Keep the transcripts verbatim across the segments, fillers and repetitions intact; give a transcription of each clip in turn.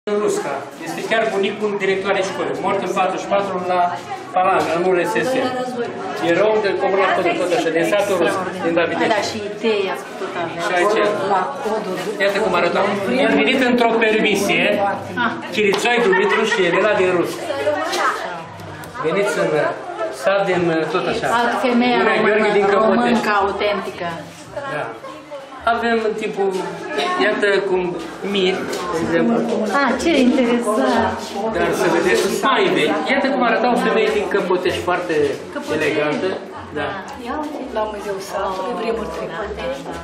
Rusca. Este chiar bunicul directoarei școlii, mort în patruzeci și patru la Palanga, în U R S S. Erou de comună tot așa, din satul rus, din Davidești. Da, și ideea ați putut avea. Și aici, iată cum arătau. El venit într-o permisie, Chirițoi, Dumitru și Elena din Rus. Veniți în sat din tot așa. Altă femeie româncă autentică. Da. Avem în timpul, iată cum Mir, de exemplu. Ah, ce interesant! Dar să vedeți, mai vechi. Iată cum arătau femei din Căpotești, foarte elegantă. Da. La Muzeul Satului, primul trecut.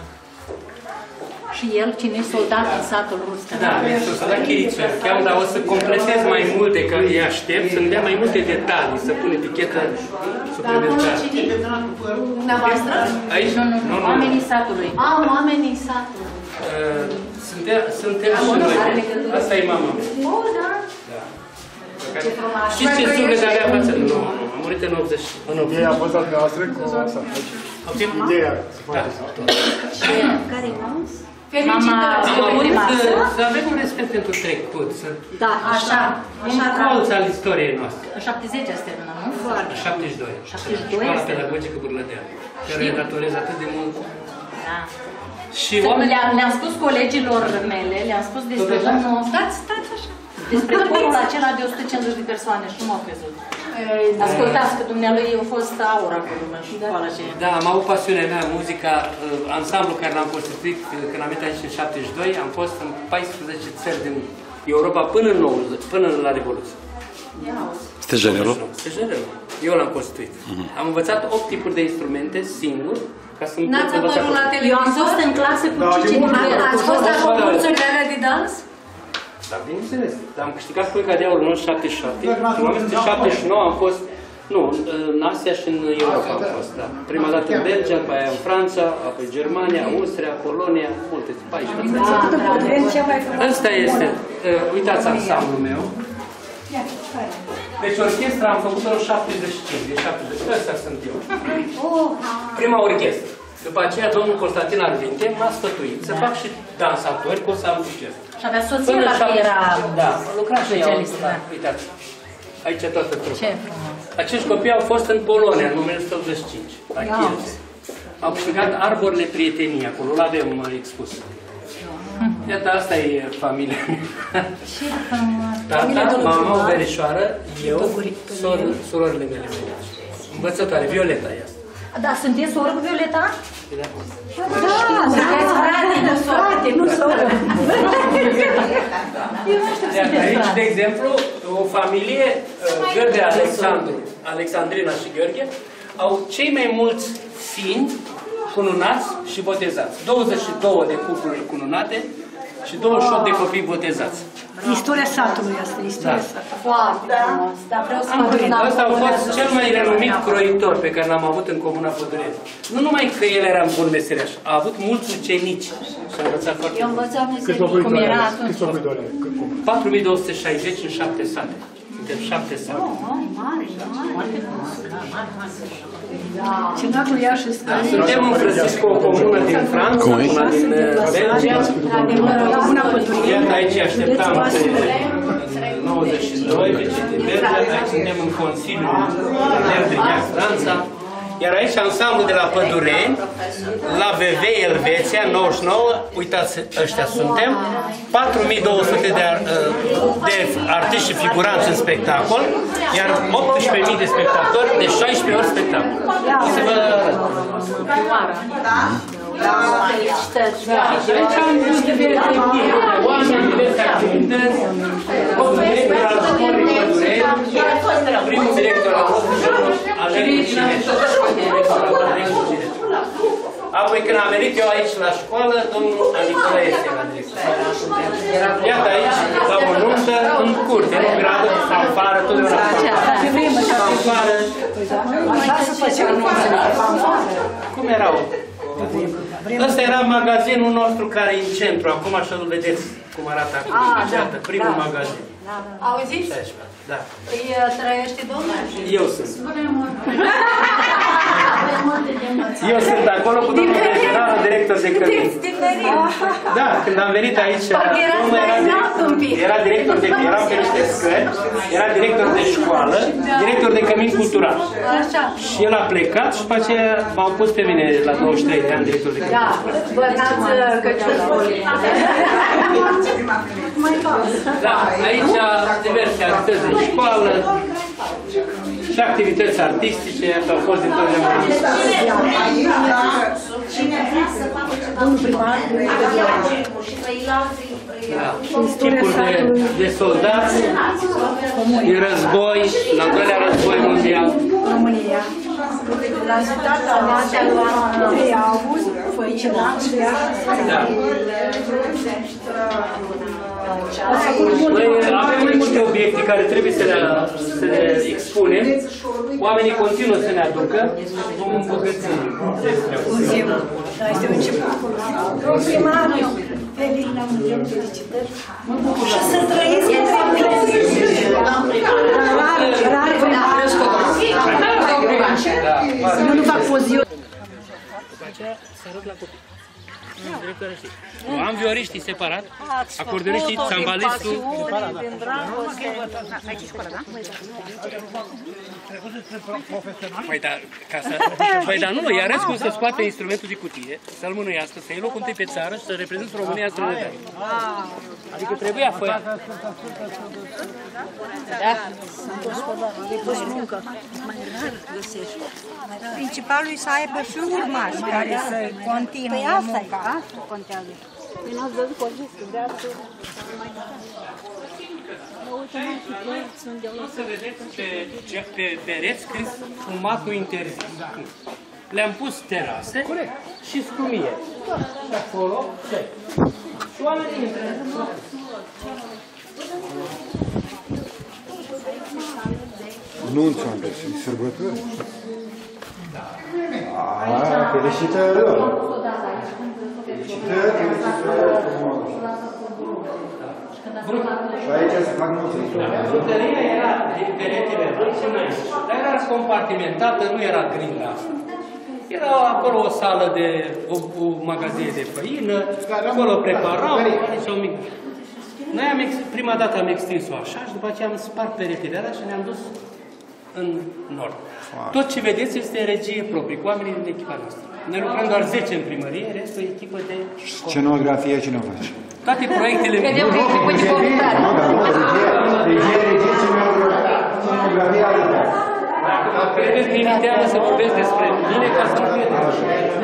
Și el, cine e soldat în satul rus? Da, este soldat Chirițoi. Chiar, dar o să completez mai multe, că îi aștept, să-mi dea mai multe detalii, să pun etichetă suplimentară. Dumneavoastră? Aici? Nu, nu, nu, oamenii satului. Ah, oamenii satului. Suntem și noi. Asta e mama mea. Oh, da? Da. Știți ce suflet avea față? Nu, a murit în optzeci. În ideea a fost a dumneavoastră cu asta. Ideea să faceți. Care-i mama? Am avut să avem un respect pentru trecut. Da, așa. Un colț al istoriei noastre. În șaptezeci ați terminat, nu? În șaptezeci și doi. șaptezeci și doi Școala este? pedagogică Burlădean, care îi datorez atât de mult. Da. Și oamenii... Le-am spus colegilor mele, le-am spus despre domnul... Stați, stați așa. Despre corul acela de o sută cincizeci de persoane și nu m-au crezut. Ascultați că dumnealui a fost aur acolo în școala aceea. Da, am avut pasiunea mea, muzica, ansamblu care l-am constituit când am venit aici în șaptezeci și doi, am fost în paisprezece țări din Europa până în nouăzeci, până la Revoluție. Stejerelul? Stejerelul. Eu l-am constituit. Am învățat opt tipuri de instrumente singur, ca să nu N-ați apărut la televizor? Eu am fost în clasă cu Cici Nivel. Ați fost la concursurile alea de dans? Da, bineînțeles. Am câștigat Cuica de Aur în șaptezeci și șapte. În o mie nouă sute șaptezeci și nouă am fost, nu, în Asia și în Europa am fost, da. Prima dată în Belgia, după aia în Franța, apoi Germania, Austria, Polonia, multe, paisprezece țări. Ăsta este, uitați ansamblul meu. Deci orchestra am făcut-o în șaptezeci și cinci, de șaptezeci și cinci, ăsta sunt eu. Prima orchestră. După aceea, domnul Constantin Arvinte m-a sfătuit să fac și dansatori, că o să am succes. Și avea soția la care era... Da, lucra și ea. Uitați, aici toată trupa. Ce frumos. Acești copii au fost în Polonia, în o mie nouă sute optzeci și cinci, la Kielce. Au câștigat arborile prieteniei, acolo l-avem expus. Iată, asta e familia mea. Ce frumos. Tata, mama, o verișoară, eu, surorile mele. Învățătoare, Violeta e asta. Da, sunteți soră cu Violeta? Da. Da, sunteți frate, nu soră. Nu soră. Iată, aici, de exemplu, o familie, Gheorghe Alexandru, Alexandrina și Gheorghe, au cei mai mulți fini cununați și botezați. douăzeci și două de cupluri cununate și douăzeci și opt de copii botezați. Istoria satului asta, istoria satului. Foarte frumos. Dar vreau să mă duc. Ăsta a fost cel mai renumit croitor pe care l-am avut în Comuna Pădureni. Nu numai că el era un bun meseriaș, a avut mulți ucenici și a învățat foarte Eu învățam meserii. Cum era atunci? Câți locuitori? patru mii două sute șaizeci în șapte sate. Suntem șapte sate. Mare, mare. Cenacul Iași este... Suntem înfrățiți cu o comună din Franța, una din Belgia. Iată, aici așteptam în nouăzeci și doi, deci din Belgia, aici suntem în Consiliul de Franța. Iar aici ansamblu de la Pădureni, la V V Elveția, nouăzeci și nouă, uitați, ăștia suntem, patru mii două sute de, de artiști și figuranți în spectacol, iar optsprezece mii de spectatori, de șaisprezece ori spectacol. O să vă arăt. Aici am diverse oameni, diverse activități, primul director al apoi când am venit eu aici la școală, domnul Nicolaescu era director. Iată aici, la o nuntă, în curte, în gradă, fanfară, totdeauna fanfară. Cum erau? Ăsta era magazinul nostru care e în centru, acum așa îl vedeți cum arată acum. Iată, primul magazin. Auziți? Da. Îi trăiește domnul? Eu sunt. Spune-mă. Eu sunt acolo cu domnul regional, director de cămin. Da, când am venit aici, domnul era director, era director de, eram pe niște scări, era director de școală, director de cămin cultural. Și el a plecat și după aceea m-au pus pe mine la douăzeci și trei de ani director de cămin. Da, bărnați căciulă. Da, aici diverse activități de școală și activități artistice, au fost întotdeauna. Domnul primar, Tipul de, de soldați din război, în al doilea război mondial. România. La citatea trei august, făicinați de Da. Noi avem multe obiecte care trebuie să le, să le expunem. Oamenii continuă să ne aducă. Vom îmbogăți muzeul. Da, este un început. Domnul primar, felicit la muzeul, felicitări. Și să trăiesc eu nu fac poziu. Să rog la copii. Am vioriștii separat, acordeoniștii, țambalistul. Păi da, ca să... Păi da, nu, i arăți cum să scoate instrumentul de cutie, să-l mânuiască, să iei locul întâi pe țară și să reprezinți România în străinătate. Adică trebuia făia. Da. Principalul e să aibă și urmași care să continue munca. Asta contează. Păi n-ați văzut că o zis că vrea să... Mă uită mai și cărți unde o să vedeți pe, pe pereți scris fumatul interzis. Le-am pus terase și scumie. Și acolo, ce? Și oamenii intră. Nunți am găsit, sărbători. Aaa, felicitări lor. Felicitări, felicitări frumos. Și aici se fac multe. Brutăria era din peretele răi și înainte. Dar era compartimentată, nu era grinda asta. Era acolo o sală de, o, o magazie de făină, acolo preparau, aici o mică. Noi am ex, prima dată am extins-o așa și după aceea am spart peretele alea și ne-am dus în nord. Wow. Tot ce vedeți este regie proprie, cu oamenii din echipa noastră. Ne lucrăm doar zece în primărie, restul e echipă de... Scenografie cine o face? Toate proiectele... Că eu cred că cu dificultate. Nu, dar nu, regie, regie, scenografie altă. Dacă credeți că inițială să vorbesc despre mine, ca să nu credeți.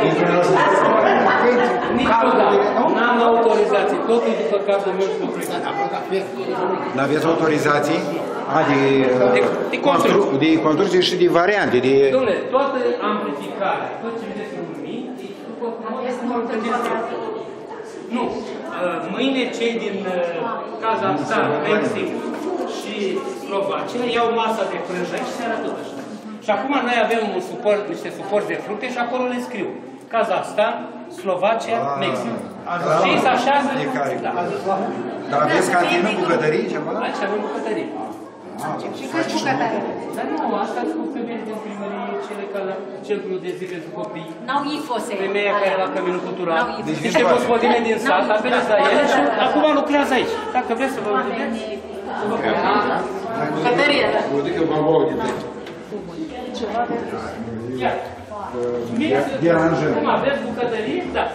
Niciodată. N-am autorizații. Totul e după capul meu și după proiect. N-aveți autorizații? A, de, de, de, construcții. de construcții și de variante. De... Dom'le, toată amplificarea, tot ce vedeți în lumii, e după construcții. Nu. Mâine cei din Kazahstan, Mexic și Slovacia iau masa de prânz și se arată așa. Și acum noi avem un suport, niște suport de fructe și acolo le scriu Kazahstan, Slovacia, Mexic. Și ei se așează. Da. Dar aveți cantină, bucătării, ceva? Aici avem bucătării. Și câți bucătării? Dar nu, asta sunt femeile din primărie, cele ca la centrul de zi pentru copii. N-au ei fose. Femeia care la căminul cultural. Niște gospodine din sat, apeleți la ele și acum lucrează aici. Dacă vreți să vă vedeți. Bucătărie, da. Iar. Deranjări. Cum aveți bucătărie? Da.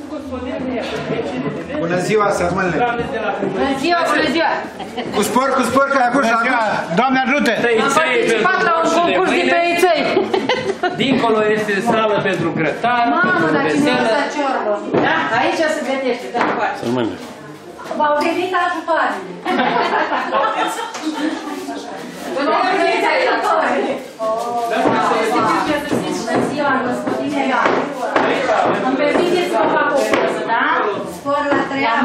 Bună ziua, sărmânle! Bună ziua, bună ziua! Cu spor, cu spor, că acum și acum! Doamne ajută! Am participat la un concurs de tăiței! Dincolo este sală pentru grătar, Mamă, dar ce veselă. miroasa ciorbă! Da, aici se gătește, da, foarte. Sărmânle. M-au venit ajutoarele. Bună ziua, gospodine Ioane! Îmi permiteți să fac o poză, da? Spor la treabă.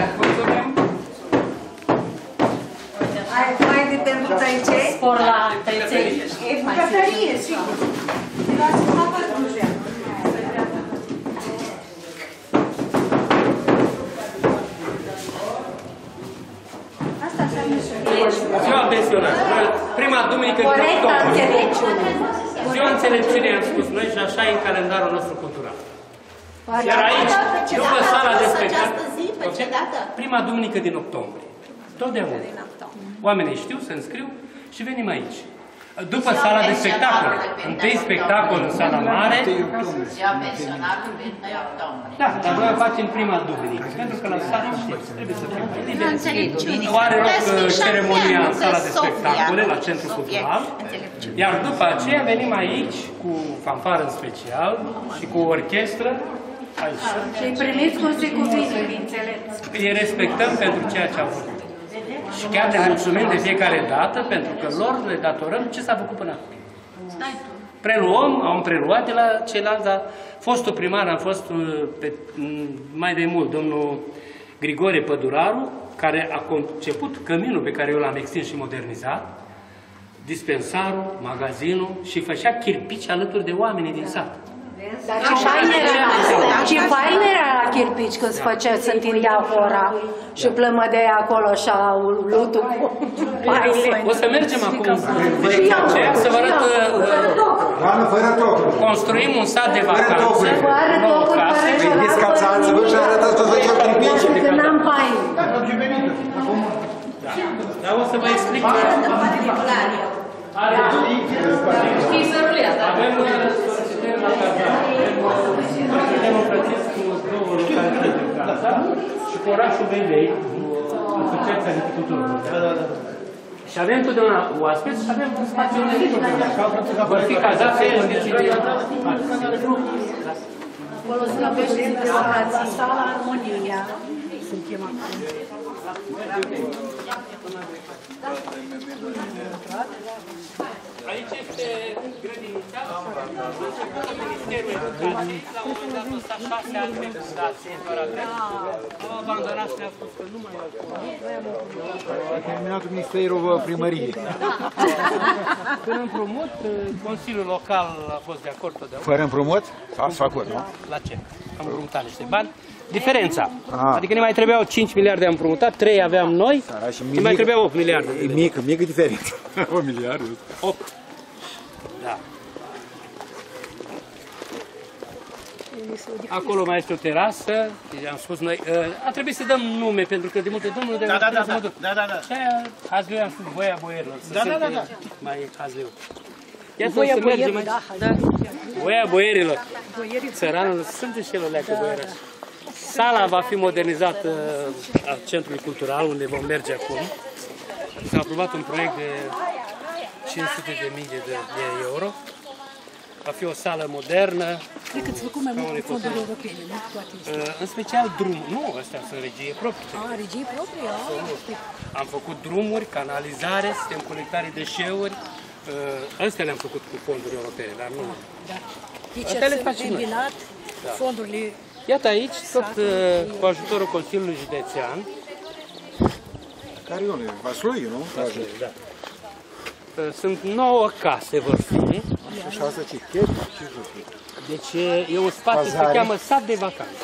Ai foaie de pentru tăicei? Spor la tăiței. E bucătărie, sigur. Luați una pătrujea. Asta înseamnă și Ziua pensionară. Prima duminică din Corectă octombrie. înțelepciune. E o înțelepciune, am spus noi, și așa e în calendarul nostru cultural. Iar aici, după sala de spectacol, prima duminică din octombrie. Totdeauna. Oamenii știu, se înscriu și venim aici. După sala de spectacol. Întâi spectacol în sala mare. Da, dar noi o facem prima duminică. Pentru că la sala știți, trebuie să fim liber. Are loc ceremonia în sala de spectacole, la Centrul Cultural. Iar după aceea venim aici cu fanfară în special și cu orchestră. Și îi primiți cum se cuvine, înțelepți. Îi respectăm pentru ceea ce au făcut. Și chiar ne mulțumim de fiecare dată, pentru că lor le datorăm ce s-a făcut până acum. Preluăm, am preluat de la ceilalți, dar fostul primar a fost pe, mai de mult, domnul Grigore Păduraru, care a conceput căminul pe care eu l-am extins și modernizat, dispensarul, magazinul și făcea chirpici alături de oamenii din sat. Dar ce fain era, ce fain era la chirpici când se făcea, se întindea hora și plămădea acolo și lutul cu paile. O să mergem acum să vă arăt. Construim un sat de vacanțe, nouă case. Vedeți ca țață, vă și arătați tot făceau chirpici. Că n-am paile. Dar o să vă explic. Știi să rulează. Avem la cazare, suntem împrățiți cu două localități în Franța și cu orașul Velei, cu Asociația Viticultorilor. Și avem totdeauna oaspeți și avem un spațiu de viticultură. Vor fi cazați în condiții. Folosim la sala Armonia. Suntem acum. Aici este grădinița, Ministerul Educației, la un moment dat ăsta șase alte fundații, doar atât. Au abandonat și ne-a spus că nu mai au cum. A terminat Ministerul Primăriei. Până împrumut, Consiliul Local a fost de acord totdeauna. Fără împrumut? Ați făcut, nu? La ce? Am împrumutat niște bani. Diferența. Adică ne mai trebuiau cinci miliarde am împrumutat, trei aveam noi, ne mai trebuiau opt miliarde. E mică, mică diferență. o miliarde. opt. Da. Acolo mai este o terasă, am spus noi, a trebuit să dăm nume, pentru că de multe domnul de... Da, da, da, da, da, da, da. Și aia, hazleu, am spus, Voia Boierilor, să Da, da, da, da. mai hazleu. Iată, să mergem aici. Voia Boierilor. Țăranul, sunt și el o leacă boieraș. Sala va fi modernizată a Centrului Cultural, unde vom merge acum. S-a aprobat un proiect de cinci sute de mii de euro. Va fi o sală modernă. Cred că ți-a făcut mai mult cu fondurile europene, nu? Toate astea. În special drum. Nu, astea sunt regie proprie. A, regie proprie? Am făcut drumuri, canalizare, sistem colectare de deșeuri. Astea le-am făcut cu fonduri europene, dar nu. Da. Deci ați îmbinat fondurile. Iată aici, tot cu ajutorul Consiliului Județean. Care e unul? Vaslui, nu? Da. Sunt nouă case vor fi. Și asta ce? Chet și jufi. Deci e un spațiu, se cheamă sat de vacanță.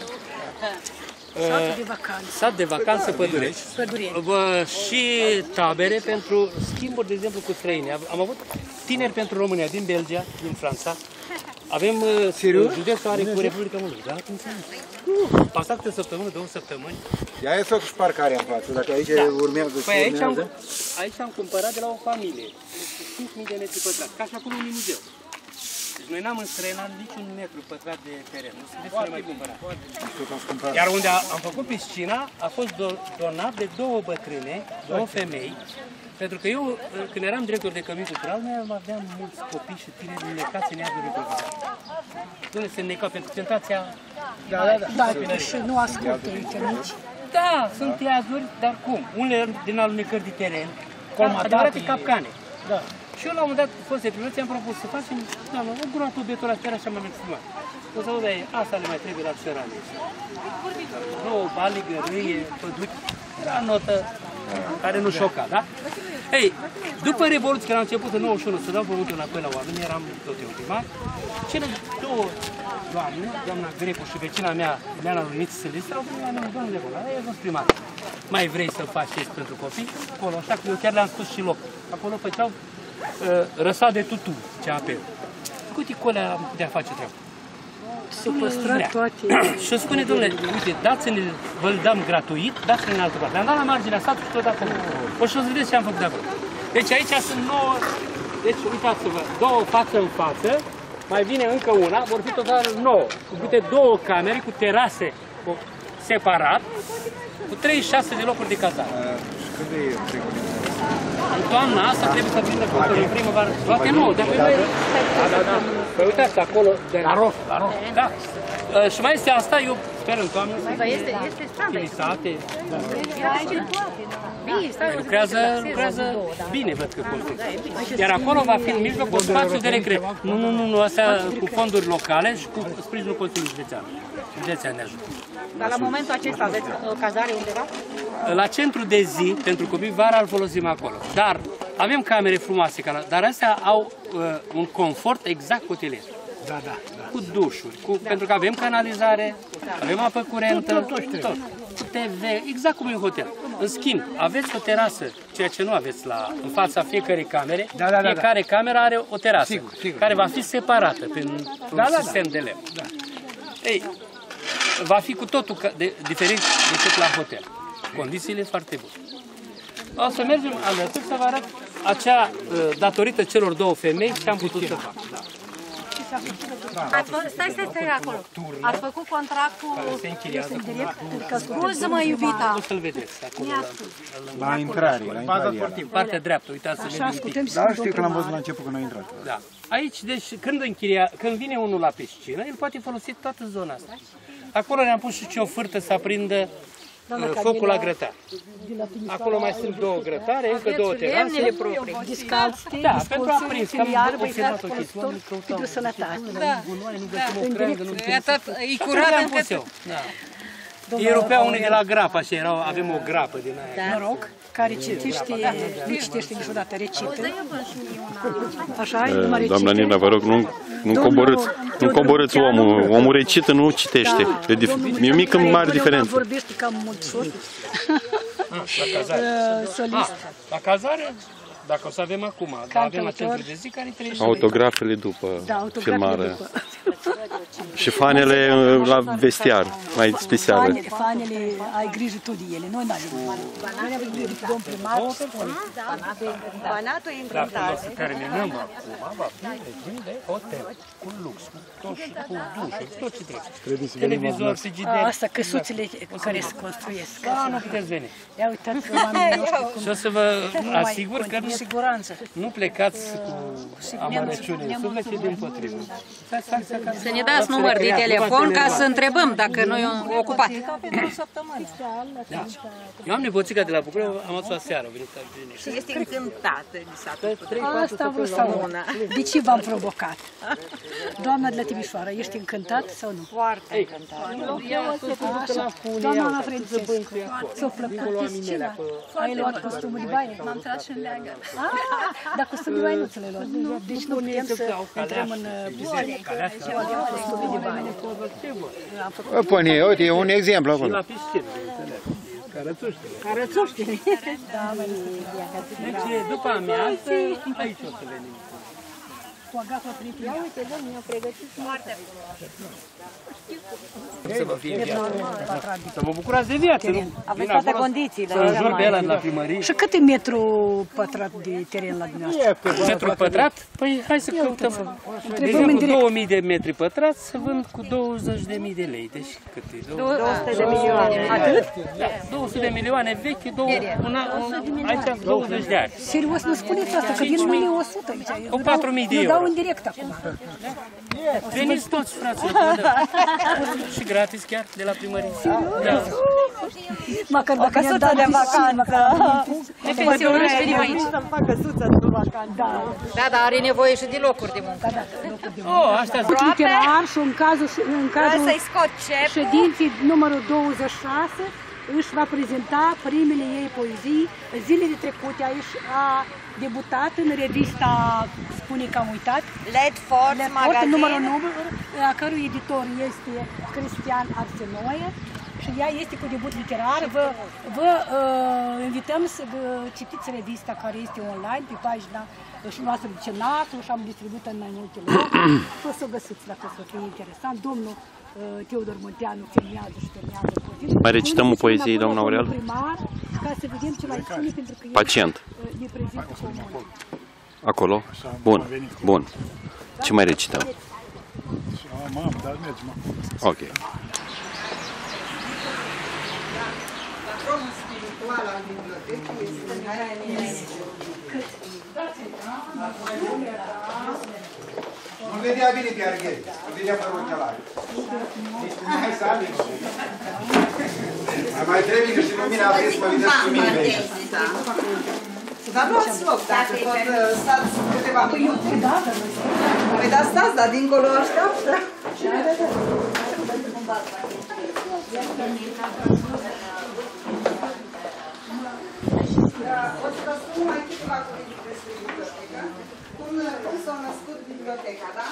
Sat de vacanță. Sat de vacanță Pădurești. Și tabere pentru schimburi, de exemplu, cu străini. Am avut tineri pentru România, din Belgia, din Franța. Avem județul are cu Republica Moldova. Da? Pasat câte săptămână, două săptămâni. Ia e să și parcarea în față, dacă aici urmează și Păi aici am, urmează. aici am cumpărat de la o familie, cinci mii de metri pătrați, ca și acolo un muzeu. Deci noi n-am înstrăinat niciun metru pătrat de teren, nu sunt destul de mai cumpărat. Iar unde am făcut piscina a fost donat de două bătrâne, două femei, pentru că eu, când eram director de cămin cultural, noi aveam mulți copii și tineri înnecați în iadul Republicii. Unde se înnecau pentru tentația... Da, da, da. Da, și nu ascultă încă nici. Da, sunt iazuri, dar cum? Unele din alunecări de teren, adevărate capcane. Da. Și eu la un moment dat, fost de primărie, am propus să facem, doamnă, o groată beton la așa mai exprimat. O să aud, asta le mai trebuie la țărane. Nouă, baligă, râie, păduri, era notă care nu șoca, da? Ei, după Revoluție, când am început în nouăzeci și unu să dau pământul înapoi la oameni, eram tot eu primar, cele două doamne, doamna Grecu și vecina mea, Leana Luniță Sândistă, au venit la mine, domnul de acolo, ai ajuns primar. Mai vrei să faci chestii pentru copii? Acolo, așa că eu chiar le-am spus și loc. Acolo făceau uh, răsat de tutu, ce apel. cutii cu alea am putea face treaba. Să păstrăm toate. Și spune, domnule, uite, dați-ne, vă-l dăm gratuit, dați-ne în altă parte. Am dat la marginea statului și tot acolo. O să vedeți ce am făcut acolo. Deci aici sunt nouă, deci uitați-vă, două față în față, mai vine încă una, vor fi total nouă. Cu câte două camere, cu terase separat, cu treizeci și șase de locuri de cazare. În toamna asta trebuie să prindă contul în primăvară. Toate nouă, de pe noi. Da, da, da. Păi uitați acolo, de la roșu, la roșu. Da. Și mai este asta, eu sper în toamnă să fie utilizate. Lucrează, lucrează bine, văd că construie. Iar acolo va fi în mijloc un spațiu de recre. Nu, nu, nu, nu, astea cu fonduri locale și cu sprijinul Consiliului Județean. Județean ne ajută. Dar la momentul acesta aveți cazare undeva? La centru de zi, pentru copii, vara îl folosim acolo. Dar avem camere frumoase, dar astea au uh, un confort exact hotelier. Da, da, da. Cu dușuri, cu, da. Pentru că avem canalizare, avem apă curentă, tot, tot, tot, tot. Cu T V, exact cum e un hotel. În schimb, aveți o terasă, ceea ce nu aveți la, în fața fiecărei camere. Da, da, fiecare da, da. cameră are o terasă, sigur, sigur. Care va fi separată prin un da, sistem da, da. de lemn. Da. Ei, va fi cu totul de, diferit decât la hotel. Condițiile foarte bune. O să mergem alături să vă arăt acea, datorită celor două femei, ce am putut să fac. Da. Ați fă... Stai, stai, stai acolo. Ați făcut contractul... Se închiriază cu... Scuză-mă, iubita. O să-l vedeți acolo. La intrare, la intrare. Partea dreaptă, uitați să vedeți. Da, știu că l-am văzut la început când a intrat. Da. Aici, deci, când, închiria, când vine unul la piscină, el poate folosi toată zona asta. Acolo ne-am pus și o fârtă să aprindă focul la grătar. Acolo mai sunt două grătare, încă două terase. Lemnele proprii. Discalți-te, da, pentru a prins, că am iarbă, observat o chestie. pentru sănătate. Da, nu găsim o creangă, nu găsim... E curat încă... Ei rupeau unii de la grapă, așa erau, avem o grapă din aia. Noroc, care citește, nu citește niciodată, recită. Așa, numai recită. Doamna Nina, vă rog, nu, nu coborâți, nu coborâți omul. Omul recită, nu citește. E mică, mare diferență. Vorbește cam mult sos. Solist. La cazare? Dacă o să avem acum, dar avem la centru de zi care trece. Autografele după da, filmare. Și fanele la vestiar, mai speciale. Fanele, fanele, ai grijă tu de ele, noi n-avem. Noi avem grijă de domn primar, spune. Banatul e încântat. Să terminăm acum, va fi regim de hotel, cu lux, cu dușuri, tot ce trebuie. Televizor, frigider. Asta, căsuțele care se construiesc. Da, nu puteți veni. Ia uitați oamenii noștri cum... Și o să vă asigur că siguranță. Nu plecați cu amărăciune, suflete din potrivă. Să ne dați număr de telefon ca să întrebăm dacă noi am ocupat. Da. Eu am nepoțica de la București, am adus aseară. Și este încântată de satul. Asta vreau să aud. De ce v-am provocat? Doamna de la Timișoara, ești încântat sau nu? Foarte încântat. Doamna Ana Franțescu, ți-o plăcut piscina? Ai luat costumul de baie? M-am tras și în leagă. Dar costumul de baie nu ți le luat. Deci nu putem să intrăm în piscine. Costumul de baie. Pune, uite, e un exemplu acolo. Și la piscină, Cărățuștile. Cărățuștile. Deci, după amiază, aici o să venim. Cu agafa triplu. Ia uite, domnule, mi-au pregătit foarte Să vă fie viață. Să vă bucurați de viață. Aveți toate condițiile. Să jur pe el la primărie. Și cât e metru pătrat de teren la dumneavoastră? Metru pătrat? Păi hai să căutăm. De exemplu, două mii de metri pătrați să vând cu douăzeci de mii de lei. Deci cât e? două sute de milioane. Atât? două sute de milioane vechi, aici douăzeci de ani. Serios, nu spuneți asta, că vin mâine o sută aici. Cu patru mii de euro. Eu dau în direct acum. Veniți toți, fraților. Și gratis chiar, de la primărie. Da. Măcar dacă ne-am dat de vacanță. Ne pensionăm și venim aici. Să-mi facă suță de vacanță. Da, dar are nevoie și de locuri de muncă. Oh, asta zic. Literar și în cazul, în cazul să-i scot cepul. ședinței numărul douăzeci și șase își va prezenta primele ei poezii. Zilele trecute aici a debutat în revista, spune că am uitat, Led Force magazin, numărul număr, a cărui editor este Cristian Arsenoie și ea este cu debut literar. Vă, vă uh, invităm să vă citiți revista care este online pe pagina și noastră de Cenatul și am distribuit în mai multe locuri. O să o găsiți dacă o să fie interesant. Domnul uh, Teodor Munteanu filmează și filmează. Mai recităm o poezie, doamna Aureal? Primar, ca să vedem ce mai spune, pentru că Pacient. ne prezintă comunul. Acolo? Bun, bun. Ce mai recităm? Mam, dar mergi, mă. Ok. Patronul spiritual al bibliotecii este Mihai Eminescu. Nu vedea bine pe Arghezi, nu vedea pe ochelari. Este Mihai Sabin. Mai trebuie niște lumina aveți să vedeți cu mine aici. Dar luați loc, dacă pot stați câteva minute. Păi da, stați, dar dincolo așteaptă. O să vă spun mai câteva cuvinte despre bibliotecă. Cum s-a născut biblioteca, da?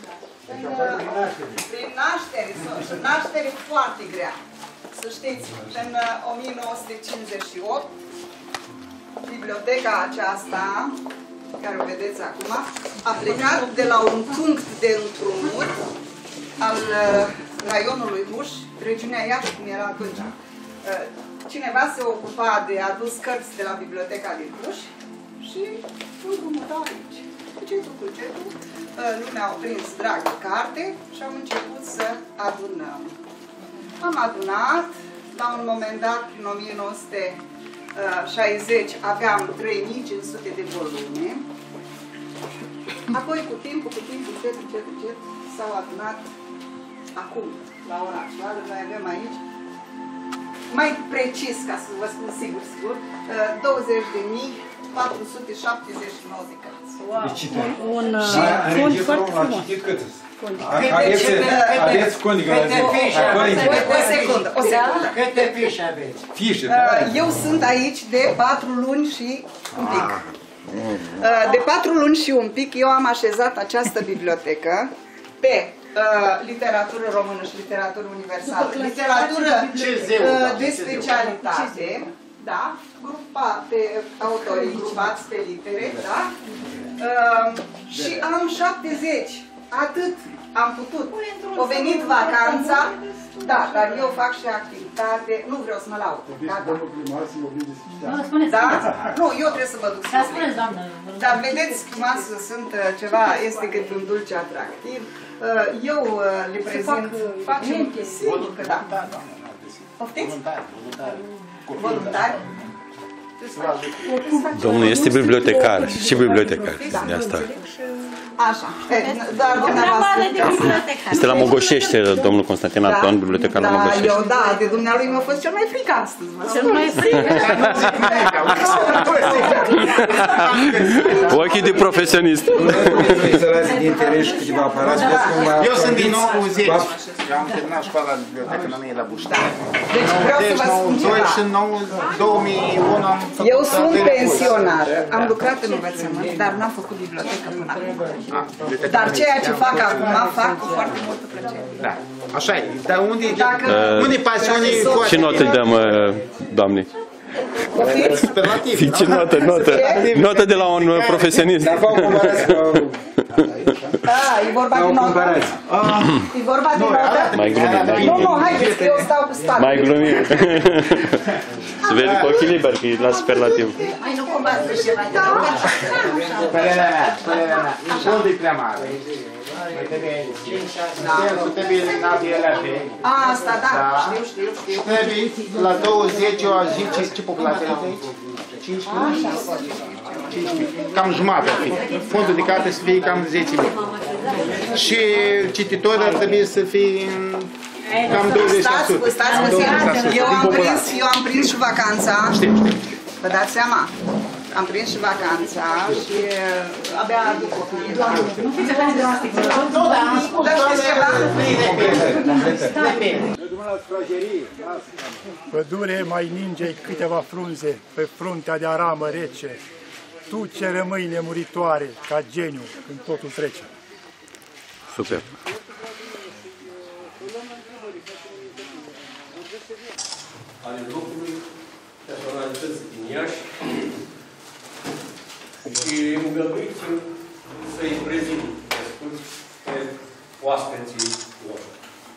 Prin naștere, și naștere foarte grea. Să știți, în o mie nouă sute cincizeci și opt, biblioteca aceasta, care o vedeți acum, a plecat de la un punct de împrumut al raionului Huș, regiunea Iași, cum era atunci. Cineva se ocupa de adus cărți de la biblioteca din Huș și împrumutau aici. Cucetul, cucetul, lumea au prins drag de carte și am început să adunăm. Am adunat, la un moment dat, prin o mie nouă sute șaizeci, aveam trei mii cinci sute de volume. Apoi, cu timpul, cu timpul, încet, încet, încet, s-au adunat acum, la ora actuală, noi avem aici, mai precis, ca să vă spun sigur, sigur, douăzeci de mii patru sute șaptezeci și nouă de cărți. Un fond foarte frumos. Aveți cont, O secundă, o secundă. Câte fișe aveți? Fișe, Eu sunt aici de patru luni și un pic. De patru luni și un pic eu am așezat această bibliotecă pe literatură română și literatură universală, literatură de specialitate, da, grupate, autorii grupați pe litere, da, și am șaptezeci, atât am putut. A venit vacanța, da, dar eu fac și activitate, nu vreau să mă laud, gata. Da? Nu, eu trebuie să vă duc să spuneți, doamnă. Dar vedeți, frumoasă, sunt ceva, este cât un dulce atractiv. Eu le prezint, facem, sigur că da. Poftiți? Voluntari? Domnul este bibliotecar și bibliotecar. De asta. Așa, doar dumneavoastră. Este la Mogoșește, domnul Constantin Anton, bibliotecar la Mogoșește. Eu, da, de dumnealui mi-a fost cel mai fric astăzi. Cel mai fric? Ochii de profesionist. Eu sunt din nouăzeci. Eu am terminat școala de bibliotecă la mine la Buștea. Deci vreau să vă spun ceva. Și în două mii unu am făcut... Eu sunt pensionară, am lucrat în învățământ, dar n-am făcut bibliotecă până acum. Dar ceea ce fac acum, fac cu foarte multă plăcere. Da, așa e. Dar unde e pasiunea? Ce notă îi dăm, doamne? Superlativ. Ce notă, notă. Notă de la un profesionist. Da, e vorba de notă. E vorba de notă. Mai glumim. Nu, nu, haideți că eu stau cu spate. Mai glumim. Se vede cu ochii liberi, că e la superlativ. Ai, nu cumva să ceva. Părerea mea, părerea mea. Unde e prea mare? Trebuie eliminate ele pe. Asta, da, știu, știu, știu. Trebuie la douăzeci, eu aș zice, ce populație aveți aici? cinci mii? Cam jumătate ar fi. Fondul de carte să fie cam zece mii. Și cititori ar trebui să fie cam douăzeci la sută. Stați, stați, eu am prins, eu am prins și vacanța. Știu, știu. Vă dați seama? Am prins și vacanța și abia aduc copiii. Nu fiți așa de drastică. Dar știți ceva? Pădure mai ninge câteva frunze pe fruntea de aramă rece. Tu ce rămâi nemuritoare ca geniu când totul trece. Super. ale locului, personalități din Iași, și îngăduiți-mi să-i prezint pe scurt pe oaspeții noștri.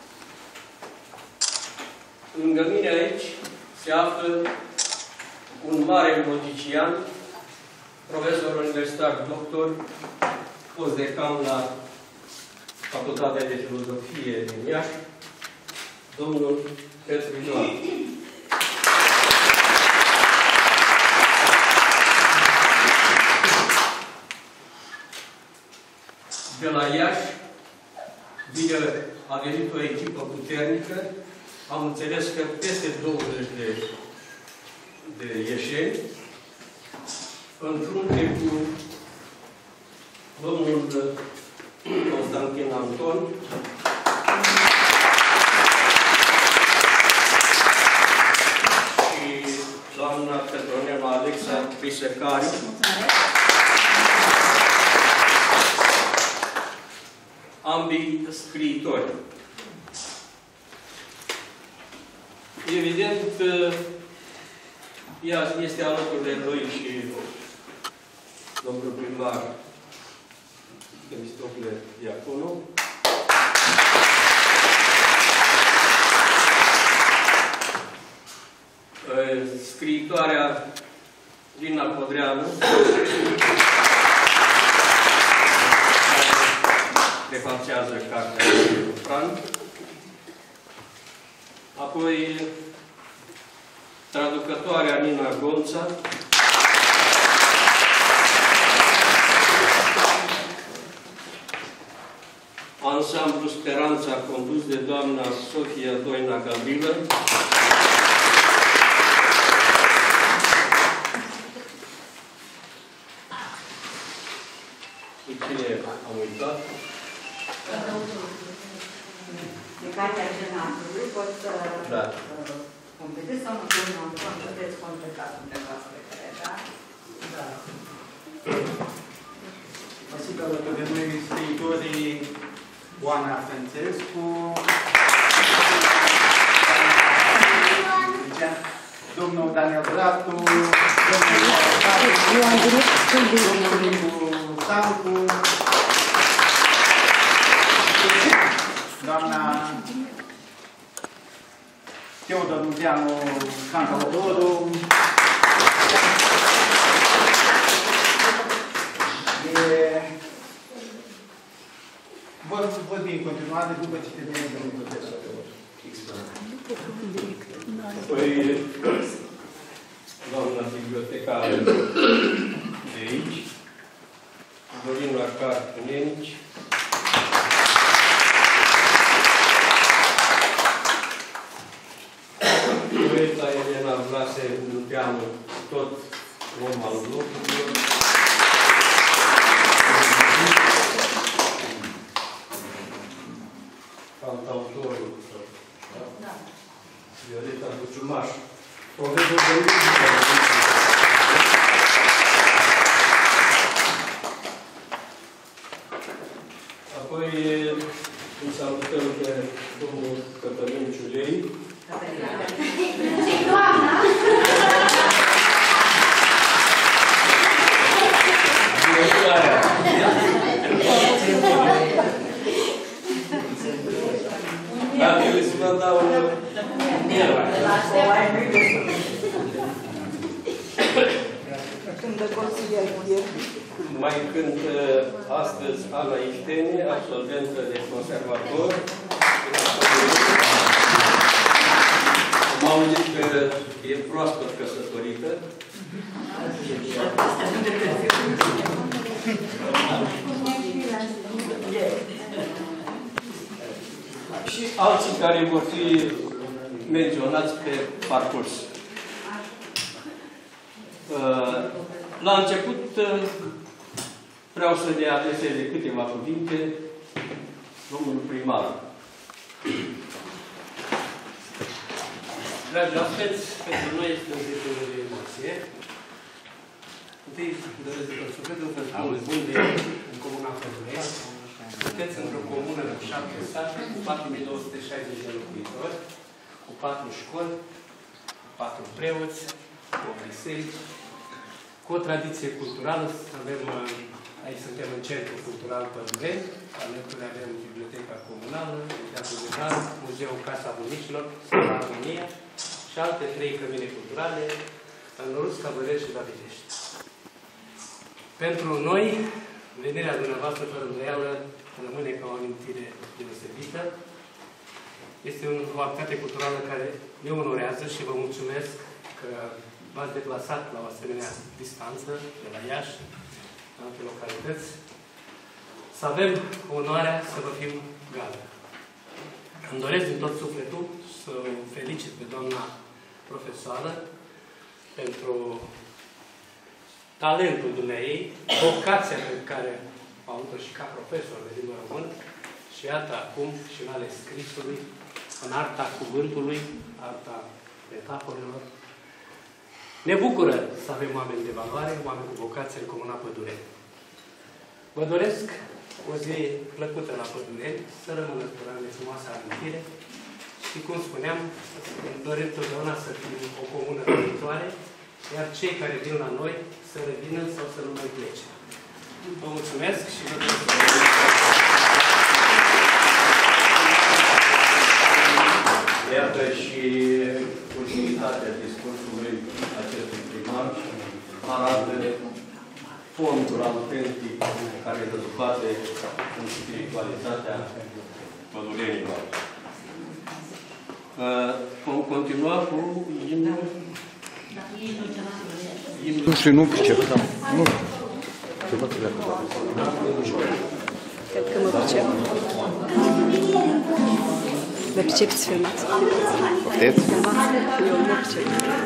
Lângă mine aici se află un mare logician, profesor universitar doctor, fost decan la Facultatea de Filozofie din Iași, domnul Petru Ioan. De la Iași vine, a venit o echipă puternică. Am înțeles că peste douăzeci de, de ieșeni, în frunte cu domnul Constantin Anton, și doamna Petronela Alexa Prisecari, ambii scriitori. Evident, ea este alături de noi și domnul primar Temistocule Diaconu. Scriitoarea Lina Codreanu, refacează cartea lui Frank. Apoi, traducătoarea Nina Gonța, ansamblu Speranța, condus de doamna Sofia Doina Gabilă, cu cine am uitat? De cartea Genatului pot să da. completez sau nu domnul Anton, puteți completa dumneavoastră, cred, da? Da. Asigur alături de noi scriitorii Oana Fențescu, domnul Daniel Bratu, domnul Nicu Sancu, doamna Teodor Muzeanu Cantautorul, vor vorbi în continuare după ce te vei domnul profesor. Păi, doamna bibliotecară de aici, Dorina Cartunenici, poeta Elena Vlase Munteanu, tot om al blocului, cantautorul Violeta Buciumaș, profesor de muzică. Apoi îi salutăm pe domnul Cătălin Ciulei. Da, trebuie să vă dau mai cântă astăzi Ana Iftenie, absolventă de conservator. Am auzit că e proaspăt căsătorită. Și alții care vor fi menționați pe parcurs. La început vreau să ne adreseze câteva cuvinte domnul primar. Dragi oaspeți, pentru noi este un zi de emoție. Întâi doresc de tot sufletul să spun bun de în Comuna Pădurea. Sunteți într-o comună cu șapte sate, cu patru mii două sute șaizeci de locuitori, cu patru școli, patru preoți, o biserici, cu o tradiție culturală. Avem, aici suntem în Centrul Cultural Pădureni, alături avem Biblioteca Comunală, Teatrul General, Muzeul Casa Bunicilor, Sala Armonia și alte trei cămine culturale, în Rusca, Bărești și Davidești. Pentru noi, venirea dumneavoastră, fără îndoială, rămâne ca o amintire deosebită. Este o activitate culturală care ne onorează și vă mulțumesc că v-ați deplasat la o asemenea distanță de la Iași, în alte localități. Să avem onoarea să vă fim gază. Îmi doresc din tot sufletul să o felicit pe doamna profesoară pentru talentul dumneavoastră, vocația pe care a avut-o și ca profesor de limba română și iată acum și în ale scrisului, în arta cuvântului, arta metaforelor. Ne bucură să avem oameni de valoare, oameni cu vocație în Comuna Pădureni. Vă doresc o zi plăcută la Pădureni, să rămână de frumoasă amintire și, cum spuneam, dorim totdeauna să fim o comună viitoare, iar cei care vin la noi să revină sau să nu mai plece. Vă mulțumesc și vă mulțumesc. Iată și utilitatea discursului acestui primar arată fondul autentic care răzbate în spiritualitatea pădurenilor. Vom continua cu imnul. Nu știu, nu pricep. Nu. Cred că mă pricep. Mă pricep să filmați. Pofteți? Eu mă pricep.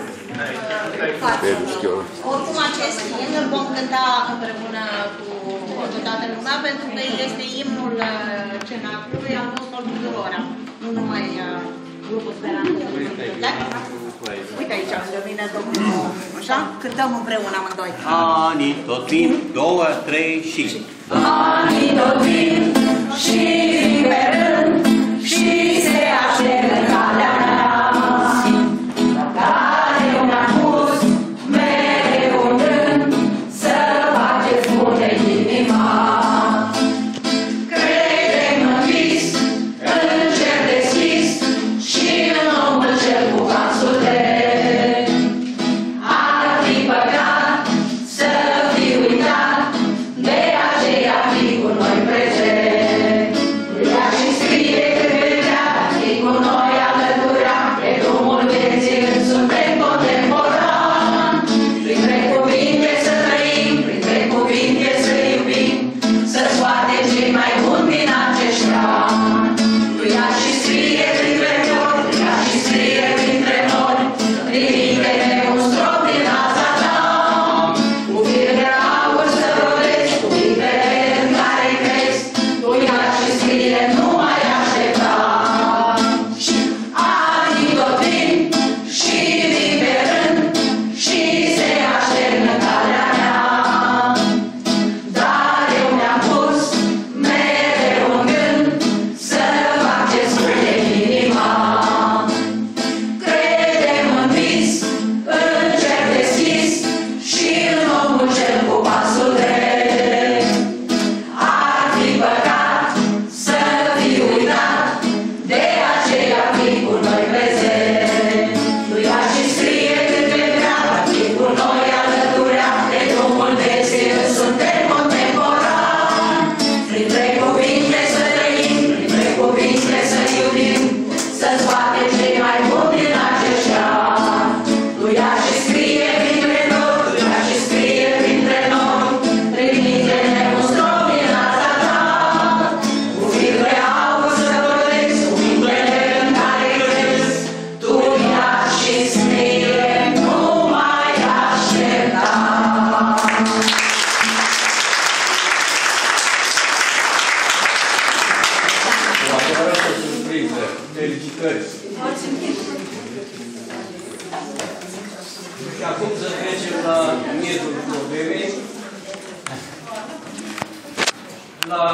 Oricum acest imn îl vom cânta împreună cu toată lumea, pentru că este imnul cenaclului al nostru tuturora, nu numai grupul Speranță. Uite aici, unde vine domnul, așa? Cântăm împreună amândoi. Anii tot vin, două, trei și... Anii tot vin și vin pe rând și se așteaptă calea mea. Care mi-a pus mereu un gând să faceți multe inima. Crede-mi în vis, în cer deschis și în omul cel cu vasul de. Ar fi păcat să fi uitat, de aceea fi cu noi prezent. Ea și scrie cât vrea, fi cu noi alătura, pe drumul vieții când suntem contemporani. Printre cuvinte să trăim, printre cuvinte să iubim, să scoate cei mai buni din acești ani. Ea și scrie printre noi, ea și scrie printre noi, trimite-ne un strop din ața ta. Cu fir de aur să rodești, cuvintele în care crezi, tu ea și scrie, nu mai aștepta. Anii tot vin și vin pe rând și se așternă calea mea. Dar eu mi-am pus mereu în gând să faceți multe inima. Credem în vis, în cer deschis și în omul cel cu pasul drept. Ar fi păcat să fi uitat, de aceea fi cu noi prezent. Tu ea și scrie cât vei vrea, fi cu noi alăturea, de drumul vieții când suntem contemporani. Printre cuvinte să trăim, printre cuvinte să iubim, să scoate cei mai buni din acești ani. Tu ea și scrie printre noi, tu ea și scrie printre noi, trimite-ne un strop din ața ta. Cu fir de aur să rodești, cuvintele în care crezi, tu ea și scrie, nu mai aștepta. O adevărată surpriză. Felicitări! Și acum să trecem la miezul problemei. La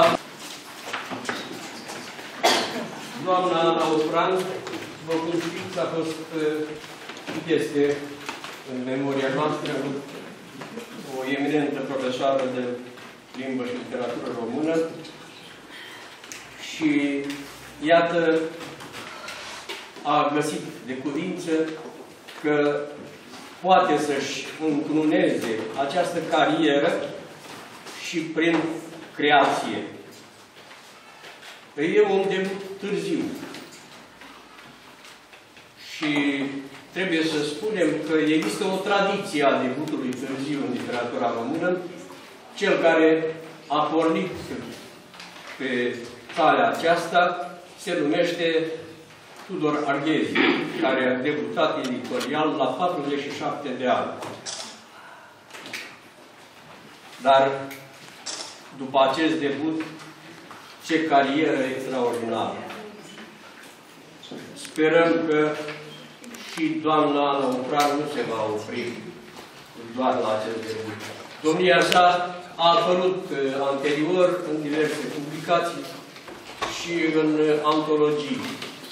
doamna Naufran, după cum știți, a fost Este în memoria noastră o eminentă profesoară de limbă și literatură română și iată a găsit de cuvință că poate să-și încununeze această carieră și prin creație. E un debut târziu. Și trebuie să spunem că există o tradiție a debutului târziu în literatura română. Cel care a pornit pe calea aceasta se numește Tudor Arghezi, care a debutat editorial la patruzeci și șapte de ani. Dar după acest debut, ce carieră extraordinară! Sperăm că și doamna Ana Upran nu se va opri doar la acest debut. Domnia sa a apărut anterior în diverse publicații și în antologii.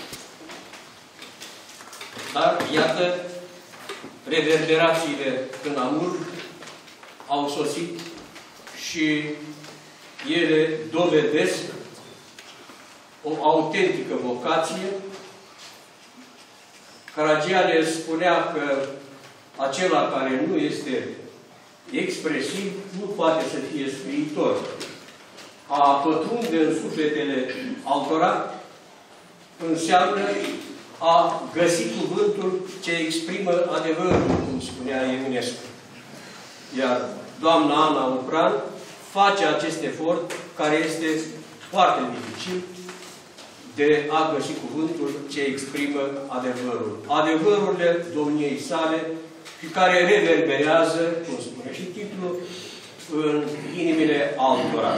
Dar, iată, reverberațiile în Amur au sosit și ele dovedesc o autentică vocație. Caragiale spunea că acela care nu este expresiv nu poate să fie scriitor. A pătrunde în sufletele altora înseamnă a găsi cuvântul ce exprimă adevărul, cum spunea Eminescu. Iar doamna Ana Upran face acest efort, care este foarte dificil, de a găsi cuvântul ce exprimă adevărul. Adevărurile domniei sale și care reverberează, cum spune și titlul, în inimile altora.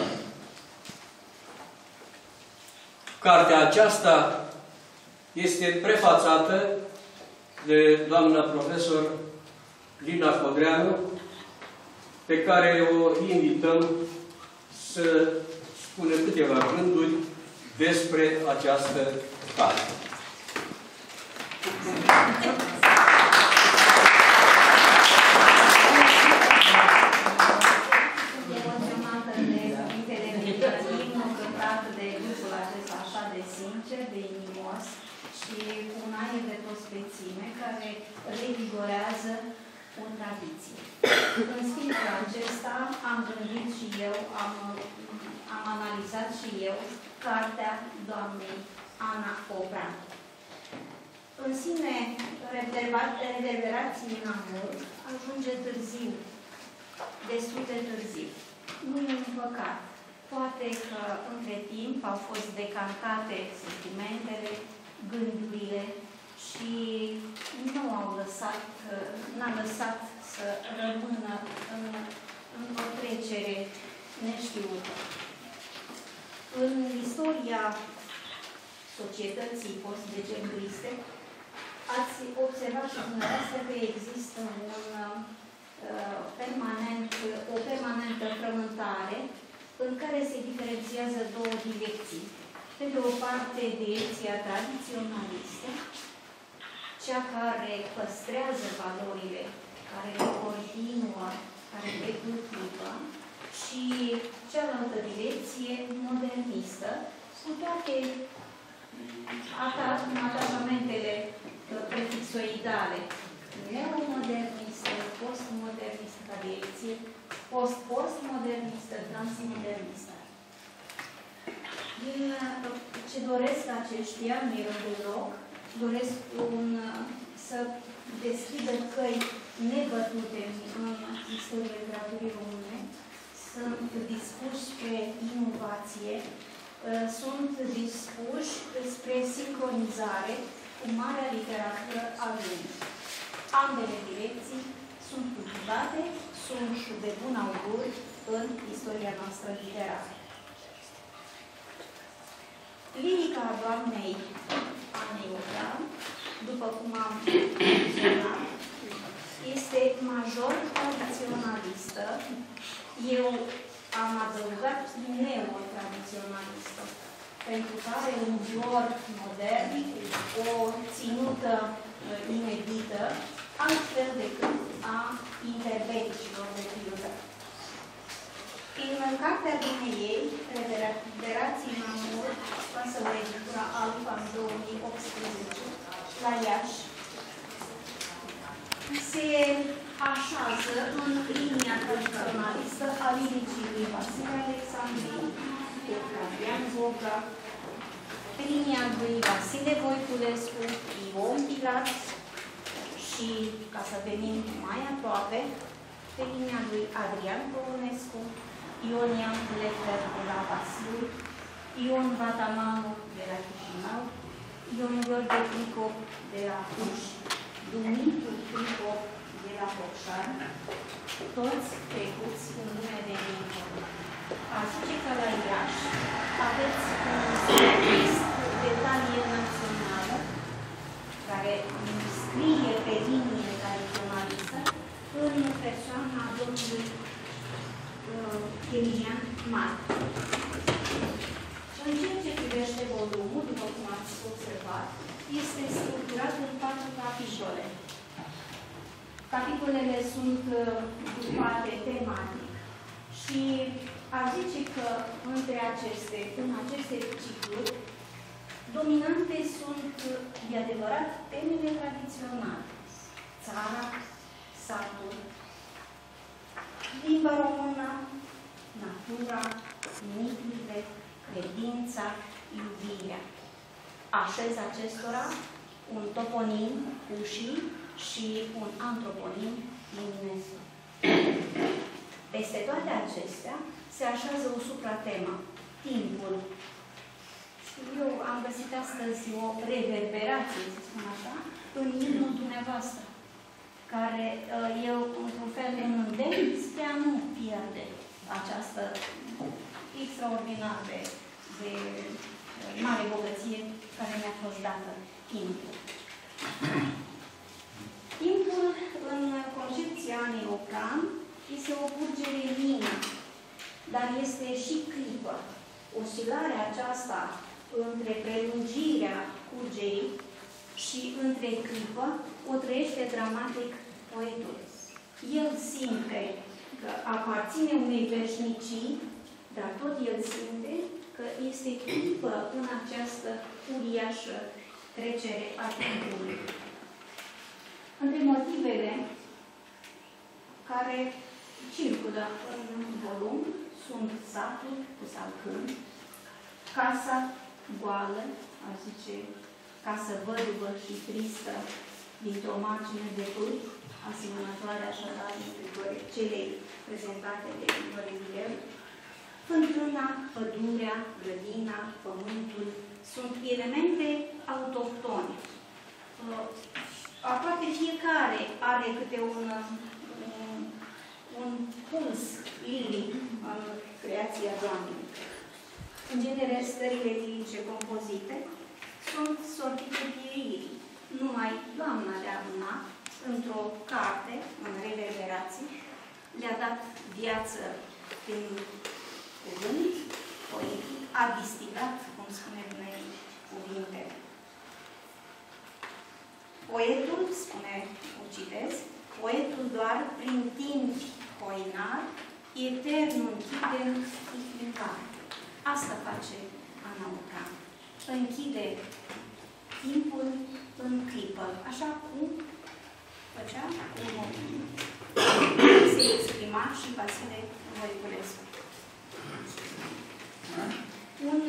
Cartea aceasta este prefațată de doamna profesor Lina Codreanu, pe care o invităm să spună câteva gânduri despre această carte. Emoționată de cuvintele de imnul cântat de grupul acesta așa de sincer, de inimos și cu un aer de prospețime care revigorează o tradiție. În spiritul acesta am gândit și eu, am, am analizat și eu cartea doamnei Ana Upran. În sine, reverberații în Amur ajunge târziu, destul de târziu. Nu e un păcat. Poate că între timp au fost decantate sentimentele, gândurile și nu au lăsat, n-a lăsat să rămână în, în o trecere neștiută. În istoria societății post-decembriste, ați observat și dumneavoastră că există un, uh, permanent, o permanentă frământare în care se diferențiază două direcții. Pe de o parte, direcția tradiționalistă, cea care păstrează valorile, care le continuă, care le cultivă, și cealaltă direcție modernistă, cu toate atașamentele prefixoidale, neomodernistă, postmodernistă ca direcție, post-postmodernistă, transmodernistă. Din ce doresc aceștia, în rândul loc, doresc un, să deschidă căi nebătute în istoria literaturii române, sunt dispuși spre inovație, sunt dispuși spre sincronizare cu marea literatură a lumii. Ambele direcții sunt cultivate, sunt și de bun augur în istoria noastră literară. Lirica doamnei Anei Upran, după cum am menționat, este major tradiționalistă. Eu am adăugat neotradiționalistă, pentru care un vior modern, o ținută inedită, altfel decât a intervențiilor de pildă. În cartea dumneiei, Revelații Mamur, scoasă la editura Alfa în două mii optsprezece, la Iași, se așează în linia tradiționalistă a liricii lui Vasile Alexandrin, de Adrian Voga, pe linia lui Vasile Voiculescu, Ion Pilat și, ca să venim mai aproape, pe linia lui Adrian Polonescu, Ion Ian Lefer de la Vasiliu, Ion Vatamanu de la Chișinău, Ion Gheorghe Cricop de la Huș, Dumitru Cricop de la Focșani, toți trecuți în lume de Nicu. Aș zice că la Iași aveți un specialist de talie națională care scrie pe linie tradiționalistă în persoana domnului uh, Emilian Marc. În ceea ce privește volumul, după cum ați observat, este structurat în patru capitole. Capitolele sunt grupate tematic și aș zice că între aceste, în aceste cicluri, dominante sunt, de adevărat, temele tradiționale. Țara, satul, limba română, natura, miturile, credința, iubirea. Așez acestora un toponim, Ușii, și un antroponim, Eminescu. Peste toate acestea se așează o supratemă, timpul. Eu am găsit astăzi o reverberație, să spun așa, în imnul dumneavoastră, care eu, într-un fel, în îndemn spre a nu pierde această extraordinar de, de mare bogăție care mi-a fost dată, timpul. Timpul, în concepția Neoplan, este o purgere lină, dar este și clipă. Oscilarea aceasta între prelungirea curgerii și între clipă o trăiește dramatic poetul. El simte că aparține unei veșnicii, dar tot el simte că este clipă în această uriașă trecere a timpului. Între motivele care circulă în volum sunt satul cu salcând, casa goală, aș zice, casă văduvă și tristă, dintr-o margine de pârg, asemănătoare așadar dintre celei prezentate de Vărăghileu. Fântâna, pădurea, grădina, pământul sunt elemente autohtone. Aproape fiecare are câte un, un, un puls liric în creația Doamnei. În genere, stările lirice compozite sunt sortite diririi. Numai Doamna de adunat, într-o carte, în reverberații, le-a dat viață prin cuvânt, poetic, a distilat, cum spune noi, cuvintele. Poetul, spune, o citez, poetul doar prin timp hoinar, etern închide infinita. Asta face Anaucan. Închide timpul în clipă, așa cum făcea, cum se exprima și Vasile Voiculescu. Un,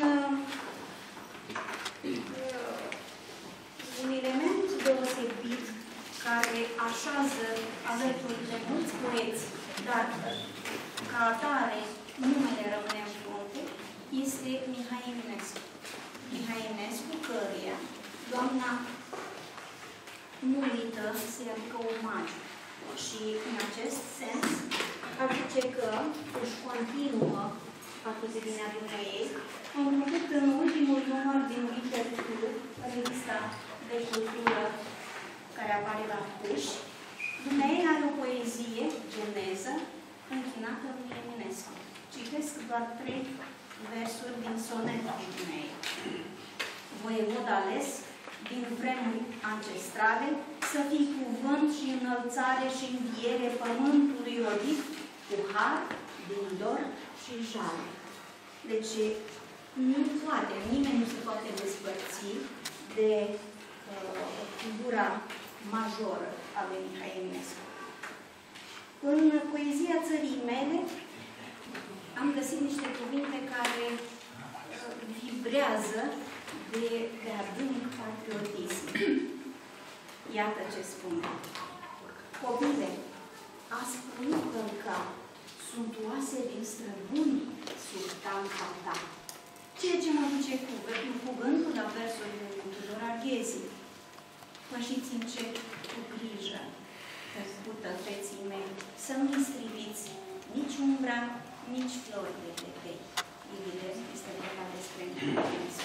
un element deosebit care așează alături de mulți poeți, dar ca atare numele rămâne în frunte, este Mihai Eminescu. Mihai Eminescu, căruia Doamna nu uită să-i aducă omagiu. Și în acest sens, ar zice că își continuă facultatea dumneavoastră, întrucât în ultimul număr din literatură, revista de cultură care apare la Huș, dumneavoastră are o poezie geneză închinată lui Eminescu. Citesc doar trei versuri din sonetul dumneavoastră. Voievod ales, din vremuri ancestrale, să fii cuvânt și înălțare și înviere pământului rodit cu har, din dor și jale. Deci, nu poate, nimeni nu se poate despărți de uh, figura majoră a lui Mihai Eminescu. În poezia țării mele am găsit niște cuvinte care uh, vibrează de, de adânc patriotism. Iată ce spune. Copile, aspru nu călca, sunt oase din străbuni sub talpa ta. Ceea ce mă duce cu, cu gândul la versurile lui Tudor Arghezi. Pășiți încet, cu grijă, tăscută feții mei, să nu-i striviți nici umbra, nici florile de tei. Evident, este vorba despre Eminescu.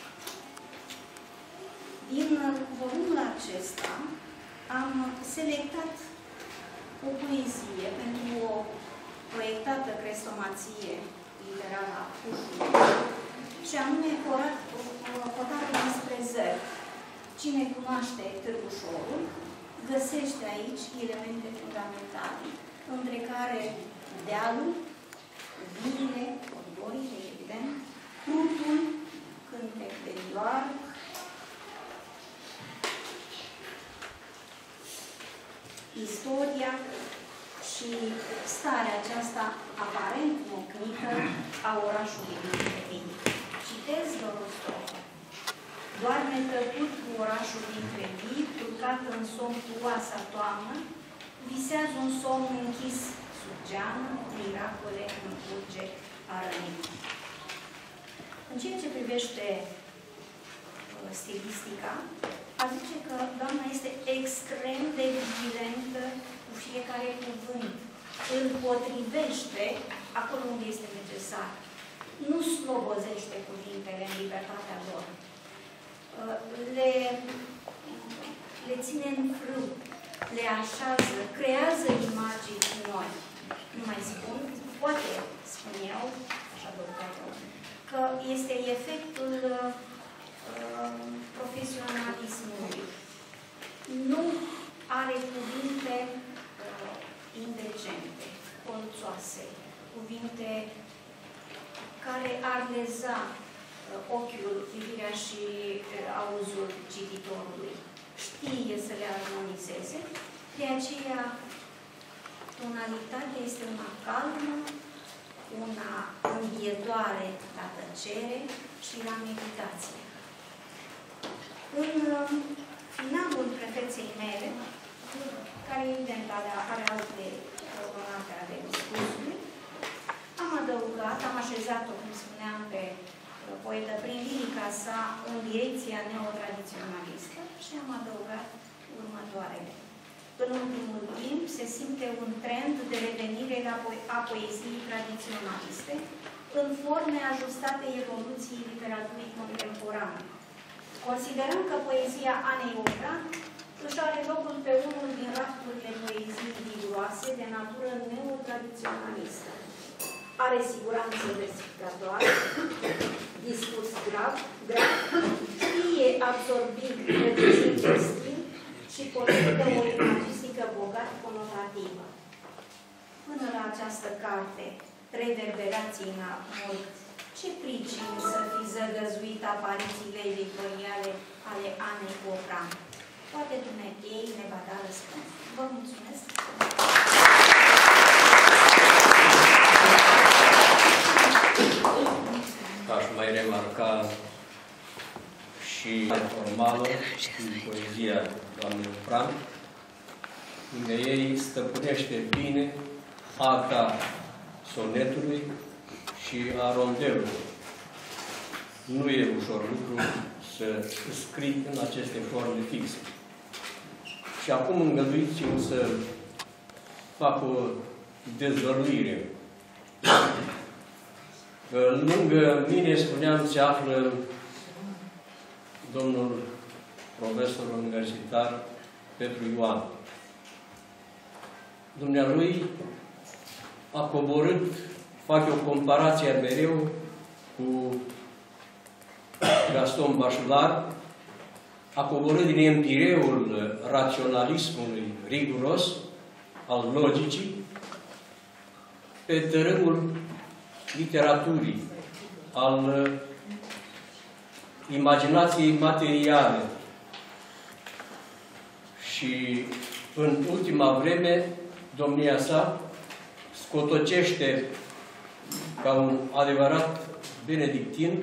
Din volumul acesta am selectat o poezie pentru o proiectată crestomație literară a Pușului, și anume Hotarul dinspre Zări. Cine cunoaște Târgușorul, găsește aici elemente fundamentale, între care dealul, viile, coridorile, evident, crutul, cântec de vioară, istoria și starea aceasta aparent mocnită a orașului dintre vii. Citez Dorostov. Doarme tăcut cu orașul dintre vii, culcat în somptuoasa toamnă, visează un somn închis sub geamă, miracole în curge a rănit. În ceea ce privește uh, stilistica, a zice că doamna este extrem de vigilentă cu fiecare cuvânt. Îl potrivește acolo unde este necesar. Nu slobozește cuvintele în libertatea lor. Le, le ține în frâu, le așează, creează imagini noi. Nu mai spun, poate spun eu, așa adoptat-o, că este efectul uh, profesionalismului. Nu are cuvinte uh, indecente, colțoase, cuvinte care ar leza uh, ochiul, privirea și uh, auzul cititorului. Știe să le armonizeze, de aceea tonalitatea este una calmă, una învietoare la tăcere și la meditație. În uh, finalul prefeței mele, care evident are, are alte ordonate ale discursului, am adăugat, am așezat-o, cum spuneam, pe poetă prin lirica sa în direcția neotradiționalistă și am adăugat următoarele. În ultimul timp se simte un trend de revenire la po a poeziei tradiționaliste în forme ajustate evoluției literaturii contemporane. Considerăm că poezia Anei Ogran își are locul pe unul din rafturile poeziei viguroase de natură neotradiționalistă. Are siguranță versificatoare, discurs grav, grav, știe absorbi reprezinte stil și posedă o imagistică bogat conotativă. Până la această carte, reverberații în mult, ce pricini să fi zăgăzuit aparițiile editoriale ale Anei Ogran? Poate Dumnezeu ne va da răspuns. Vă mulțumesc! Aș mai remarca și formală în poezia doamnei Ogran, unde ei stăpânește bine arta sonetului și a rondelului. Nu e ușor lucru să scrii în aceste forme fixe. Și acum îngăduiți-mi să fac o dezvăluire. Lângă mine, spuneam, se află domnul profesor universitar Petru Ioan. Dumnealui a coborât, fac o comparație mereu cu Gaston Bachelard a coborât din empireul raționalismului riguros, al logicii, pe tărâmul literaturii, al imaginației materiale. Și în ultima vreme, domnia sa scotocește ca un adevărat benedictin,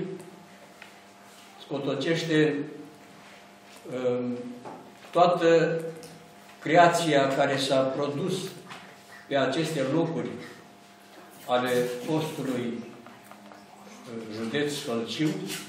scotocește um, toată creația care s-a produs pe aceste locuri ale fostului județ Fălciu,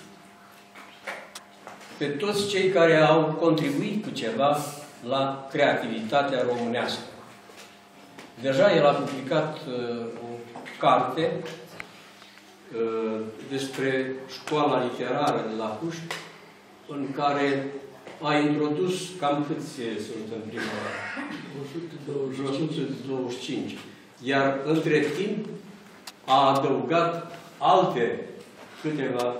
pe toți cei care au contribuit cu ceva la creativitatea românească. Deja el a publicat uh, o carte uh, despre școala literară de la Huș, în care a introdus cam câți sunt în prima o sută douăzeci și cinci. Iar între timp a adăugat alte câteva.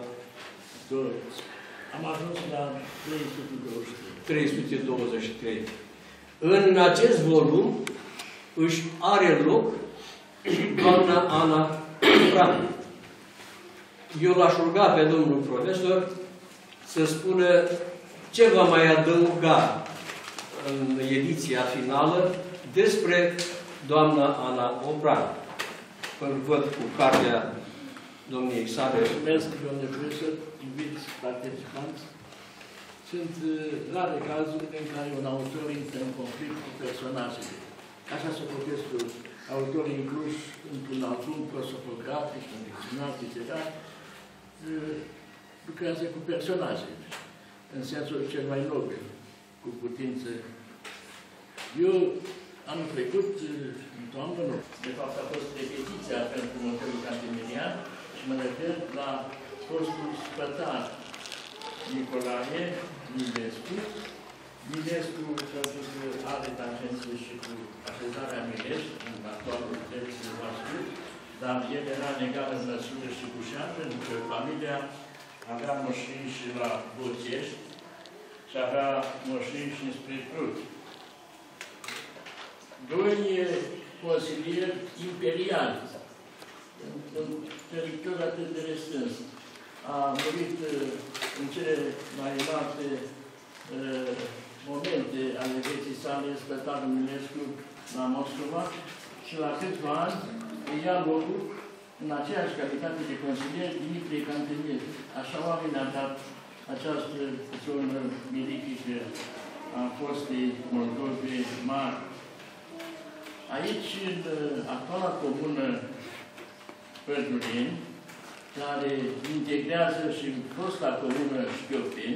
Am ajuns la trei sute douăzeci și trei. În acest volum își are loc și doamna Ana Fran. Eu l-aș ruga pe domnul profesor să spună ce va mai adăuga în ediția finală despre doamna Ana Opran. Îl văd cu cartea domniei sale. Mulțumesc, domnule profesor, iubiți participanți. Sunt rare cazuri în care un autor intră în conflict cu personajele. Așa se potesc autorii incluși într-un album prosopografic, un dicționar literar, lucrează cu personaje, în sensul cel mai nobil, cu putință. Eu, anul trecut, în toamnă, nu. De fapt, a fost repetiția pentru modelul cantimerian și mă refer la fostul spătar Nicolae Milescu. Milescu, pentru că are tangențe și cu așezarea Milescu, în actualul text de Vascu, dar el era în egală măsură și cu șan, pentru că familia avea moșini și la Boțești și avea moșini și spre Prut. Doi consilieri imperiali, în teritoriul atât de restrâns. A murit în cele mai înalte uh, momente ale vieții sale, spătarul Milescu la Moscova și la câțiva ani îi ia locul în aceeași calitate de consilier Dimitrie Cantemir. Așa oamenii a dat această zonă mirifică a fostei Moldove mari. Aici, în actuala comună Pădureni, care integrează și fosta comună Șchiopeni,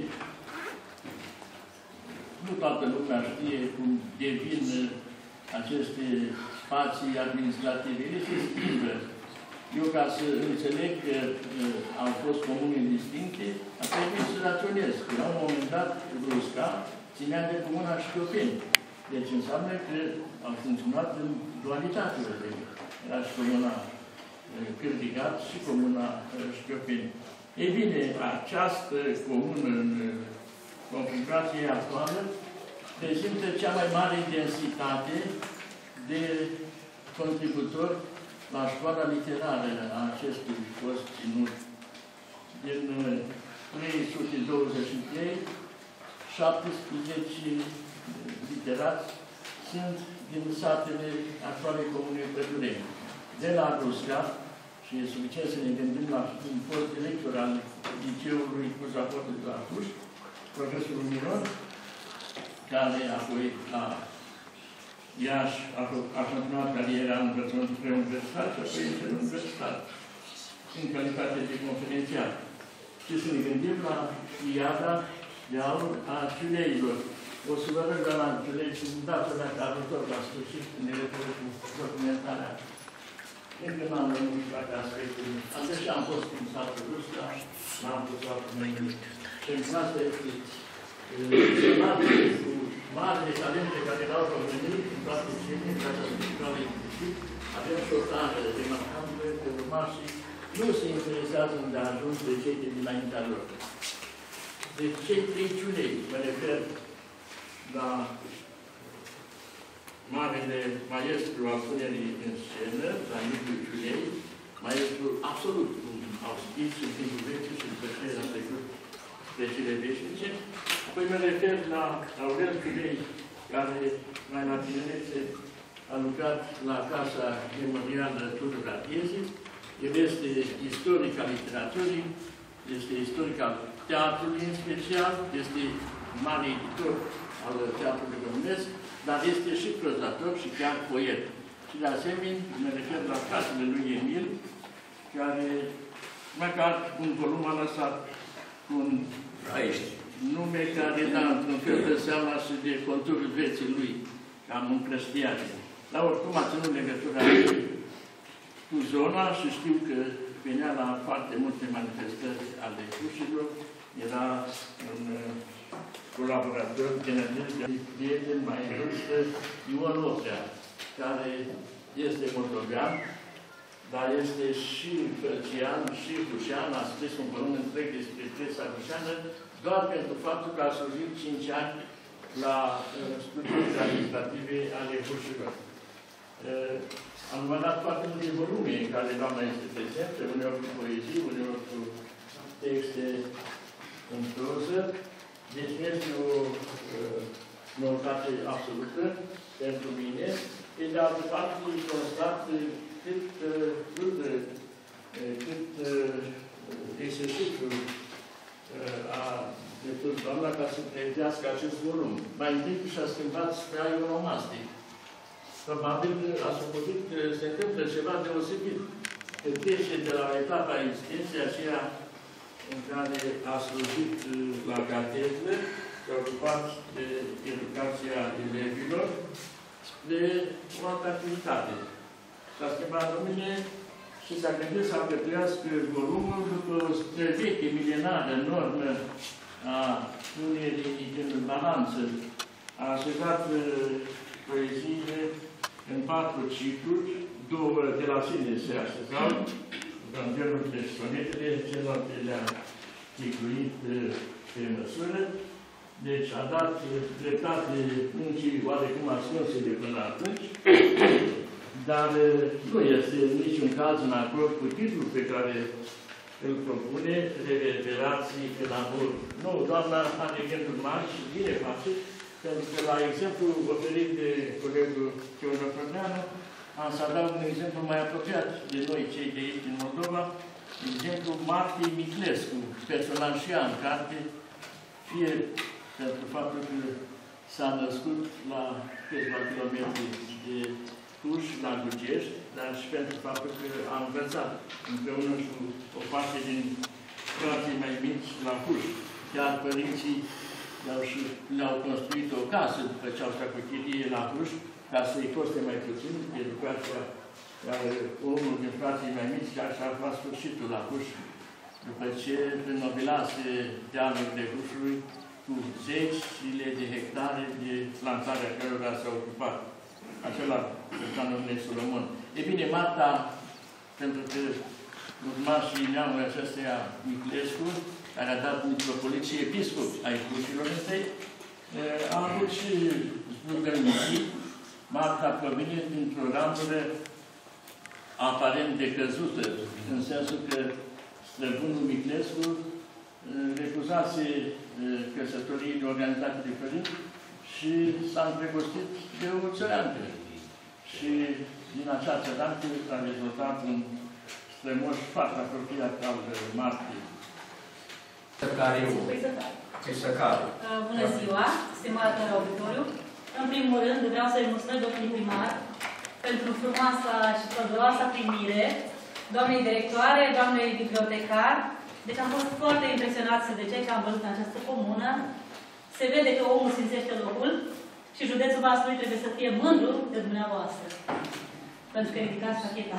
nu toată lumea știe cum devin aceste spații administrative. Ele se schimbă. Eu, ca să înțeleg că uh, au fost comune distincte, a trebuit să raționez. La un moment dat, Brusca ținea de comuna Șchiopeni. Deci înseamnă că au funcționat în dualitate. Era și comuna Cârdigat și comuna Șchiopeni. Ei bine, această comună în configurație actuală prezintă cea mai mare densitate de contributori la școala literară a acestui fost ținut. Din trei sute douăzeci și trei, șaptesprezece literați sunt din satele actualei comune Pădureni. De la Brusca, și e suficient să ne gândim la un fost director al liceului cu raportul de la Huș, profesorul Miron, care apoi la Iași a continuat cariera în învățământul preuniversitar și apoi în universitar, în calitate de conferențiar. Și să ne gândim la Iada de Aur a Ciuleilor. O să vă rog la Ciulei și îmi dați o dată ajutor la sfârșit în legătură cu documentarea. Încă n-am rământ la aspectul. Așa am fost în satul Rusca, n-am pus altul mâinii. Și în asta este semnatul cu marile talente care erau provenit în toate cele, în toate cele inclusiv. Avem și o tare remarcabilă că urmașii nu se interesează unde ajung pe cei de dinaintea lor. Deci cei trei ciulei, mă refer la marele maestru al punerii în scenă, la Liviu Ciulei, maestru absolut, cum au scris în timpul vechi și după ce a trecut pe cele veșnice. Apoi mă refer la Aurel Ciulei, care mai la tinerețe a lucrat la Casa Memorială Tudor Iezii. El este istoric al literaturii, este istoric al teatrului în special, este mare editor al teatrului românesc, dar este și prozator și chiar poet. Și de asemenea, mă refer la fratele lui Emil, care măcar un volum a lăsat un nume care, da, într-un fel de seama și de conturul vieții lui, cam un creștian. Dar oricum a ținut legătura cu zona și știu că venea la foarte multe manifestări ale Hușilor, era un colaborator general de prieten mai în vârstă, Ion Oprea, care este moldovean, dar este și hărțian, și hușean, a scris un volum întreg despre presa hușeană, doar pentru faptul că a slujit cinci ani la uh, studiile administrative ale Hușilor. Uh, am numărat foarte multe volume în care doamna este prezentă, uneori cu poezii, uneori cu texte în proză. Deci este o uh, noutate absolută pentru mine. Pe de altă parte, constat cât rudă, uh, cât uh, exercițiul uh, a depus doamna ca să pregătească acest volum. Mai întâi și-a schimbat spre aeromastic. Probabil a supozit că se întâmplă ceva deosebit. Că trece de la etapa existenței aceea în care a slujit la catedră, preocupat de educația elevilor, spre o altă activitate. S-a schimbat numele și s-a gândit să alcătuiască volumul după o străveche milenară normă a punerii în balanță. A așezat poeziile în patru cicluri, două de la sine se așezau, Evanghelurile și sonetele, celelalte le-a cicluit pe măsură. Deci a dat dreptate muncii oarecum ascunse de până atunci, dar nu este în niciun caz în acord cu titlul pe care îl propune, Reverberații în amor. Nu, doamna are gânduri mari și bine face, pentru că la exemplu oferit de colegul Teodor Fărneanu, am să adaug un exemplu mai apropiat de noi, cei de aici, din Moldova, exemplu Martii Miclescu, personaj și în carte, fie pentru faptul că s-a născut la câțiva kilometri de Huș, la Gugești, dar și pentru faptul că a învățat împreună cu o parte din frații mai mici la Huș. Chiar părinții le-au construit o casă după ce au stat cu chirie la Huș, ca să-i coste mai puțin educația, iar unul din frații mai mici așa a fost sfârșitul la Huș, după ce înnobilase dealurile Hușului cu zecile de hectare de plantarea cărora s-a ocupat. Acela persoanul lui Solomon. E bine, Marta, pentru că urmașii neamului acesteia Miclescu, care a dat mitropolit și episcop ai Hușilor întâi, a avut și zbulgărinții. Marta provine dintr-o ramură aparent decăzută, în sensul că străbunul Miclescu refuzase căsătoriile organizate de părinți și s-a îndrăgostit de o țărancă. Și din acea țărancă a rezultat un strămoș foarte apropiat al Martei. Bună ziua, stimați auditoriu. În primul rând, vreau să-i mulțumesc domnului primar pentru frumoasa și călduroasa primire, doamnei directoare, doamnei bibliotecar. Deci am fost foarte impresionați de ceea ce am văzut în această comună. Se vede că omul simțește locul și județul Vaslui trebuie să fie mândru de dumneavoastră. Pentru că ridicați pacheta.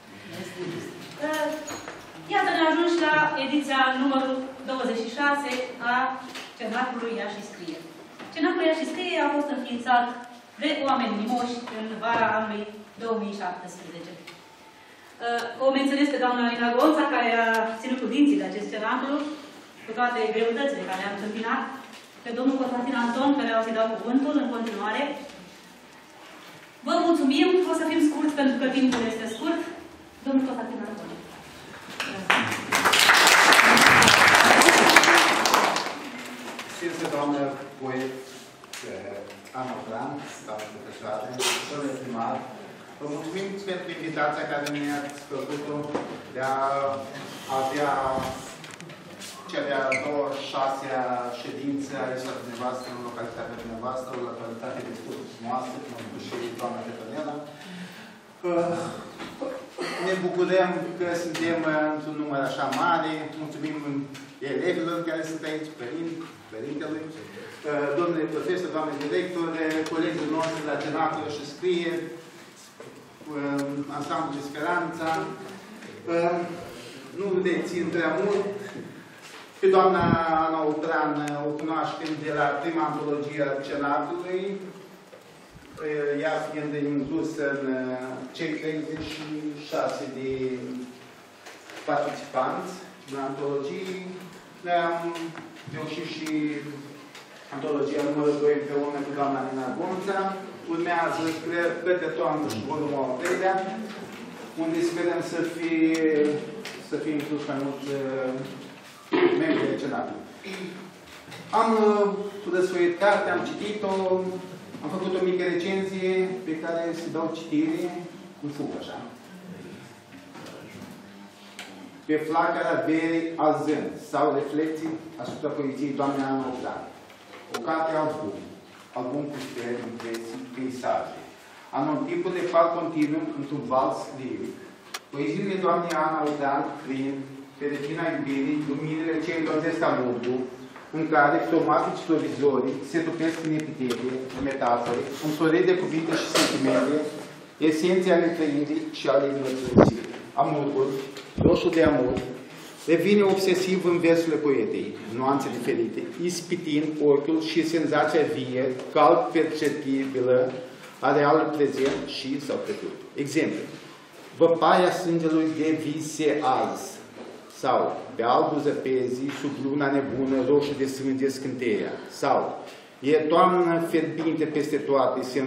Iată, ne ajuns la ediția numărul douăzeci și șase a Cenaclului Ia și Scrie. Cenaclul Ia și Scrie a fost înființat de oameni mimoși în vara anului două mii șaptesprezece. O menționez pe doamna Alina Gonța, care a ținut cu dinții de acest cenaclu. cu toate greutățile care le-am întâmpinat, pe domnul Constantin Anton, care o să-i dau cuvântul în continuare. Vă mulțumim, o să fim scurți pentru că timpul este scurt. Domnul Constantin Anton. Sfință doamnă poet, Ana Bran, doamnă profesoară, domnule primar, vă mulțumim pentru invitația care ne-ați făcut-o de a avea cea de-a doua șasea ședință aici la dumneavoastră, în localitatea dumneavoastră, o localitate destul de frumoasă, cum a spus și doamna Petronela. Ne bucurăm că suntem într-un număr așa mare, mulțumim elevilor care sunt aici, părinți, părintelui, domnule profesor, doamne director, colegii noștri la Genatul și Scrie, Ansamblu de Speranța. Nu le țin prea mult. Pe doamna Ana Opran o cunoaștem de la prima antologie a Cenatului, ea fiind inclusă în cei treizeci și șase de participanți în antologii. Ne-am reușit și antologia numărul doi împreună cu doamna Nina Gonța. Urmează, cred că toamnă și volumul al treilea, unde sperăm să fie, să fie inclus mai mulți membri de Cenatului. Am răsfoit carte, am citit-o, am făcut o mică recenzie pe care se dau citire în fugă, așa. Pe flacăra berii arzând sau reflexii asupra poeziei doamnei Ana Opran. O carte album, album cu stele, impresii, peisaje. Anotipul de fal continuu într-un vals liric. Poeziile doamnei Ana Opran prind pe regina iubirii luminile ce înlănțesc amurgul, în care cromatici provizorii se topesc în epitete, metafore, înfloriri de cuvinte și sentimente, esențe ale trăirii și ale învățării. Amurgul, roșul de amur, revine obsesiv în versurile poetei, nuanțe diferite, ispitind ochiul și senzația vie, cald perceptibilă, a realul prezent și sau trecut. Exemplu. Văpaia sângelui de vise azi, sau pe albul zăpezii, sub luna nebună, roșu de sânge scânteia, sau e toamnă fierbinte peste toate, se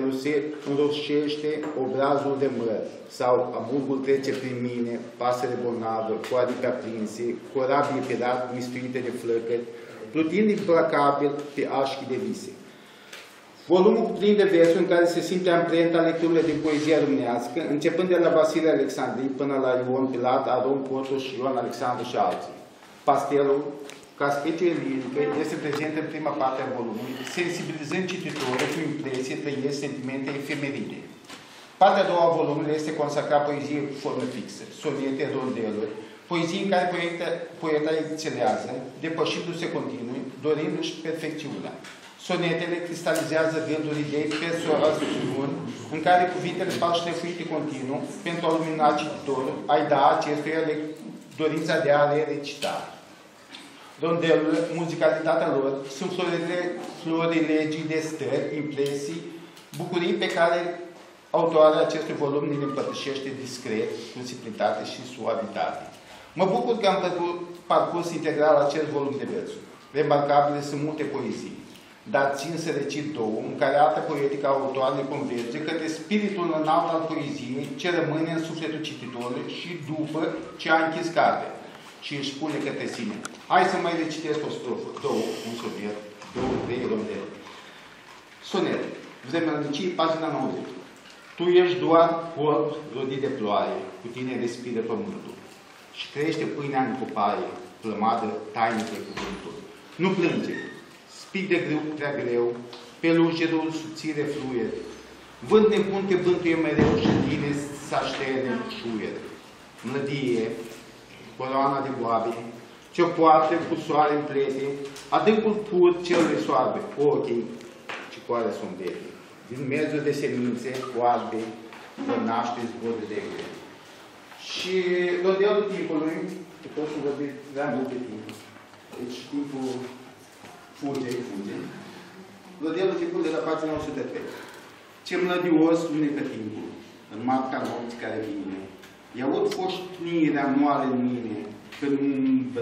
înroșește obrazul de măr, sau amurgul trece prin mine, pasăre bolnavă, cu aripi aprinse, corabie pirat, mistuite de flăcări, plutind implacabil pe așchi de vise. Volumul cuprinde versuri în care se simte amprenta lecturile din poezia românească, începând de la Vasile Alexandrii până la Ion Pilat, Aron Cotu și Ion Alexandru și alții. Pastelul, ca specie lirică, este prezent în prima parte a volumului, sensibilizând cititorul cu impresie, trăiesc sentimente efemeride. Partea a doua a volumului este consacrat poeziei cu formă fixă, sonete, rondeluri, poezii în care poeta, poeta excelează, depășindu-se continuu, dorindu-și perfecțiunea. Sonetele cristalizează gânduri, idei, persoasiuni, în care cuvintele par șlefuite continuu pentru a lumina cititorul, a-i da acestuia dorința de a le recita. Rondelurile, muzicalitatea lor, sunt florilegi de stări, impresii, bucurii pe care autoarea acestui volum ne le împărtășește discret, cu simplitate și suavitate. Mă bucur că am parcurs integral acest volum de versuri. Remarcabile sunt multe poezii, dar țin să recit două, în care arta poetică a autoarei converge către spiritul înalt al poeziei ce rămâne în sufletul cititorului și după ce a închis cartea și își spune către sine: hai să mai recitesc o strofă, două, un sonet, două, trei rondele. Sonet, Vremelnicii, pagina nouăzeci. Tu ești doar corp rodit de ploaie, cu tine respiră pământul și crește pâinea în copaie, plămadă tainică cuvântul. Nu plânge, spic de greu prea greu, pelujerul subțire fluier. Vânt nebun te bântuie mereu și tine s-așterne șuier. Mlădie, coroana de boabe, ce-o poartă cu soare în plete, adâncul pur cel de soarbe, ochii și coare sombete. Din merzul de semințe, oarbe, vă naște zbor de legre. Și rodelul timpului, că pot să vorbim prea mult de timp, deci timpul fuge, fuge. Rodelul timpului de la pagina o sută trei. Ce mlădios lunecă timpul, în marca nopții care vine. I-aud foșnirea moare în mine, când umbra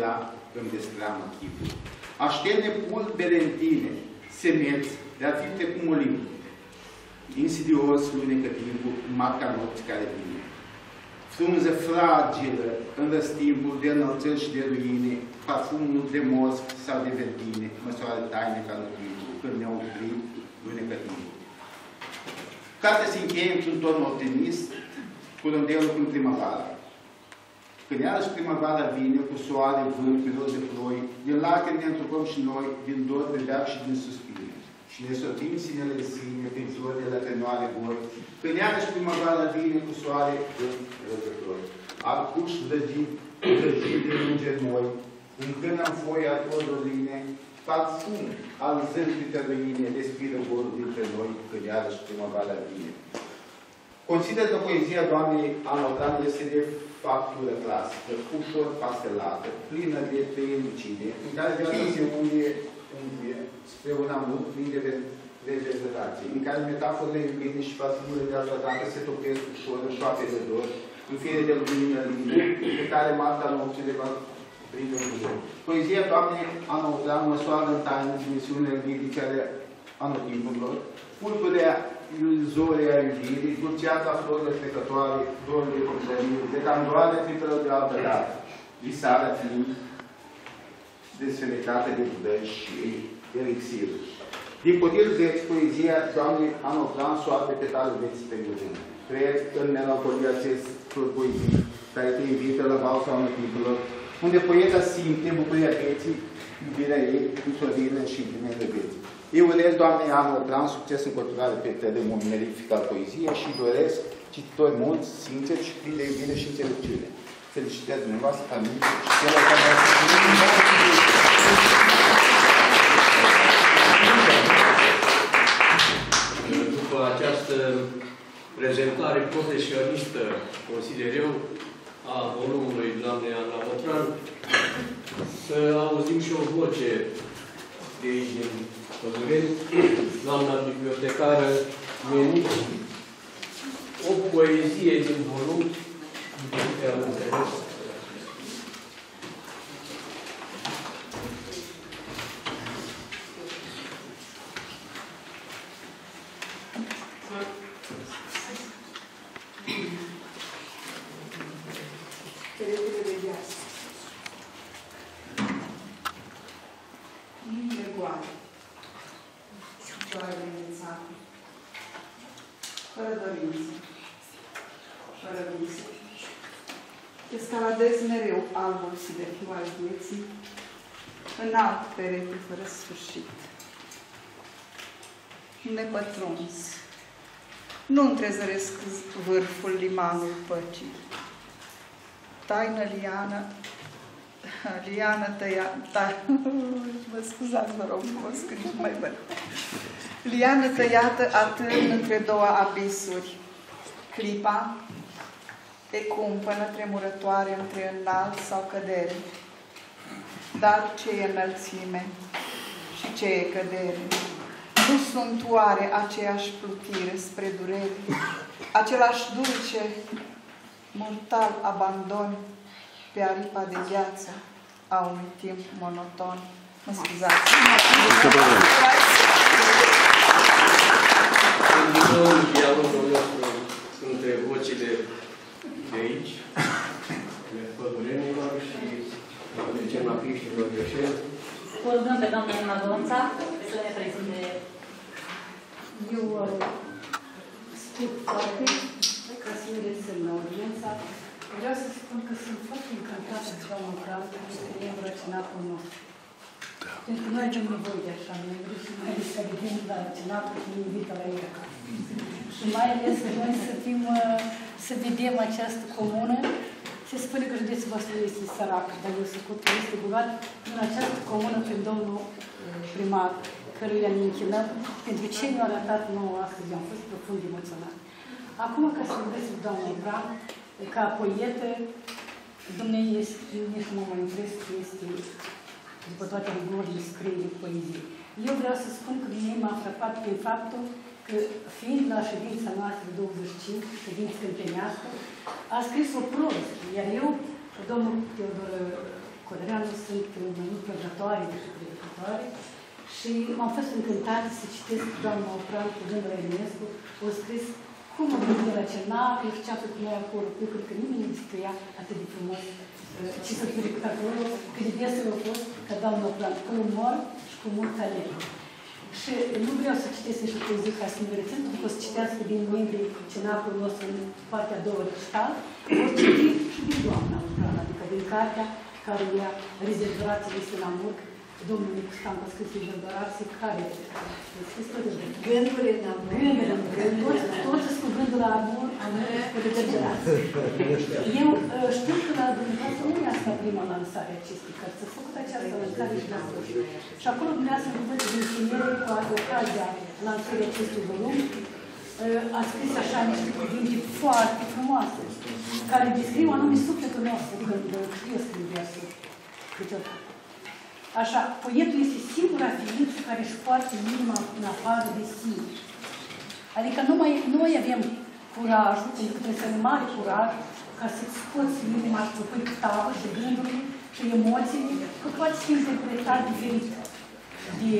îmi destramă chipul. Așterne pulbere în tine, semeți, de-ar fi trecum o limbă. Insidios lunecă timpul, marca nopții care vine. Frunză fragilă, în răstimpul de înălțări și de ruine, parfumul de mosc sau de verdine, măsoară taine ca timpul, când ne-au oprit, lunecă timpul. Cartea se încheie într-un ton optimist, cu rândelul cu primăvara. Când iarăși primăvara vine, cu soare, vânt, cu roz de flori, din lacrimi ne întrupăm și noi, din dor de beac și din suspine. Și ne sortim sinele de sine, prin flori de lăcrănoare goi. Când iarăși primăvara vine, cu soare, vânt, cu roz de flori. Arcuși vrăjit, vrăjit de îngeri noi, încână în foia todoline, parfum al zâmbrii tăruine, respiră gorul dintre noi, când iarăși primăvara vine. Consider că poezia doamnei Anotan este de factură clasică, ușor pastelată, plină de preelucide, în care viața se unde, unde spre un amur plin de vegetație, în care metaforele iubite și parfumurile de altă dată se topesc ușor în șoape de dor, în fire de lumină lină, pe care Marta nopțile va prinde în jur. Poezia doamnei Anotan măsoară în taină dimensiunile lirice ale anotimpurilor, pulpurea iluzoria iubirii, dulceața florile trecătoare, dorile copilării, de candoare clipelor de altă dată, visarea fiind desferitate de budări și elixiruri. Din potir de poezia doamnei Anotan soarbe petale veți pe gând. Cred în melancolia acestor poezii care te invită la valsa anotimpurilor, unde poeta simte bucuria vieții, iubirea ei, înfloririle și împlinele vieții. Eu urez doamnei Anotan succes în culturare pe tărâmul merific al poeziei și doresc cititori mulți, sinceri și plini de iubire și înțelepciune. Felicitări dumneavoastră, familie și celor care au După această prezentare profesionistă, consider eu, a volumului doamnei Ana Bătran, să auzim și o voce de aici din Pădureni, doamna bibliotecară Menici, o poezie din volum, pe am înțeles. Peretele de viață. Mâinile goale, picioarele înghețate, fără dorință, fără vise. Escaladez mereu albul sidefiu al vieții, înalt perete fără sfârșit. Nepătruns, nu întrezăresc vârful limanul păcii. Taină liană, liană tăia, ta, mă scuzați, vă rog, mă scris mai bine. Liană tăiată atârn între două abisuri. Clipa e cumpănă tremurătoare între înalt sau cădere. Dar ce e înălțime și ce e cădere? Nu sunt oare aceeași plutire spre durere, același dulce, mortal abandon pe aripa de viață a unui timp monoton. Mă scuzați. Continuăm dialogul nostru între vocile de aici, de pădurenilor și de cenapiștilor de șel. O rugăm pe doamna Ina Donța să ne prezinte. Eu scriu foarte, ca să ne rețin la audiența. Vreau să spun că sunt foarte încântată de doamna Cram, este îmbrăcinatul nostru. Pentru că noi avem nevoie de așa membri și mai ales să vedem la răcinatul și ne invită la ei acasă. Și mai ales că noi să fim, să vedem această comună. Se spune că județul vostru este sărac, dar eu Sucutul este bogat în această comună prin domnul primar, căruia ne închinăm, pentru ce ne-a arătat nouă astăzi, am fost profund emoționat. Acum, ca să vorbesc cu doamna Ibram, ca poetă, dumneavoastră este, nici nu mă mai impress că este, după toate rigorile, scrie de poezie. Eu vreau să spun că dumneavoastră m-a frapat prin faptul că, fiind la ședința noastră douăzeci și cinci, ședință câmpenească, a scris o proză, iar eu, domnul Teodor Codreanu sunt mai mult prădătoare decât predicătoare și m-am fost încântată să citesc doamna Opran cu gândul Eminescu, o scris cum a venit de la Cernac, eu știu ce a făcut noi acolo, eu cred că nimeni nu descria atât de frumos ce s-a trecut acolo, cât de des a fost ca doamna Opran, cu umor și cu mult talent. Și nu vreau să citesc niște poezii ca să nu rețin, pentru că o să citească din membrii cenacului nostru în partea a doua recital, o citi și din doamna Opran, adică din cartea care i-a rezervat este la Murg, domnul Nicu Stancu a scris în Dorație, care a scris toate gândurile în amur, gândurile în amur, toți sunt cu gândul la amur, amur și cu detergerație. Eu știu că la dumneavoastră nu e asta prima lansare a acestei cărți, a făcut această lansare și la sfârșit. Și acolo dumneavoastră în cuvânt din încheiere, cu ocazia lansării acestui volum, a scris așa niște cuvinte foarte frumoase, care descriu anume sufletul nostru când eu scriu versuri câteodată. Așa, poetul este singura ființă care își poartă inima în afară de sine. Adică numai noi avem curajul, pentru că trebuie să avem mare curaj, ca să-ți scoți inima și să pui tavă și gândurile și emoțiile, că poate fi interpretat diferit. De...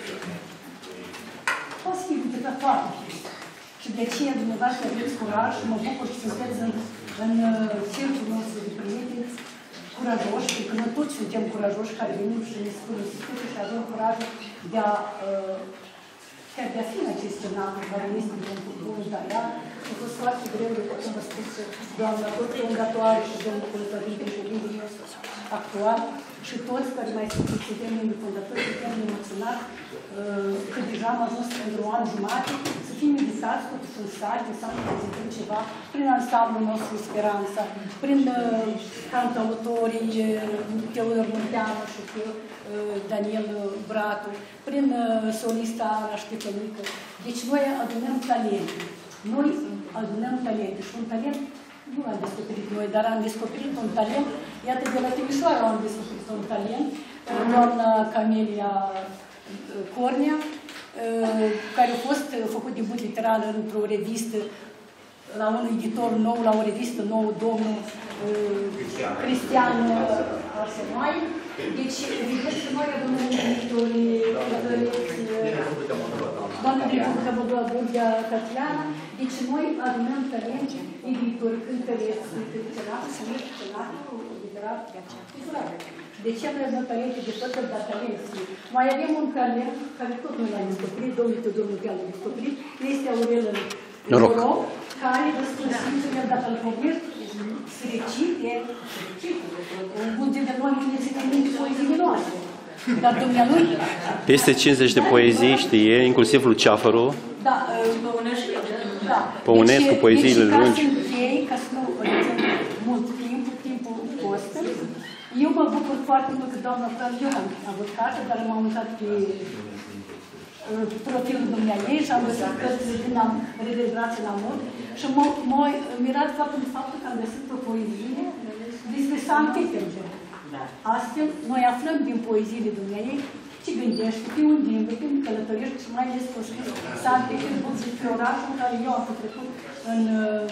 Poate fi interpretat foarte diferit. Și de aceea dumneavoastră aveți curaj și mă bucur că sunteți în, în cercul nostru de prieteni curajoși, pentru că noi toți suntem curajoși care venim și ne spunem secrete și avem curajul de a, uh, chiar de a fi în acest cenacul care este pentru voluntariat. A fost foarte greu, de cum vă spus, doamna tot fondatoare și domnul Călătorin, președintele nostru actual, și toți care mai sunt suntem membri fondatori, suntem emoționați uh, că deja am ajuns pentru un an jumate să fim invitați totuși în sat, să prezentăm ceva prin ansamblul nostru Speranța, prin uh, cantautorii uh, Teodor Munteanu și uh, Daniel Bratu, prin uh, solista Ana Ștefănică. Deci noi adunăm talente. Noi adunăm talente și un talent nu l-am descoperit noi, dar am descoperit un talent. Iată, de la Timișoara am descoperit un talent, doamna Camelia Cornea, care a fost făcut debut literal într-o revistă, la un editor nou, la o revistă nouă, domnul Cristian Arsenoi. Deci, vedeți că noi adunăm editorii, doamna Republica Bădua Burgea Tatiana, deci noi adunăm talente, editori, cântăreți, cântăreți, cântăreți, literat, literat. De ce noi avem talente de tot, dar talente? Mai avem un talent, care tot noi l-am descoperit, domnul Teodor Munteanu l-a descoperit, este Aurel Noroc, care vă spun sincer, dacă îl pomești, fericit, e fericit. Un bun de noi nu ne ține minte poeziile noastre. Dar dumnealui... Peste cincizeci de poezii știe, inclusiv Luceafărul. Da, da. Păunescu, poeziile lungi. Deci, ca să închei, ca să nu rețin mult timp, timpul costă, eu mă bucur foarte mult că doamna Fran, eu am avut carte, dar m-am uitat pe profilul dumneavoastră și am găsit cărțile când am redevrație la mod și m-a mirat faptul de faptul că am găsit o poezie despre Sankt Peterburg. Astfel, noi aflăm din poeziile dumneavoastră ce gândește, pe unde îmbă, pe unde călătorești și mai ales că scris Sankt Peterburg despre orașul în care eu am petrecut în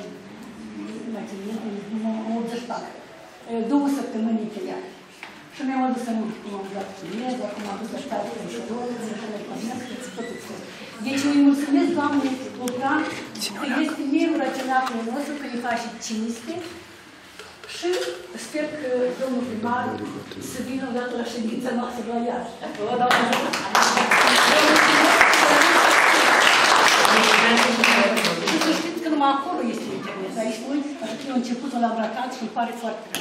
optzeci și patru. Două săptămâni încheiate. Și mi-am adus aminte cum am dat chineză, cum am adus așa pe ușorul, și așa mai pornesc, tot tot. Deci îi mulțumesc doamnei Opran că este membru cenacului nostru, că îi face cinste și sper că domnul primar să vină odată la ședința noastră la Iași. O, doamne! Și să știți că numai acolo este internet. Aici noi, așa că eu începutul la îmbrăcat și îmi pare foarte rău.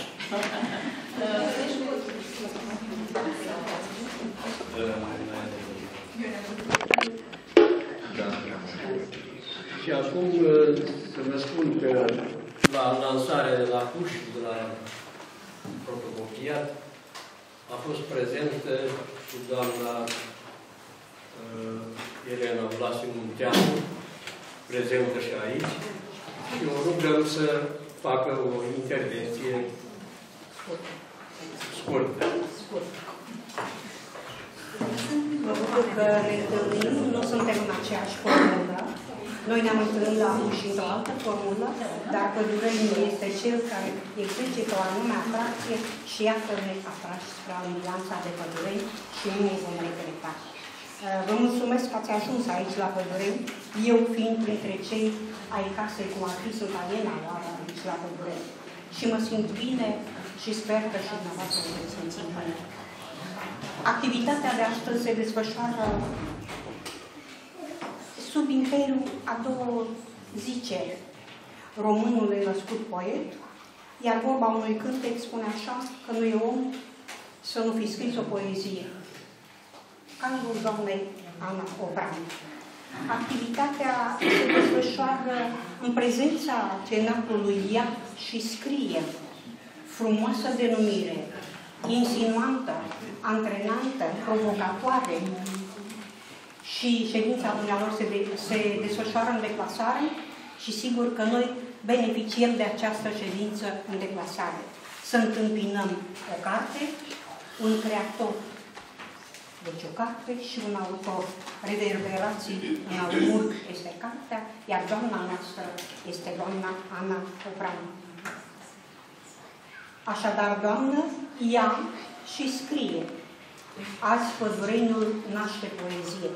Și acum să vă spun că la lansare la Cuș, de la protocopiat, a fost prezentă și doamna uh, Elena Vlasiu Munteanu, prezentă și aici, și o rugăm să facă o intervenție scurtă. Mă bucur că ne întâlnim, nu suntem în aceeași formă, Noi ne-am întâlnit la și într-o altă formulă, dar pădurenul este cel care exercită o anume atracție și iată-ne atrași spre alianța de pădureni și nu ne vom regreta. Vă mulțumesc că ați ajuns aici la Pădureni, eu fiind printre cei ai casei, cum ar fi, sunt aliena aici la Pădureni. Și mă simt bine și sper că și dumneavoastră vă simți bine. Activitatea de astăzi se desfășoară sub imperiul a două ziceri. Românul e născut poet, iar vorba unui cântec spune așa, că nu e om să nu fi scris o poezie. Calul doamnei Ana Obran. Activitatea se desfășoară în prezența cenacului ea și scrie. Frumoasă denumire, insinuantă, antrenantă, provocatoare. Și ședința dumnealor se, de, se desfășoară în declasare și sigur că noi beneficiem de această ședință în declasare. Să întâmpinăm o carte, un creator, deci o carte și un autor. Reverberații în aur este cartea, iar doamna noastră este doamna Ana Obran. Așadar, doamnă, ia și scrie. Azi Pădurenul naște poezie.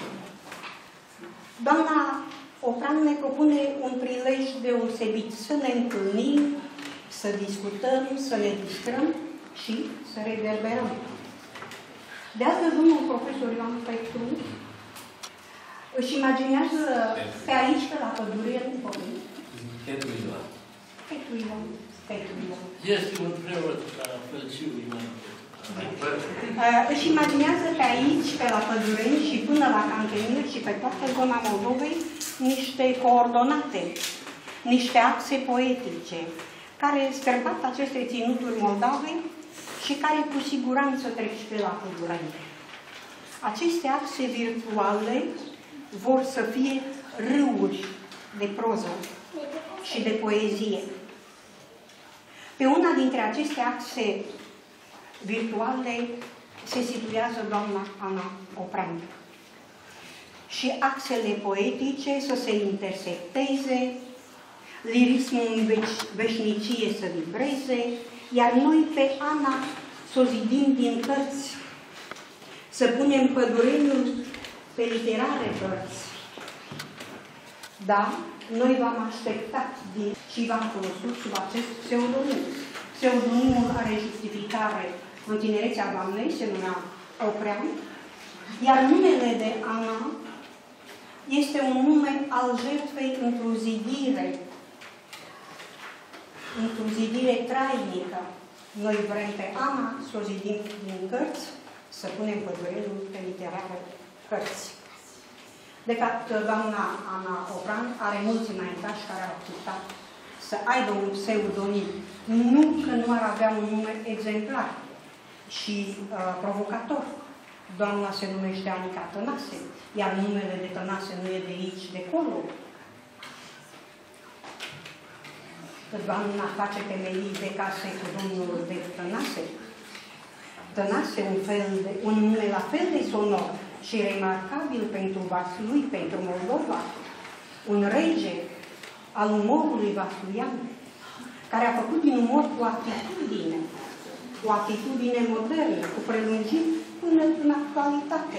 Doamna Obran ne propune un prilej deosebit să ne întâlnim, să discutăm, să ne distrăm și să reverberăm. De altfel, domnul profesor Ioan Petru își imaginează pe aici, pe la Pădureni, Petru Ioan. Petru Ioan. Petru Ioan. Este un preot la Fălciu Ioan. Își imaginează pe aici, pe la Pădureni și până la Cantemir și pe toată zona Moldovei niște coordonate, niște axe poetice, care străbat aceste ținuturi moldave și care cu siguranță trec și pe la Pădureni. Aceste axe virtuale vor să fie râuri de proză și de poezie. Pe una dintre aceste axe virtuale se situează doamna Ana Obran. Și axele poetice să se intersecteze, lirismul în veșnicie să vibreze, iar noi pe Ana să o zidim din cărți, să punem Pădurenul pe literare cărți. Da, noi v-am așteptat din, și v-am cunoscut sub acest pseudonim. Pseudonimul are justificare în tinerețea doamnei, se numea Obran, iar numele de Ana este un nume al jertfei într-o zidire, într-o zidire trainică. Noi vrem pe Ana să o zidim din cărți, să punem Pădurenul pe literare cărți. De fapt, doamna Ana Obran are mulți înaintași care au acceptat să aibă un pseudonim. Nu că nu ar avea un nume exemplar și uh, provocator. Doamna se numește Anica Tănase, iar numele de Tănase nu e de aici, de acolo. Că doamna face temelii de case cu domnul de Tănase. Tănase, un, fel de, un nume la fel de sonor și remarcabil pentru Vaslui, pentru Moldova. Un rege al umorului vasluian, care a făcut din umor cu atitudine, cu atitudine modernă, cu prelungit până în actualitate.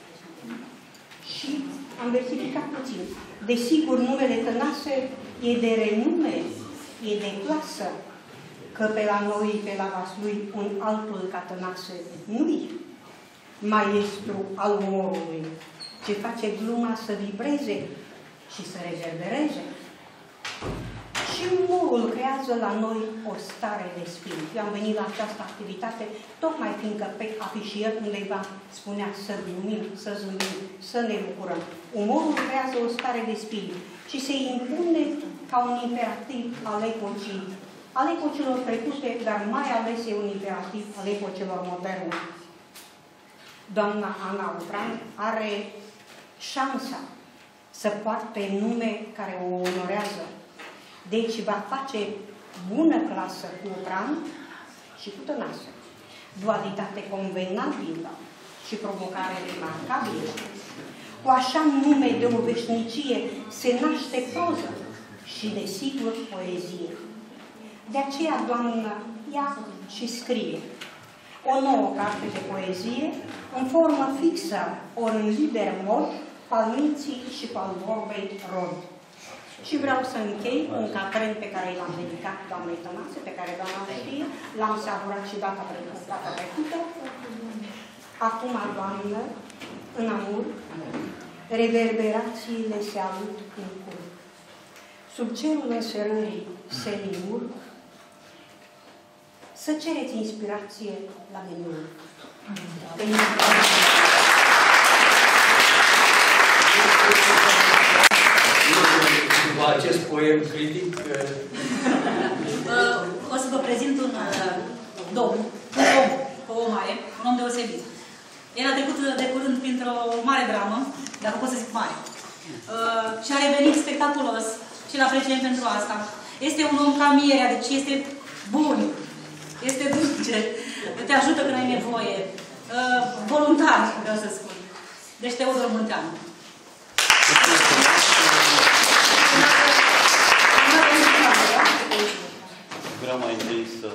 Și am versificat puțin. Desigur, numele Tănase e de renume, e de clasă, că pe la noi, pe la Vaslui, un altul ca Tănase nu-i maestru al umorului, ce face gluma să vibreze și să reverbereze. Și umorul creează la noi o stare de spirit. Eu am venit la această activitate tocmai fiindcă pe afișier undeva spunea să glumim, să zâmbim, să ne bucurăm. Umorul creează o stare de spirit și se impune ca un imperativ al epocii, al epocilor trecute, dar mai ales e un imperativ al epocilor moderne. Doamna Ana Obran are șansa să poarte nume care o onorează. Deci va face bună clasă cu Obran și cu Tănase. Dualitate convenabilă și provocare remarcabilă. cu așa nume de o veșnicie se naște proză și, desigur, poezie. De aceea, doamna, ia și scrie o nouă carte de poezie, în formă fixă, ori în liber mod, al minții și al vorbei rod. Și vreau să închei cu un catren pe care l-am dedicat doamnei Tănase, pe care doamna știe, l-am savurat și data trecută. Acum, doamnă, în amur, reverberațiile se aud în cur. Sub cerul însărării selimur, să cereți inspirație la meniul. După acest poem critic... O să vă prezint un domn, un om, o om mare, un om deosebit. El a trecut de curând printr-o mare dramă, dacă pot să zic mare. Și a revenit spectaculos și îl apreciem pentru asta. Este un om ca mierea, deci este bun, este dulce, te ajută când ai nevoie. Voluntar, vreau să spun. Deci Teodor Munteanu. Vreau mai întâi să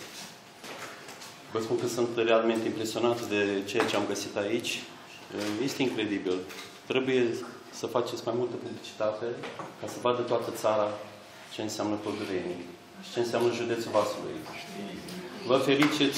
vă spun că sunt realmente impresionat de ceea ce am găsit aici. Este incredibil. Trebuie să faceți mai multă publicitate ca să vadă toată țara ce înseamnă Pădurenii și ce înseamnă județul Vaslui. Vă felicit!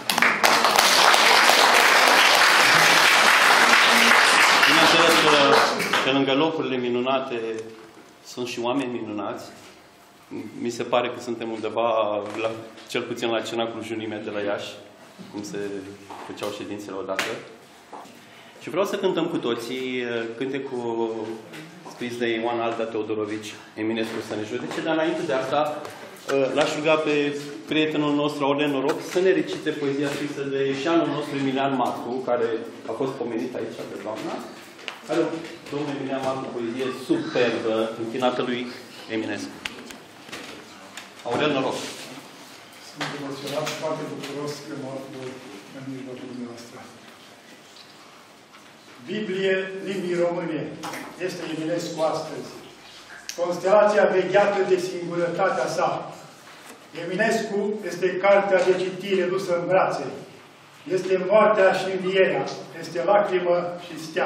Bineînțeles că pe lângă locurile minunate sunt și oameni minunați. Mi se pare că suntem undeva, la, cel puțin la cenacul Junime de la Iași, cum se făceau ședințele odată. Și vreau să cântăm cu toții cântecul scris de Ioan Alda Teodorovici, Eminescu să ne judece, dar înainte de asta l-aș ruga pe prietenul nostru, Aurel Noroc, să ne recite poezia scrisă de șanul nostru Emilian Matcu, care a fost pomenit aici de doamna. Are domnul Emilian Matcu poezie superbă, închinată lui Eminescu. Aurel Noroc. Sunt emoționat, foarte bucuros că mă aflu în mijlocul dumneavoastră. Biblie limbii române este Eminescu astăzi. Constelația vegheată de singurătatea sa. Eminescu este cartea de citire dusă în brațe. Este moartea și învierea. Este lacrimă și stea.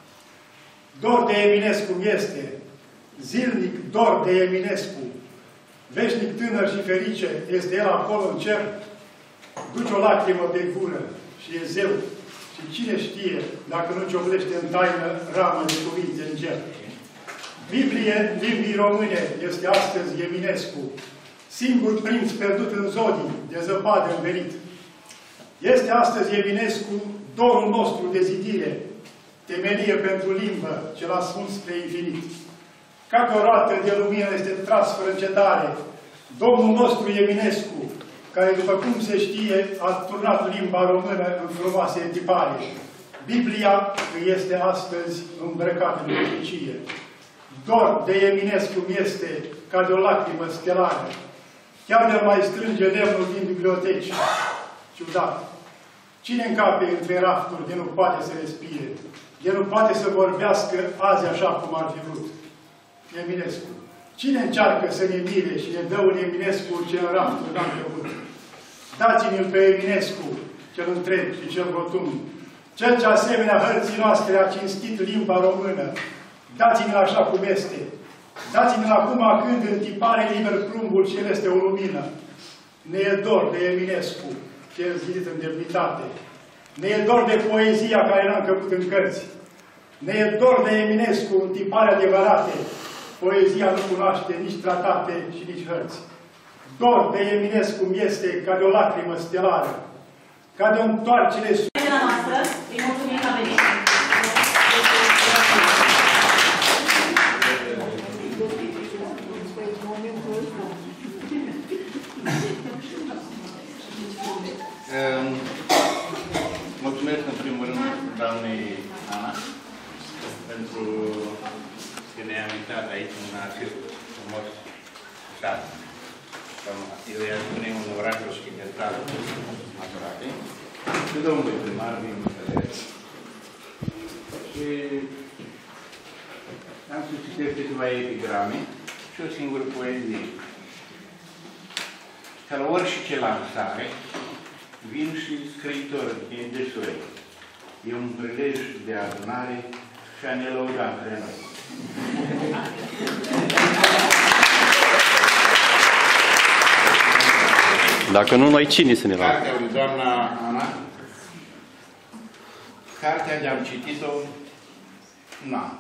Dor de Eminescu este. Zilnic dor de Eminescu. Veșnic tânăr și ferice, este el acolo în cer, duce o lacrimă pe gură și e zeu. Și cine știe dacă nu cioplește în taină ramă de cuvinte în cer. Biblie limbii române este astăzi Eminescu, singur prinț pierdut în zodii, de zăpadă învenit. Este astăzi Eminescu dorul nostru de zidire, temelie pentru limbă, cel ascuns spre infinit. Ca pe o roată de lumină este tras fără încetare Domnul nostru Eminescu, care, după cum se știe, a turnat limba română în frumoase tipare. Biblia îi este astăzi îmbrăcată de veșnicie. Dor de Eminescu este ca de o lacrimă stelară. Chiar de mai strânge lemnul din biblioteci. Ciudat. Cine încape între rafturi de nu poate să respire, de nu poate să vorbească azi așa cum ar fi vrut? Eminescu. Cine încearcă să ne mire și ne dă un Eminescu ce în rafturi n-am făcut? Dați-mi-l pe Eminescu, cel întreg și cel rotund. Cel ce asemenea hărții noastre a cinstit limba română. Dați-mi-l așa cum este. Dați-mi-l acum când în tipare liber plumbul cel este o lumină. Ne e dor de Eminescu, cel zidit în demnitate. Ne e dor de poezia care n-a încăput în cărți. Ne e dor de Eminescu în tipare adevărate. Poezia nu cunoaște nici tratate și nici hărți. Dor de Eminescu este ca de o lacrimă stelară, ca de o întoarcere... La noastră, îi mulțumim că a venit. Mulțumesc în primul rând doamnei Ana pentru că ne-a invitat aici în acest frumos sat. Eu i-aș spune un oraș occidental Maturate. Și domnului primar din Măsălesc. Și de câteva epigrame și o singură poezie. Ca la orice ce lansare, vin și scriitori din desuri. E un prilej de adunare și a ne lăuda între noi. Dacă nu, noi cine să ne luăm? Cartea lui doamna Ana. Cartea de-am citit-o, n-am.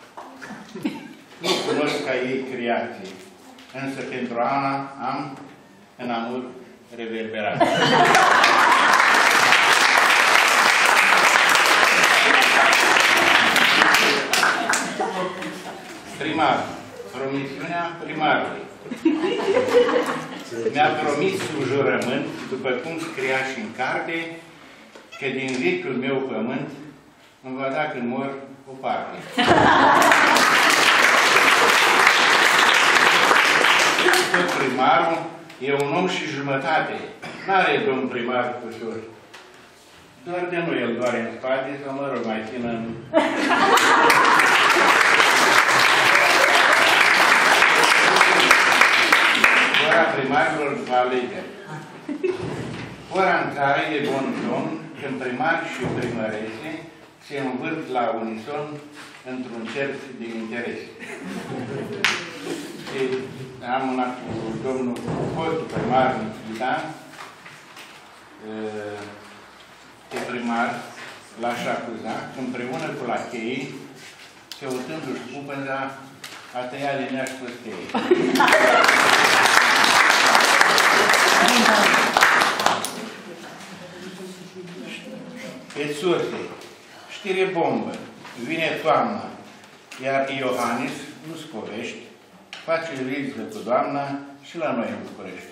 Nu cunosc ca ei creație, însă pentru Ana am în amur reverberat. Primar. Promisiunea primarului. Mi-a promis un jurământ, după cum scria și în carte, că din vechiul meu pământ îmi va da când mor o parte. Tot primarul e un om și jumătate. N-are domn primar ușor. Doar de nu el doare în spate, sau mă rog, mai țină în... Ora primarilor după alegeri. Ora în care e bun domn, când primari și primărese se învârt la unison într-un cerc de interese. Și am una cu domnul fostul primar Nichitan, pe primar la Șacuza, împreună cu la cheii, căutându-și pupăza, a tăiat linea și pus cheii. Pe surse, știre bombă, vine toamna, iar Iohannis nu-ți povești, face riză cu doamna și la noi în București.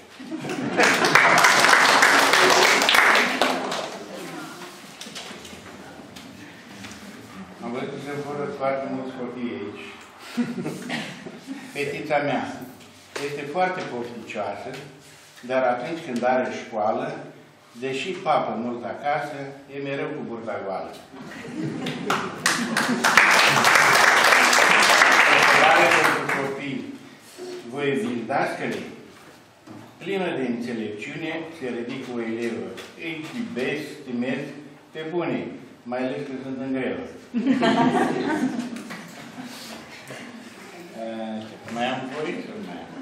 Am văzut că se fură foarte mulți copii aici. Fetița mea este foarte pofticioasă, dar atunci când are școală, deși papă mult acasă, e mereu cu burta goală. Întrebare pentru copii. Voi fiți dascălii? Plină de înțelepciune, se ridică o elevă. Îi iubesc, stimez pe bune, mai ales că sunt în grevă. Mai am voi sau mai am?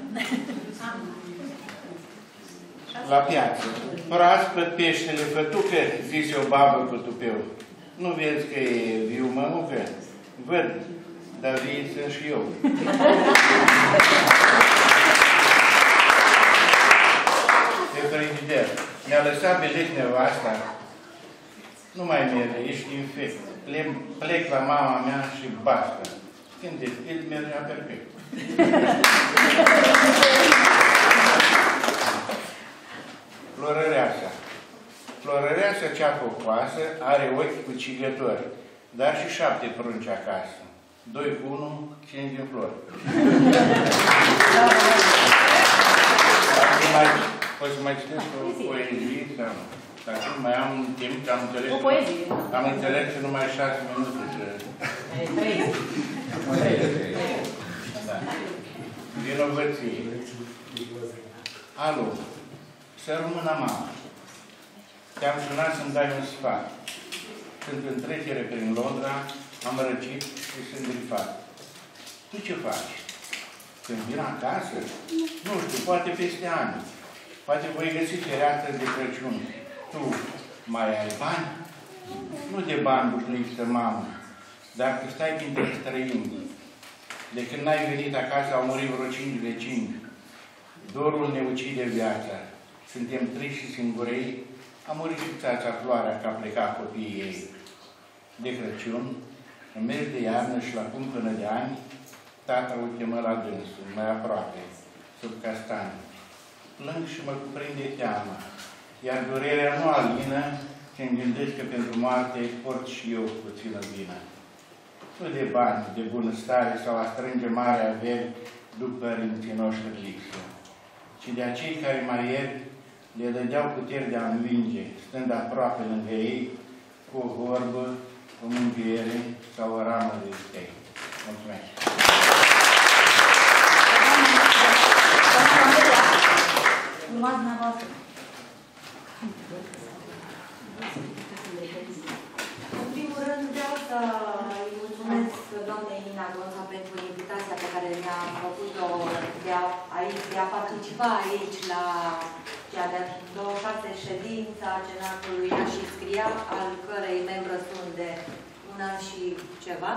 La piață. Proaspăt peștele fătucă, zise o babă cu tupeu. Nu vezi că e viu, mămucă? Văd, dar vii sunt și eu. De frigider. Mi-a lăsat bilet nevasta. Nu mai merge, ești infect. Plec la mama mea și basta. Când deschid, mergea perfect. Florăreasa. Florăreasa cea popoasă are ochi cu cigători, dar și șapte prunci acasă. Doi cu unu, cinci din flori. Poți să mai citesc o poezie sau nu? Dacă mai am un timp, am înțeles, o poezie. Am înțeles că numai șase minute. Da. Vinovăție. Alo. Să rămână mama. Te-am sunat să-mi dai un sfat. Sunt în trecere prin Londra, am răcit și sunt grifat. Tu ce faci? Când vin acasă? Nu știu, poate peste ani. Poate voi găsi fereastră de Crăciun. Tu mai ai bani? Nu de bani dupliță, mamă, dar că stai dintre străini. De când n-ai venit acasă au murit vreo cinci vecini. Dorul ne ucide viața. Suntem triști și singurei. A murit și țața Floarea, că a plecat copiii ei. De Crăciun, în mers de iarnă și la cumpănă de ani, tata o chemă la dânsul, mai aproape, sub castani. Plâng și mă cuprinde teama, iar durerea nu alină când gândesc că pentru moarte port și eu puțină vină. Nu de bani, de bunăstare sau a strânge mare averi după părinții noștri lipsă, ci de acei care mai ieri le dădeau puteri de a învinge, stând aproape lângă ei, cu o vorbă, o mângâiere sau o ramă de stei. Mulțumesc! urmați dumneavoastră. În primul rând vreau să îi mulțumesc doamnei Nina Gonța pentru invitația pe care mi-a făcut-o de a, aici, de a participa aici la cea de-a douăzeci și șasea ședință a Cenacului Iași Scria, al cărei membră sunt de un an și ceva.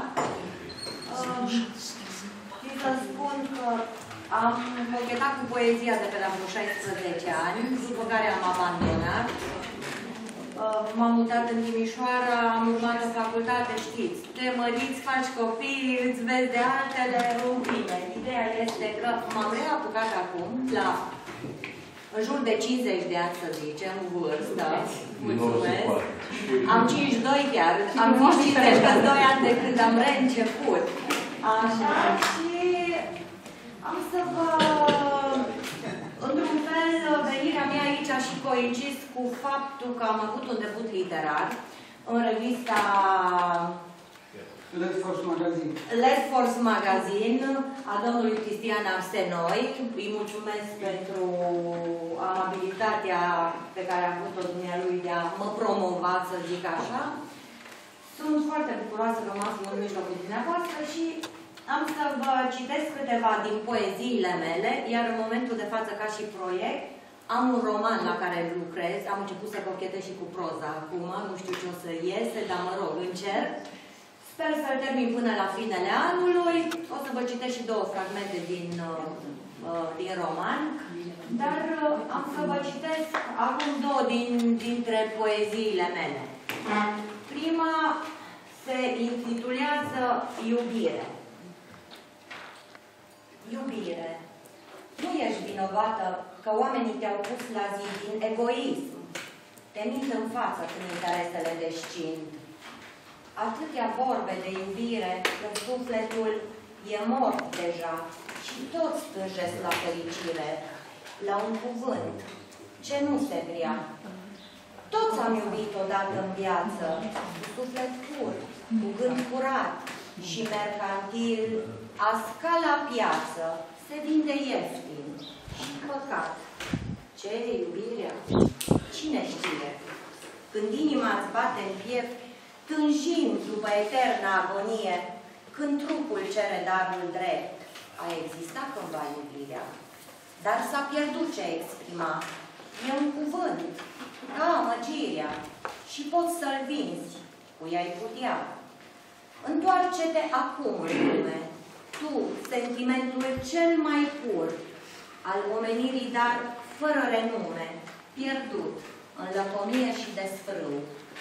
Și să spun că am cochetat cu poezia de pe la vreo șaisprezece ani, după care am abandonat. M-am mutat în Timișoara, am urmat în facultate, știți, te măriți, faci copii, îți vezi de altele, în bine. Ideea este că m-am reapucat acum, la în jur de cincizeci de ani, să zicem, vârstă, mulțumesc. Am cincizeci și doi chiar, am cincizeci și doi ani de când am reînceput. Așa, și am să vă... Într-un fel, venirea mea aici a și coincis cu faptul că am avut un debut literar în revista Let's Force Magazine. Let's Force Magazine a domnului Cristian Arsenoi. Îi mulțumesc pentru amabilitatea pe care a avut-o dumnealui de a mă promova, să zic așa. Sunt foarte bucuroasă că mă aflu în mijlocul dumneavoastră și am să vă citesc câteva din poeziile mele, iar în momentul de față, ca și proiect, am un roman la care lucrez. Am început să cochetez și cu proza acum, nu știu ce o să iese, dar mă rog, încerc. Sper să-l termin până la finele anului. O să vă citesc și două fragmente din, uh, din roman, dar uh, am să vă citesc acum două din, dintre poeziile mele. Prima se intitulează Iubire. Iubire, nu ești vinovată că oamenii te-au pus la zi din egoism. Te mint în față când interesele descind. Atâtea vorbe de iubire că sufletul e mort deja și toți tânjesc la fericire, la un cuvânt ce nu se vrea. Toți am iubit odată în viață, cu suflet pur, cu gând curat și mercantil, asca la piață, se vinde ieftin și păcat. Ce e iubirea? Cine știe? Când inima îți bate în piept, tânjind după eternă agonie, când trupul cere darul drept, a existat cândva iubirea, dar s-a pierdut ce exprima. E un cuvânt, ca amăgirea, și poți să-l vinzi, cu ea-i putea. Întoarce-te acum în lume, tu, sentimentul cel mai pur al omenirii, dar fără renume, pierdut în lăcomie și desfrâu.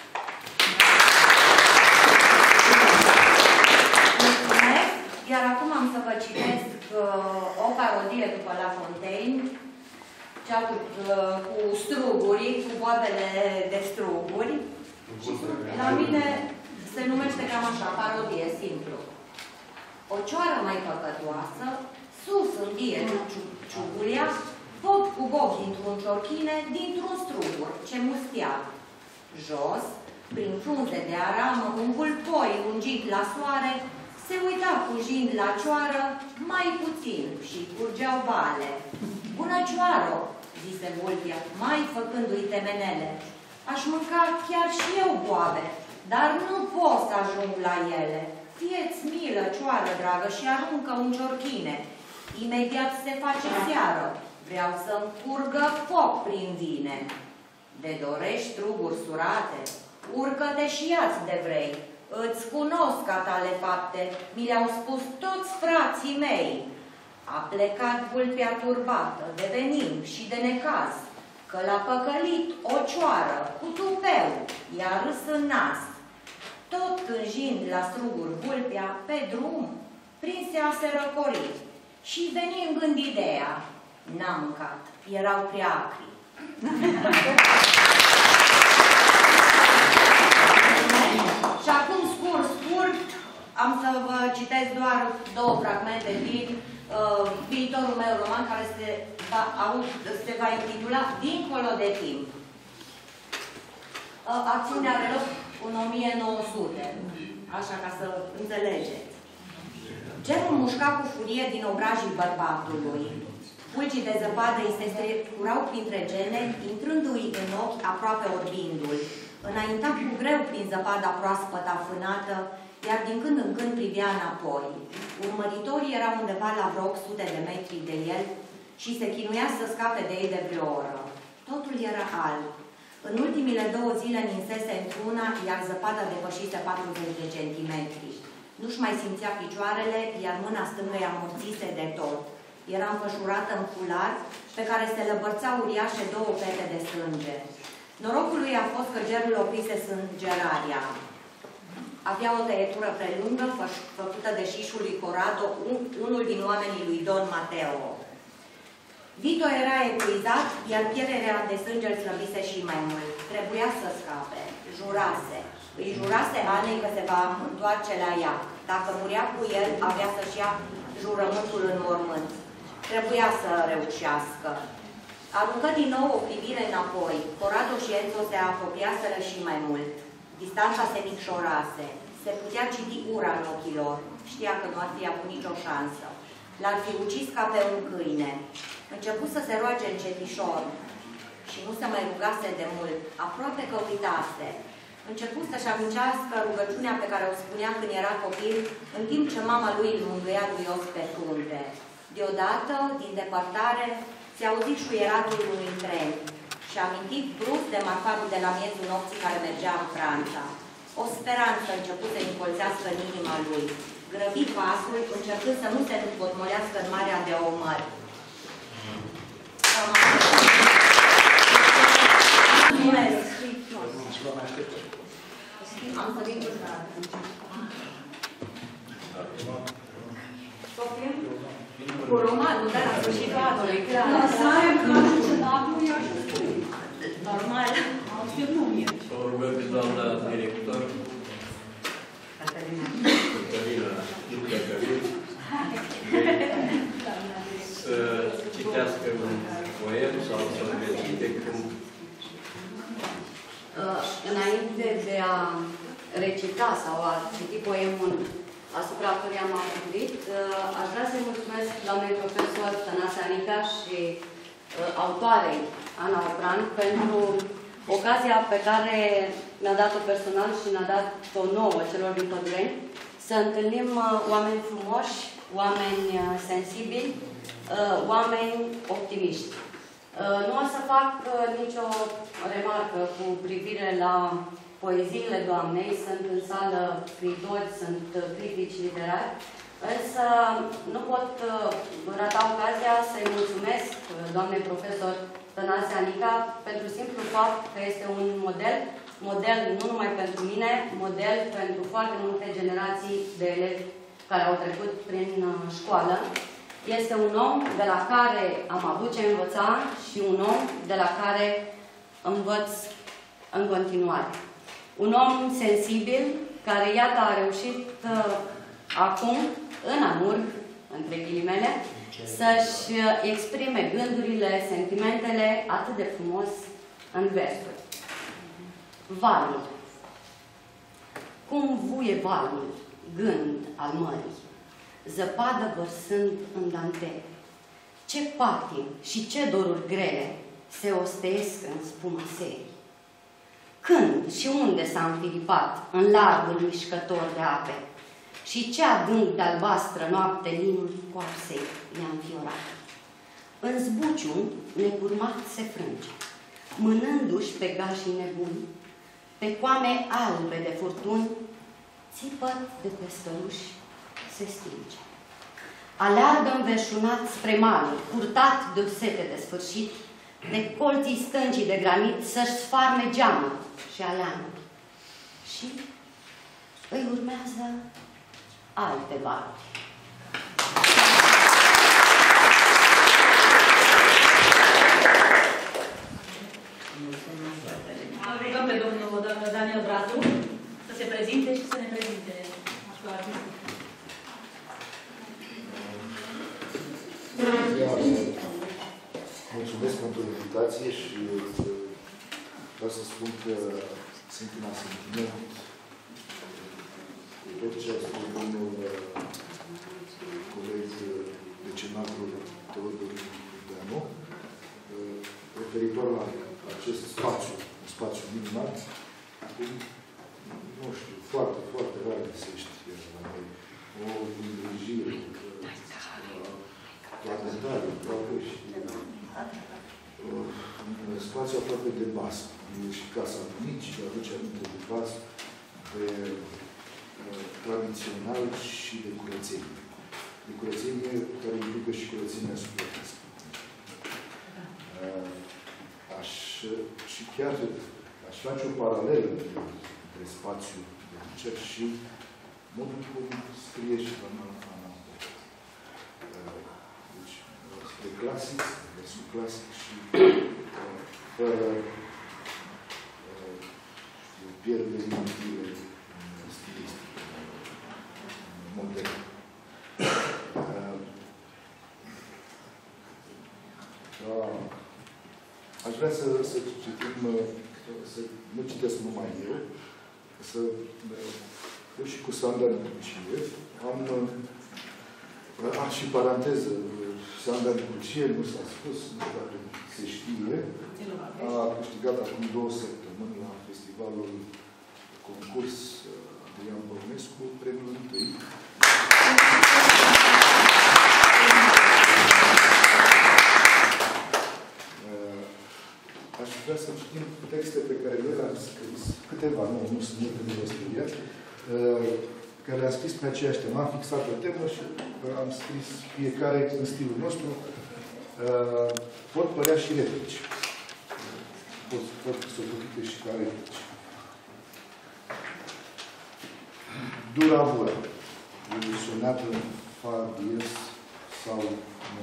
Mulțumesc! Iar acum am să vă citesc uh, o parodie după La Fontaine, cea cu, uh, cu strugurii, cu boabele de struguri. La mine se numește cam așa, parodie, simplu. O cioară mai păcătoasă, sus în vie ciugulia, pot cu boc dintr-un ciorchine, dintr-un strugur, ce mustea. Jos, prin frunze de aramă, un vulpoi lungit la soare, se uita fugind la cioară mai puțin și curgeau bale. Bună cioară, zise vulpia, mai făcându-i temenele. Aș mânca chiar și eu boabe, dar nu pot să ajung la ele. Fie-ți milă, cioară, dragă, și aruncă un ciorchine. Imediat se face seară. Vreau să-mi curgă foc prin vine. De dorești struguri surate, urcă-te și ia-ți de vrei. Îți cunosc a tale fapte, mi le-au spus toți frații mei. A plecat vulpea turbată, de venin și de necaz, că l-a păcălit o cioară cu tupeu, i-a râs în nas. Tot tânjind la struguri vulpea, pe drum, prinsea se răcori și veni în gând ideea. N-am mâncat, erau prea acri. Și acum, scurt, scurt, am să vă citesc doar două fragmente din uh, viitorul meu roman, care se va, au, se va intitula Dincolo de timp. Uh, acțiunea are loc în o mie nouă sute, așa ca să înțelegeți. Cerul mușca cu furie din obrajii bărbatului. Fulgii de zăpadă îi se strecurau printre gene, intrându-i în ochi, aproape orbindu-l. Înainta cu greu prin zăpada proaspăt afânată, iar din când în când privea înapoi. Urmăritorii erau undeva la vreo opt sute de metri de el și se chinuia să scape de ei de vreo oră. Totul era alb. În ultimile două zile ninsese într-una, iar zăpada depășise patruzeci de centimetri. Nu-și mai simțea picioarele, iar mâna stângă i amorțise de tot. Era înfășurată în fular, pe care se lăbărțau uriașe două pete de sânge. Norocul lui a fost că gerul oprise sângerarea. Avea o tăietură prelungă, făcută de șișul lui Corrado, unul din oamenii lui Don Mateo. Vito era epuizat, iar pierderea de sânge îl slăbise și mai mult. Trebuia să scape. Jurase. Îi jurase Anei că se va întoarce la ea. Dacă murea cu el, avea să-și ia jurământul în mormânt. Trebuia să reușească. Aruncă din nou o privire înapoi. Corrado și Enzo se apropiaseră și mai mult. Distanța se micșorase. Se putea citi ura în ochii lor. Știa că nu ar fi avut nicio șansă. L-ar fi ucis ca pe un câine. Început să se roage încetișor și nu se mai rugase de mult. Aproape că uitase. Început să-și amincească rugăciunea pe care o spunea când era copil, în timp ce mama lui îl mângâia duios pe frunte. Deodată, din depărtare, se auzi șuieratul unui tren și amintit brusc de marfarul de la miezul nopții care mergea în Franța. O speranță a început să încolțească în inima lui. Grăbi pasul, încercând să nu se împotmolească în marea de omări. Mulțumesc! Am să vin cu Sofie? Cu romanul, da, la sfârșitul anului, clar. Lăsarea campionatului, așa spune. Normal. O rugăm pe doamna director, Cătălina Lucrăcărit, să citească un poem sau să-l recite când... Înainte de a recita sau a citi poemul asupra căruia m-am gândit, aș vrea să-i mulțumesc doamnei profesor Tănase Anica și autoarei Ana Opran pentru ocazia pe care mi-a dat-o personal și ne-a dat-o nouă celor din Pădureni, să întâlnim oameni frumoși, oameni sensibili, oameni optimiști. Nu o să fac nicio remarcă cu privire la poeziile doamnei, sunt în sală scriitori, sunt critici literari, însă nu pot rata ocazia să-i mulțumesc doamnei profesor Tănase Anica pentru simplu fapt că este un model, model nu numai pentru mine, model pentru foarte multe generații de elevi care au trecut prin școală. Este un om de la care am avut ce învăța și un om de la care învăț în continuare. Un om sensibil care, iată, a reușit uh, acum, în Amurg, între ghilimele, să-și exprime gândurile, sentimentele atât de frumos în versuri. Valul. Cum vuie valul, gând al mării, zăpadă vărsând în dantele. Ce patim și ce doruri grele se osteiesc în spuma serii. Când și unde s-a înfilipat în largul mișcător de ape și ce adânc de albastră noapte linul coapsei i-a înfiorat. În zbuciu necurmat se frânge, mânându-și pe gașii nebuni, pe coame albe de furtuni, țipăt de pestăruși se stinge. Aleargă înverșunat spre mare, purtat de o sete de sfârșit, de colții stâncii de granit să-și sfarme geamă și aleanuri. Și îi urmează alte valuri. Rugăm pe domnul Daniel Bratu să se prezinte și să ne prezinte școala artistică. Mulțumesc pentru invitație și vreau să spun că sunt în asentiment cu tot ce a spus domnul coleg decenatul Teodor nu? Referitor la acest spațiu, un spațiu minunat, acum, nu știu, foarte, foarte rar găsești la noi o îngrijire planetare, aproape și un spațiu aproape de basă. Și Casa Bunici aduce aminte de vas de tradițional și de curățenie. De curățenie care implică și curățenia sufletească. Aș, și chiar aș face o paralelă între spațiul de cer și modul cum scrie și doamna Ana. Deci, spre clasic, versul clasic și fără pierderi inutile stilistice, moderne. Aș vrea să, să citim, să nu citesc numai eu, să, eu și cu Sanda Nicucie, am, am și paranteză, Sanda Nicucie, nu s-a spus, nu știu dacă se știe, a câștigat acum două săptămâni la festivalul concurs Adrian Băunescu, premiul întâi. Aș vrea să citim texte pe care eu le-am scris, câteva, nu, nu sunt multe de studiat, care le-am scris pe aceeași temă. Am fixat o temă și am scris fiecare în stilul nostru. Pot părea și replici. Pot, pot fi socotite și ca replici. Duravura. Ilusionată în fa diez sau nu.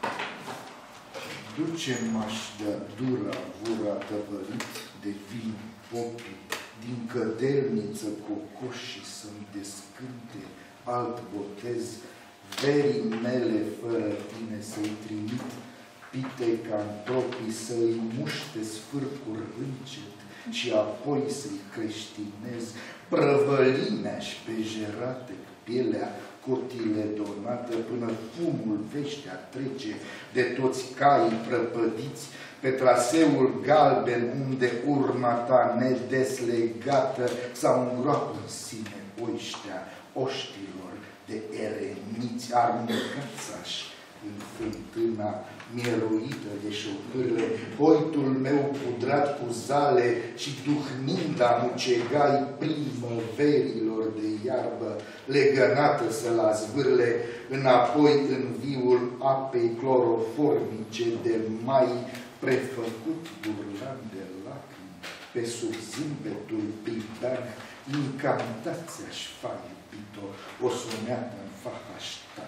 Duce-m-aș de-a dura vura tăvălit de vin popii, din cădelniță cocoșii să-mi descânte alt botez, verii mele fără tine să-i trimit, pite ca antropii să-i muște sfârcuri încet și apoi să-i creștinez, prăvălineaș pe jerate pielea, cotile donată, până fumul veștea trece de toți caii prăpădiți pe traseul galben unde urma ta nedeslegată sau îngroapă în sine oiștea oștilor de eremiți aruncați-aș în fântâna miroită de șopârle, coitul meu pudrat cu zale și duhnind a mucegai primăverilor de iarbă, legănată să la zvârle, înapoi în viul apei cloroformice de mai, prefăcut burlan de lacrimi, pe sub zâmbetul pridan, incantați-aș fa iubito, o suneată în fa hashtag.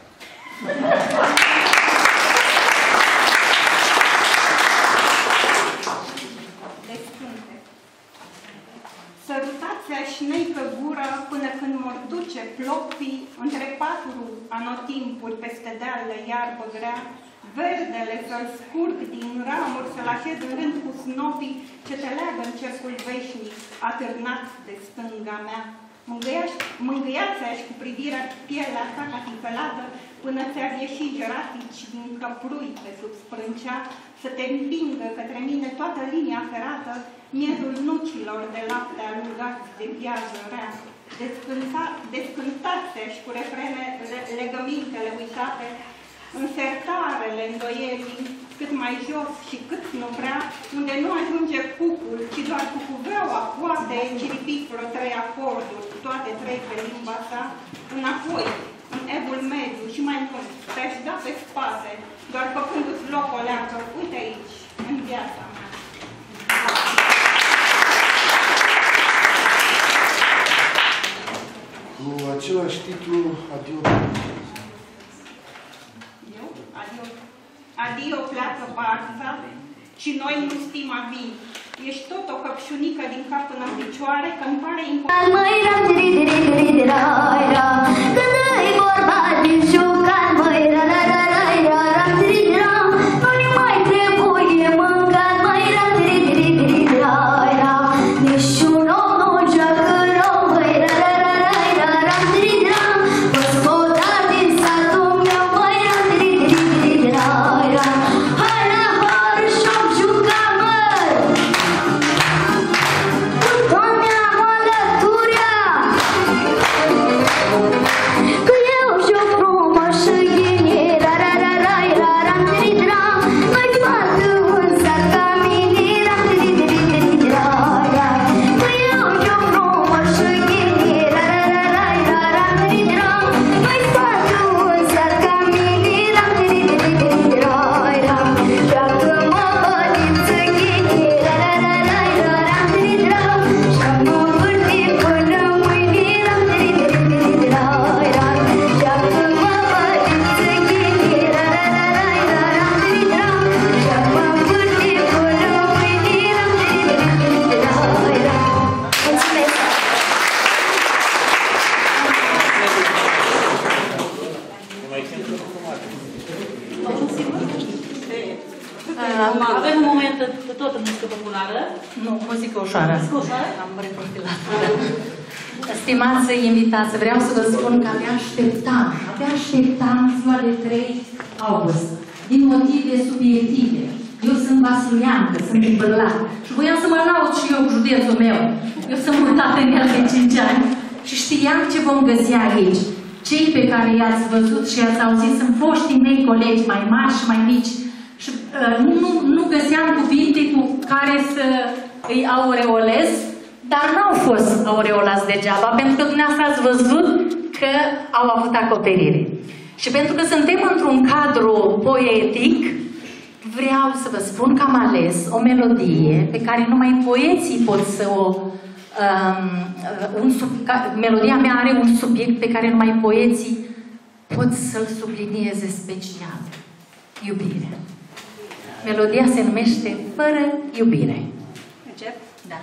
Sărutați-aș nei pe gură până când mor duce plopii între patru anotimpuri peste deală iarbă grea, verdele să-l scurg din ramuri, să-l așez în rând cu snopii ce te leagă în cercul veșnic, atârnat de stânga mea. Mângâiați-aș cu privirea pielea ta ca tifelată, până ți-ar ieși jeratici din căprui pe sub sprâncea, să te împingă către mine toată linia ferată, miezul nucilor de lapte alungați de viază rea. Descântați-aș cu refrene legămintele uitate, în sertarele îndoielii, cât mai jos și cât nu vrea, unde nu ajunge cucul, ci doar cucuvreaua poate ciripi vreo trei acorduri, toate trei pe limba sa, înapoi, în evul mediu și mai mult, te-aș da pe spate, doar făcându-ți loc o leacă, uite aici, în viața mea. Cu același titlu, adio. Eu? Adio. Adio pleacă barza și noi nu stima vin. Ești tot o căpșunică din cap până în picioare, că-mi pare Hai ușoară. Am reprofilat. Stimați invitați, vreau să vă spun că abia așteptam, abia așteptam ziua de trei august, din motive subiective. Eu sunt vasuliancă, sunt din Bârlat și voiam să mă laud și eu cu județul meu. Eu sunt mutată în el de cinci ani și știam ce vom găsi aici. Cei pe care i-ați văzut și i-ați auzit sunt foștii mei colegi, mai mari și mai mici. Și uh, nu, nu găseam cuvinte cu care să îi aureolez, dar n-au fost aureolați degeaba, pentru că dumneavoastră ați văzut că au avut acoperire. Și pentru că suntem într-un cadru poetic, vreau să vă spun că am ales o melodie pe care numai poeții pot să o... Um, un sub, ca, melodia mea are un subiect pe care numai poeții pot să-l sublinieze special. Iubire. Melodia se numește Fără iubire. Încep? Da.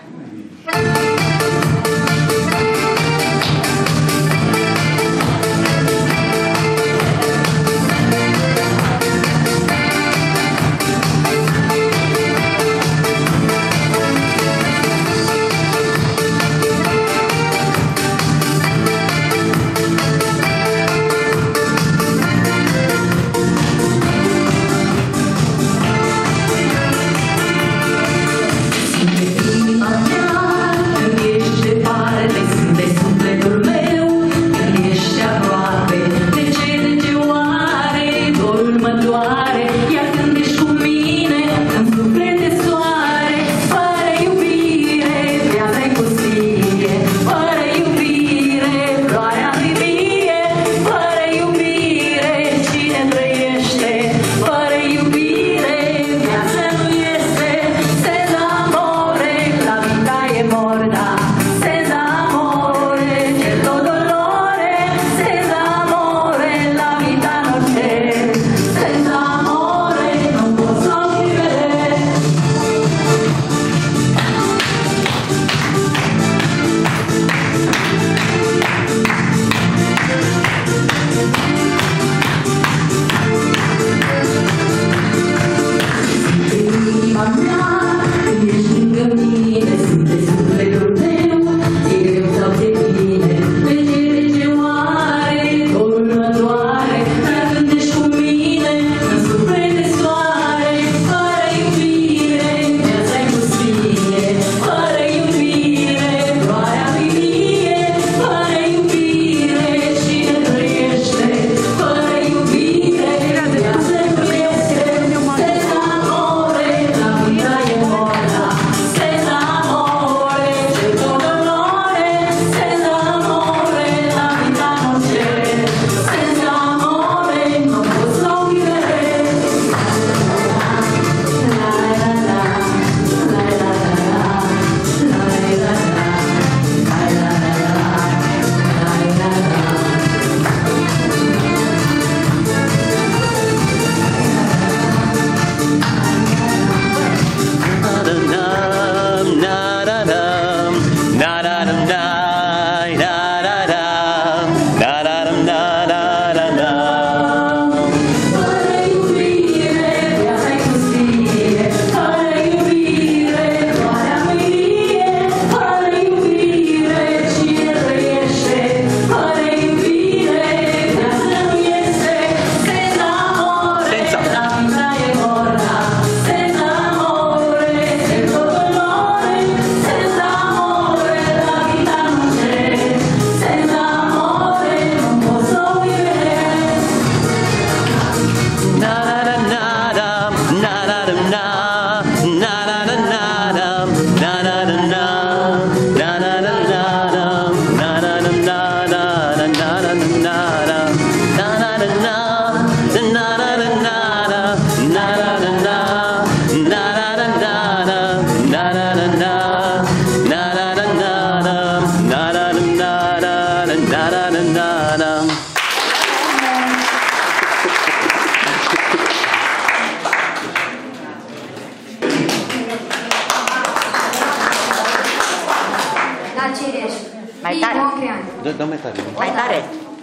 Mai tare. Dă mai tare. Mai tare.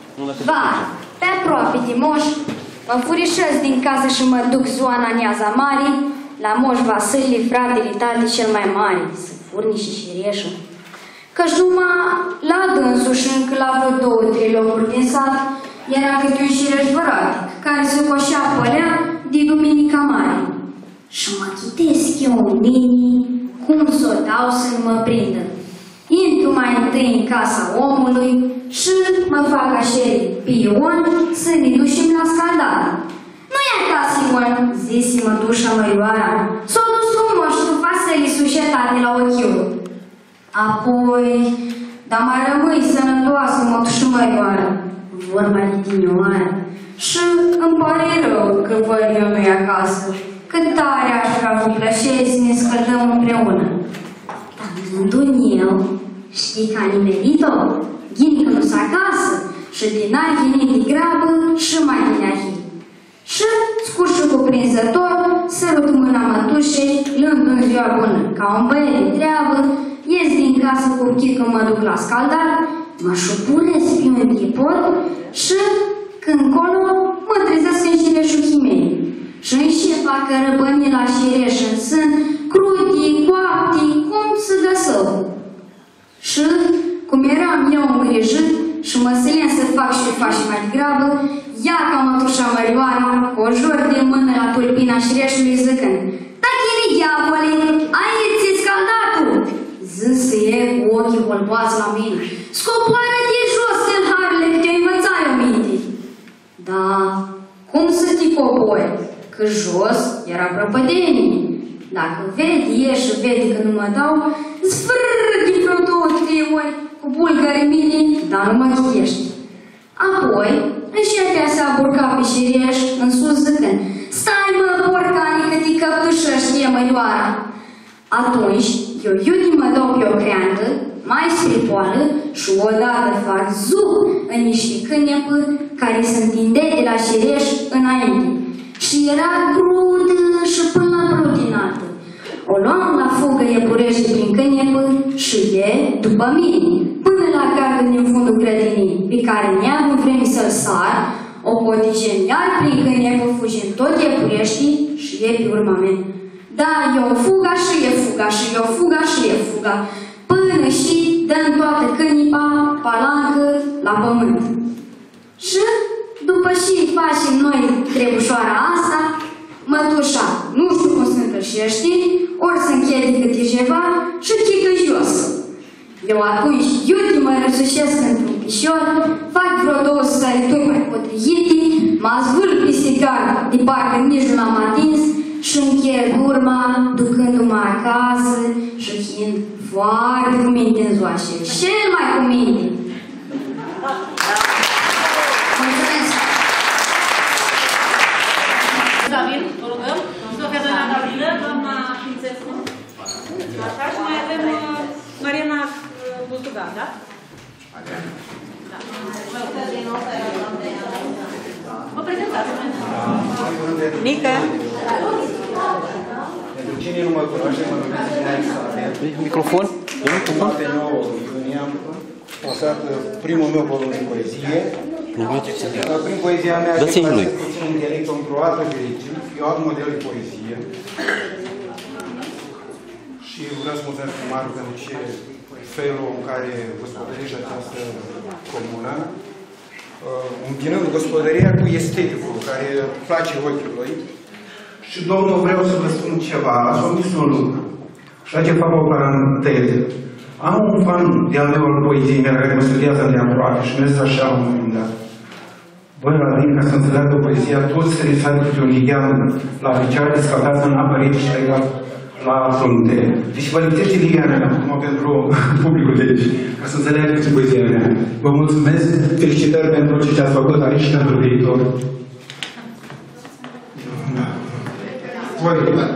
Va, pe aproape de moș, mă furișez din casă și mă duc zoana Neaza Mare, la moș Vasile, fratele tale cel mai mare. Să furnici și reșă. Căci numai la dânsul și încă la vreo două, trei locuri din sat era câte un șireș văratic, care se coșea pălea din Duminica Mare. Și mă chitesc eu în mine cum s-o dau să nu mă prindă. Intru mai întâi în casa omului și mă fac așeri pe Ion să ne ducem la scaldare. Nu-i acasă, Ion, zise mătușa Mărioara. S-o dus frumos și tu fasele sușetate la ochiul. Apoi, dar mai rămâi sănătoasă, mătușă Mărioară, vorba litinioară. Și îmi pare rău că văd eu nu-i acasă, că tare aș vrea să plășesc să ne scăldăm împreună. Dar vându-n eu, știi că a nimerit-o? Ghini că nu-s acasă și din a ghini de grabă și mai din ahi. Și, scurt și cuprinzător, sărut mâna mătușei, luând în ziua bună, ca un băiet de treabă, ies din casă cu ochii că mă duc la scaldar, mă șupurez pe unde pot și, când colo, mă trezesc în șireșul Chimei. Și încep facă răbăni la șireș în sân, crutii, coaptii, cum să dă său. Și, cum eram eu îngrijit și mă sălien să fac și fac și mai degrabă, ia ca mătușa Mărioara, cu o jur de mână la tulpina șireșului zicând: "Tachini, diavole, ai ți scaldatul!" Zânsă e cu ochii holboați la mine: "Scopoară-te jos în harele că te-o învățai o minte." Da, cum să te cobori? Că jos era prăpădenie. Dacă vede, ieși și vede că nu mă dau, zfrrr din vreo două, trei ori cu bulgăre mine, dar nu mă chiești. Apoi, începea să aburca pe șireș în sus zicând: "Stai mă, porcani, că te căptușești, e Mărioara." Atunci, eu iudi mă dau pe o creantă, mai spripoală și odată fac zup în niște cânepă care se întinde de la șireș înainte. Și era crudă și până la brudinată. O luam la fugă iepurește prin cânepă și e după mine, până la gardul din fundul grădinii, pe care ne-am vreme să-l sar, o cotigem iar prin cânepă, fugind tot iepureștii și e pe urma mea. Da, eu fuga și e fuga și eu fuga și e fuga, până și dăm toată cânipa, palancă, la pământ. Și după și facem noi trebușoara asta, mătușa nu știu cum se întâlșește, ori se închede câte ceva și chică jos. Eu atunci iute mă răsușesc într-un pișor, fac vreo două sărituri mai potrivite, mă zvârl peste gard de parcă nici nu l-am atins și încheier urma ducându-mă acasă și fiind foarte cu minte în zoașe, cel mai cu minte. Mulțumesc! David, vă rugăm. Sofia doamna Gabrielă, doamna Fințescu. Așa, și mai avem uh, Marina Bustugan, da? Da. Vă prezentați. Nică. Pentru cine nu mă cunoaște, mă numesc Minae. Microfon? Microfon? Pe nouă iunie am pasat primul meu volum de poezie. Prin poezia mea aș puțin intelect într-o altă direcție. Eu alt model de poezie. Și vreau să mulțumesc primarul pentru ce felul în care gospodărește această comună, împinând gospodăria cu esteticul care place ochiului. Și, domnul, vreau să vă spun ceva, ați omis un lucru. Și la ce fac o paranteză. Am un fan de-al meu al poeziei mele care mă studiază de aproape și mi-a zis așa la un moment dat: "Băi, Radin, ca să înțeleagă poezia, toți se risat câte un lighean la picioare, scăldați în apă rece și legat la frunte." Deci vă lipsește ligheanul acum pentru publicul de aici, ca să înțeleagă ce poezia mea. Vă mulțumesc, felicitări pentru ce ați făcut aici și pentru viitor. Voi.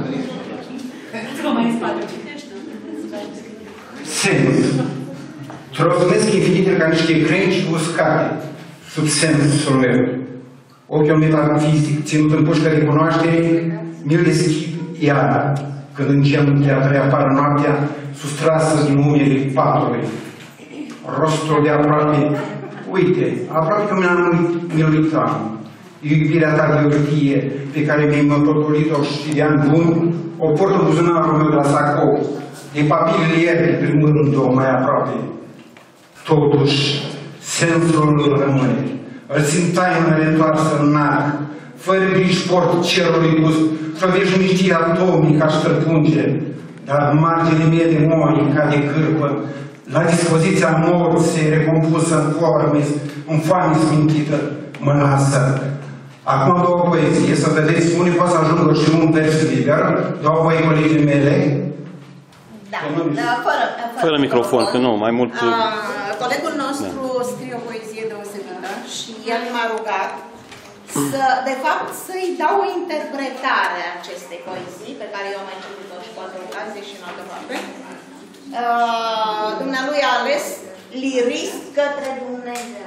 Sens. Trozănesc infinitele ca niște crengi uscate sub sensul meu. Ochiul metafizic, ținut în pușcă de cunoaștere, mi-l deschid iar, când încep de a trăia afară noaptea, sustrasă din umerii patului. Rostul de aproape, uite, aproape că mi-l uitam. Iubirea ta de urtie, pe care mi-ai mătotolit-o și de ani buni, o port în buzunarul meu de la sacou. de papiliere, în primul rând, o mai aproape, totuși, sensul lor rămâne. Îl simt taină retoarsă în nac, fără griji port cerului gust, și o veșnicie atomică aș străpunge, dar marginile mie de moi, ca de cârpă, la dispoziția morții recompusă în forme, în foame smintită, mă lasă. Acum două poezie, să vedeți, unii pot să ajungă și un vers liber, două voi colegii mele. Da, da fără, fără, fără microfon, că nu, mai mult... Uh, colegul nostru da. scrie o poezie deosebită și el m-a rugat să, de fapt, să-i dau o interpretare a acestei poezii, pe care eu am mai citit-o și cu alte ocazii și în alte parte. Uh, dumnealui a ales lirist către Dumnezeu.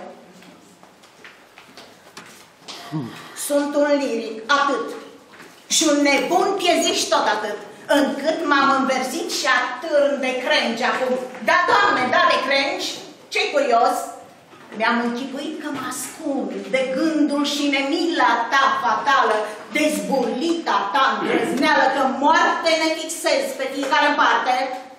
Sunt un liric, atât. Și un nebun pieziști tot atât. Încât m-am înversit și atârn de crengi acum. Da, Doamne, da, de crengi. Ce-i curios? Mi-am închipuit că mă ascund de gândul și nemila ta fatală, de zburlita ta îndrăzneală, că moarte ne fixez pe fiecare parte.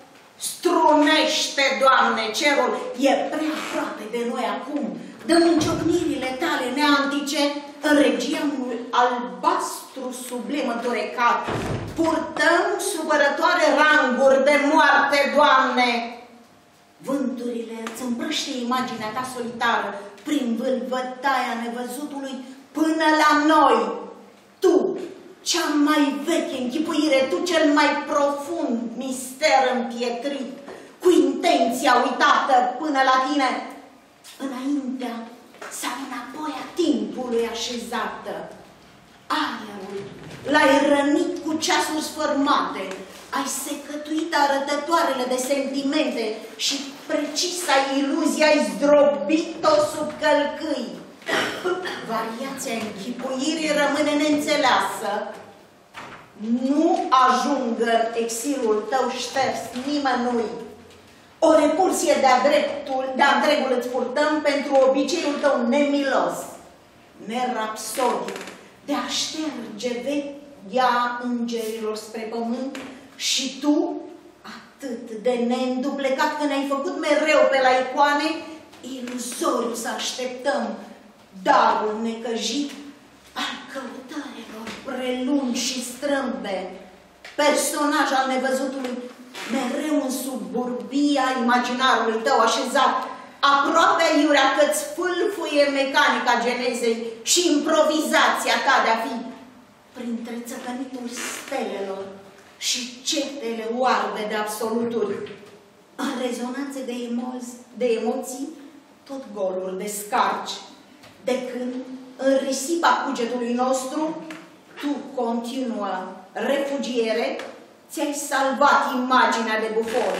Strunește, Doamne, cerul, e prea aproape de noi acum. Dăm în ciocnirile tale neantice, în regia unui albastru sublim întunecat. Purtăm supărătoare ranguri de moarte, Doamne. Vânturile îți împrăște imaginea ta solitară prin vâlvătaia nevăzutului până la noi. Tu, cea mai veche închipuire, tu cel mai profund mister împietrit, cu intenția uitată până la tine, înaintea sau înapoi a timpului așezată. Aerul l-ai rănit cu ceasuri sfărmate, ai secătuit arătătoarele de sentimente și precisa iluzia ai zdrobit-o sub călcâi. Variația închipuirii rămâne neînțeleasă. Nu ajungă în exilul tău șters nimănui. O repulsie de-a dreptul, de-a întregul îți purtăm pentru obiceiul tău nemilos, nerapsodic, de a șterge vechea îngerilor spre pământ și tu, atât de neînduplecat că ne-ai făcut mereu pe la icoane, iluzoriu să așteptăm darul necăjit al căutărilor prelungi și strâmbe, personaj al nevăzutului, mereu în suburbia imaginarului tău așezat, aproape aiurea că-ți fâlfuie mecanica genezei și improvizația ta de-a fi, printre țăcănitul stelelor și cetele oarbe de absoluturi, în rezonanțe de, emo- de emoții, tot goluri de scarci, de când, în risipa cugetului nostru, tu continuă refugiere, ți-ai salvat imaginea de bufor.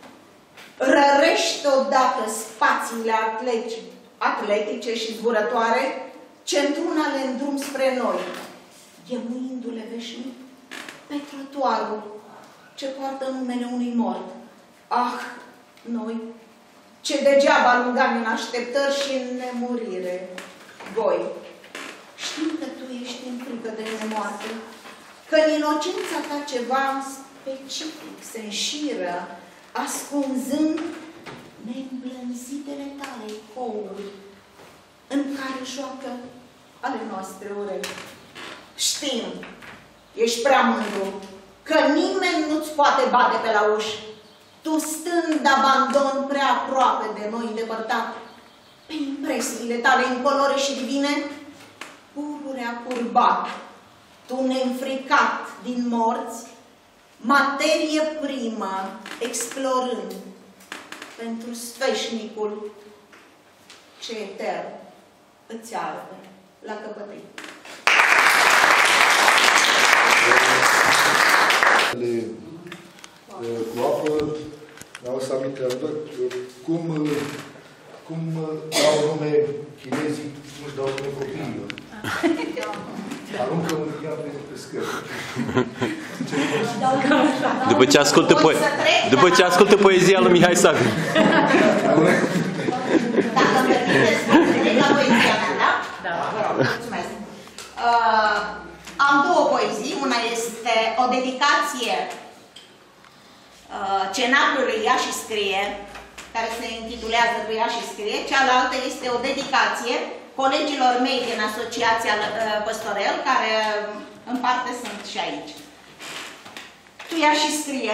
Rărește odată spațiile atletice, atletice și zburătoare, ce într-una le îndrum spre noi, ghemuindu-le veșnic pe trotuarul ce poartă numele unui mort. Ah, noi, ce degeaba alungam în așteptări și în nemurire. Voi, știm că tu ești în frică de nemoarte, că în inocența ta ceva specific se înșiră, ascunzând neîmblânzitele tale ecouri, în care joacă ale noastre urechi. Știm, ești prea mândru, că nimeni nu-ți poate bate pe la uși. Tu stând abandon prea aproape de noi îndepărtat, pe impresiile tale incolore și divine, pururea curbat, tu neînfricat din morți, materie primă, explorând pentru sfeșnicul ce etern îți arde la căpătâi. Cu apă, mi-au să aminte, cum, cum dau nume chinezii, nu-și dau nume copiilor. Aruncă un ea pe scări. După ce ascultă, po după ce ascultă poezia lui Mihai Sagu. Dacă îmi permiteți, la poezia mea, da? Da. Vă rog, mulțumesc. Uh, am două poezii. Una este o dedicație cenaclului Ea și Scrie, care se intitulează Cu Ea și Scrie. Cealaltă este o dedicație colegilor mei din Asociația Păstorel, care în parte sunt și aici. Tu Ea și Scrie.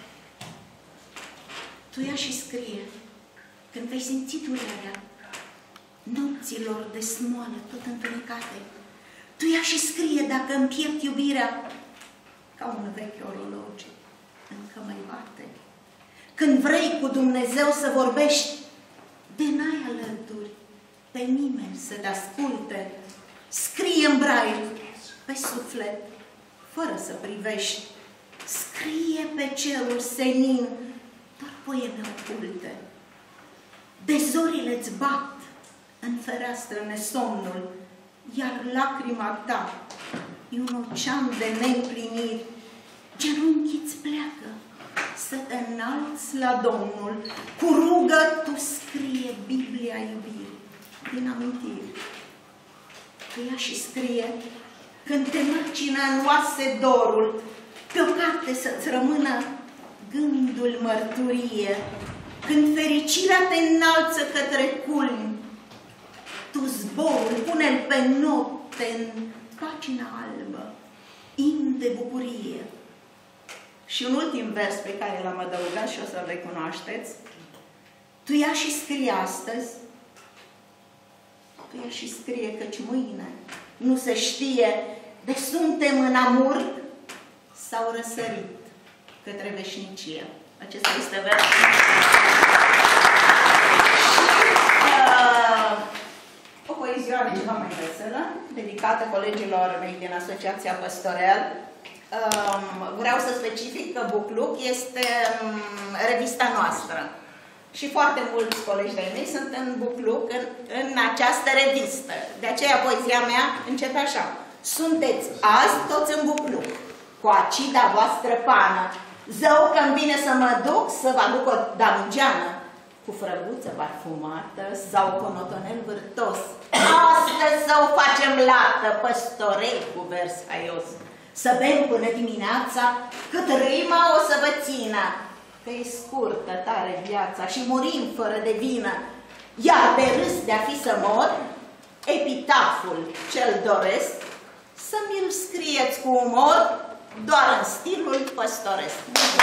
Tu Ea și Scrie. Când vei simți durerea nopților de smoală tot întunecate, tu Ea și Scrie dacă îmi pierd iubirea ca un vechi orologiu încă mai bate. Când vrei cu Dumnezeu să vorbești, de n-ai alături pe nimeni să te asculte. Scrie în braille pe suflet, fără să privești. Scrie pe cerul senin doar poeme oculte. De zorile-ți bat în fereastră nesomnul, iar lacrima ta e un ocean de neîmpliniri. Genunchii-ți pleacă să te înalți la Domnul. Cu rugă tu scrie Biblia iubirii din amintiri. Că Ea și Scrie când te mărcină în oase dorul, pe o carte să-ți rămână gândul mărturie. Când fericirea te înalță către culmi, tu zborul pune-l pe note în pagina albă, in de bucurie. Și un ultim vers pe care l-am adăugat și o să-l recunoașteți. Tu Ea și Scrie astăzi, tu Ea și Scrie căci mâine nu se știe de suntem în amur sau răsărit către veșnicie. Acesta este versul. Uh, o poezioară ceva mai veselă, dedicată colegilor mei din Asociația Păstorel. Um, vreau să specific că Bucluc este um, revista noastră. Și foarte mulți colegi de-ai mei sunt în Bucluc, în, în această revistă. De aceea poezia mea începe așa. Sunteți azi toți în Bucluc, cu acida voastră pană. Zău că-mi vine să mă duc să vă aduc o danugeană, cu frăguță parfumată sau conotonel vârtos. Astăzi să o facem lată, păstorei cu vers haios. Să bem până dimineața, cât rima o să vă țină, că e scurtă tare viața și murim fără de vină. Iar de râs de-a fi să mor, epitaful ce-l doresc, să mi-l scrieți cu umor, doar în stilul păstoresc.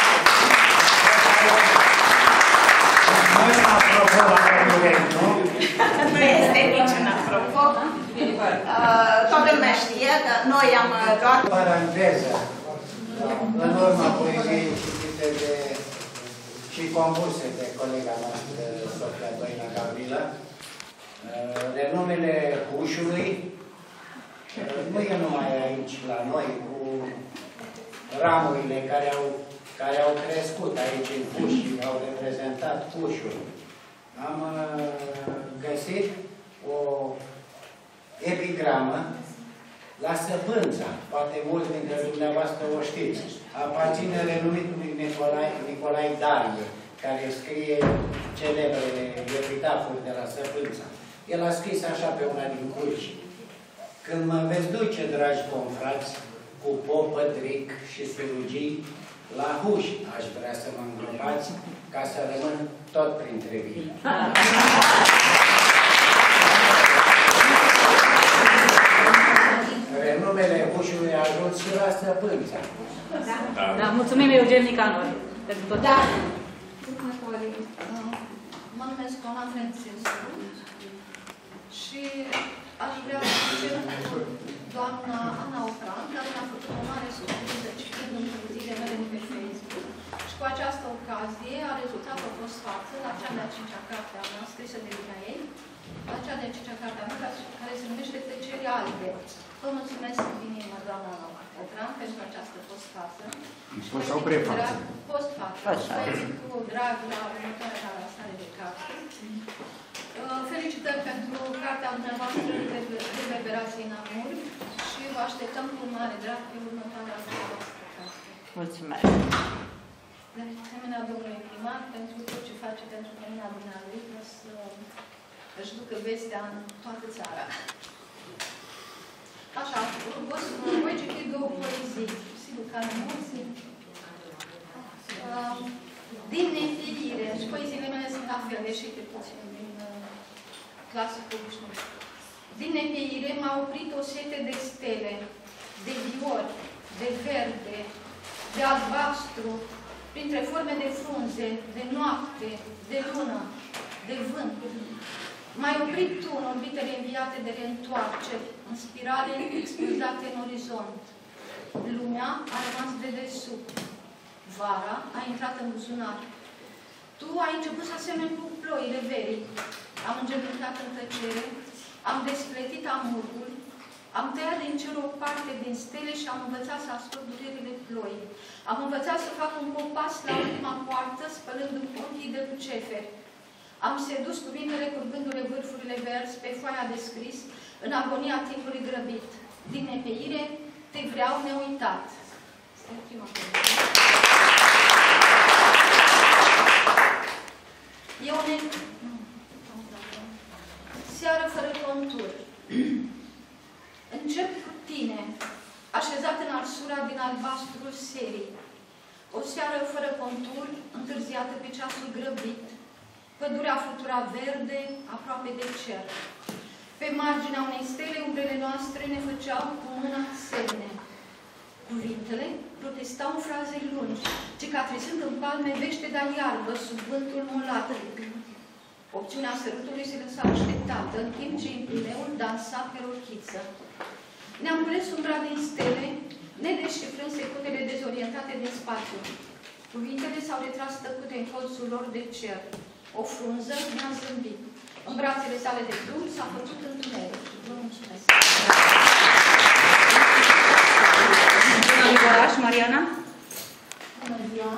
Nu este apropo la concurent, nu? Nu este nici un apropo. Toată lumea știe că noi am luat... Paranteză. În urma poeziei citite de și compuse de colega noastră, Sofia Doina Gavrila, renumele Hușului nu e numai aici la noi, cu ramurile care au, care au crescut aici în Huș și au reprezentat Hușul. Am găsit o epigramă la Săpânța, poate mulți dintre dumneavoastră o știți, aparține renumitului Nicolae, Nicolae Darie, care scrie celebrele epitafuri de la Săpânța. El a scris așa pe una din curși. Când mă veți duce, dragi confrați, cu popă, dric și slugii, la Huș aș vrea să mă îngropați, ca să rămân tot printre vii. Renumele Hușului a ajuns și la Săpânța. Da. Da, mulțumim Eugen Nicanor pentru tot. Da. Mă numesc Ona Franțescu și aș vrea să cer doamna Ana Ocran, care mi-a făcut o mare surpriză citind întâlnirile mele de pe Facebook. Și cu această ocazie a rezultat o fost față la cea de-a cincea carte a mea, scrisă de lumea ei, la cea de-a cincea carte a mea, care se numește Tăceri albe. Vă mulțumesc din inimă, doamna Ana Ocran, pentru această fost față. Post sau prefață? Post față. Cu drag la următoarea lansare de carte. Felicitări pentru cartea dumneavoastră Reverberații în Amur și vă așteptăm cu mare drag pe următoarea lansare. Mulțumesc! De asemenea, domnului primar, pentru tot ce face pentru mâna dumnealui, să își ducă vestea în toată țara. Așa, voi citi două poezii. Sigur că am mulți. Uh, din nefiire, și poeziile mele sunt la fel, deși pe puțin din uh, clasicul știu. Din nefiire m-a oprit o sete de stele, de viori, de verde, de albastru, printre forme de frunze, de noapte, de lună, de vânt. M-ai oprit tu în orbitele înviate de reîntoarceri, în spirale expulzate în orizont. Lumea a rămas de desubt. Vara a intrat în buzunar. Tu ai început să asemeni cu ploile verii. Am îngenunchiat în tăcere, am despletit amurgul, am tăiat din cer o parte din stele și am învățat să ascult durerile ploii. Am învățat să fac un popas la ultima poartă, spălându-mi ochii de luceferi. Am sedus cuvintele curgându-le vârfurile verzi pe foaia de scris, în agonia timpului grăbit. Din nepeire, te vreau neuitat. Eu ne... Seară fără contur. Încep cu tine, așezat în arsura din albastrul serii. O seară fără contur, întârziată pe ceasul grăbit. Pădurea flutura verde, aproape de cer. Pe marginea unei stele, umbrele noastre ne făceau cu mâna semne. Cuvintele protestau în fraze lungi, cicatrizând în palme veșteda iarbă sub vântul mulatic. Opțiunea sărutului se lăsa așteptată, în timp ce imprimeul dansa pe rochiță. Ne-am cules umbra din stele, nedeșifrând secundele dezorientate din spațiu. Cuvintele s-au retras tăcute în colțul lor de cer. O frunză mi-a zâmbit. În brațele sale de plumb s-a făcut întuneric. Vă mulțumesc! Bună Ivoraș, Mariana? Bună ziua!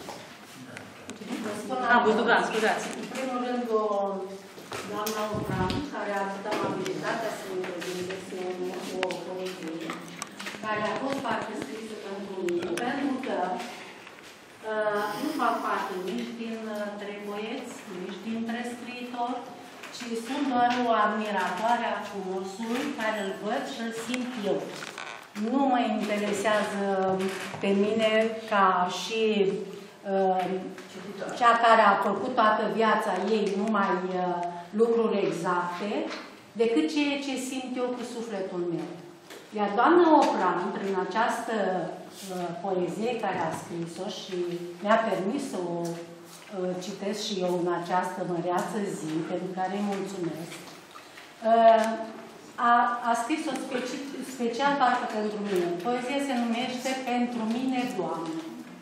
A, Buzdugan, scuzați. În primul rând, o doamna Opran, care a avut amabilitatea să îmi prezenteze o poezie, care a fost parte scrisă pentru mine, pentru că uh, nu fac parte nici dintre poeți, nici dintre scriitori, ci sunt doar o admiratoare a frumosului care îl văd și îl simt eu. Nu mă interesează pe mine ca și uh, cea care a făcut toată viața ei numai uh, lucruri exacte, decât ceea ce simt eu cu sufletul meu. Iar doamna Opran, prin această uh, poezie care a scris-o și mi-a permis să o uh, citesc și eu în această măreață zi, pentru care îi mulțumesc, uh, a, a scris-o speci special parcă pentru mine. Poezia se numește Pentru mine, Doamne.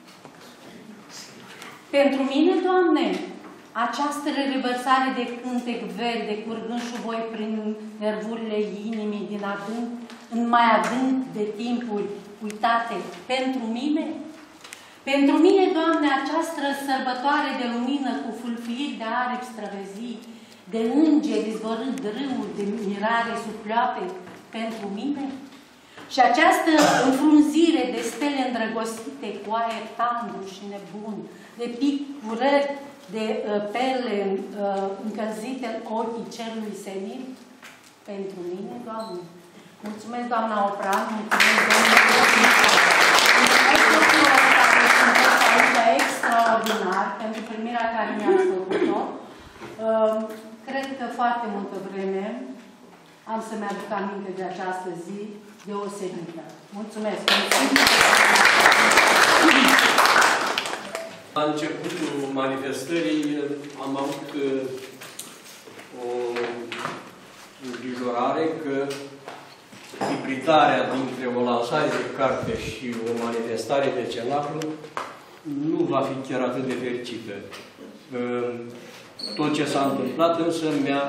Pentru mine, Doamne, această revărsare de cântec verde, curgând șuvoi prin nervurile inimii din adânc, în mai adânc de timpuri uitate, pentru mine? Pentru mine, Doamne, această sărbătoare de lumină cu fâlfâiri de aripi străvezii, de îngeri izvorând râuri de mirare sub ploape, pentru mine? Și această înfrunzire de stele îndrăgostite cu aer tandru și nebun, de picurări de uh, perle uh, încălzite în ochii cerului senin, pentru mine, Doamne. Mulțumesc, doamna Opran, mulțumesc, doamna Mulțumesc, extraordinar pentru primirea care mi-ați făcut-o. Uh, cred că foarte multă vreme am să-mi aduc aminte de această zi deosebită. Mulțumesc! La începutul manifestării am avut o îngrijorare că hibridarea dintre o lansare de carte și o manifestare de cenaclu nu va fi chiar atât de fericită. Tot ce s-a întâmplat însă mi-a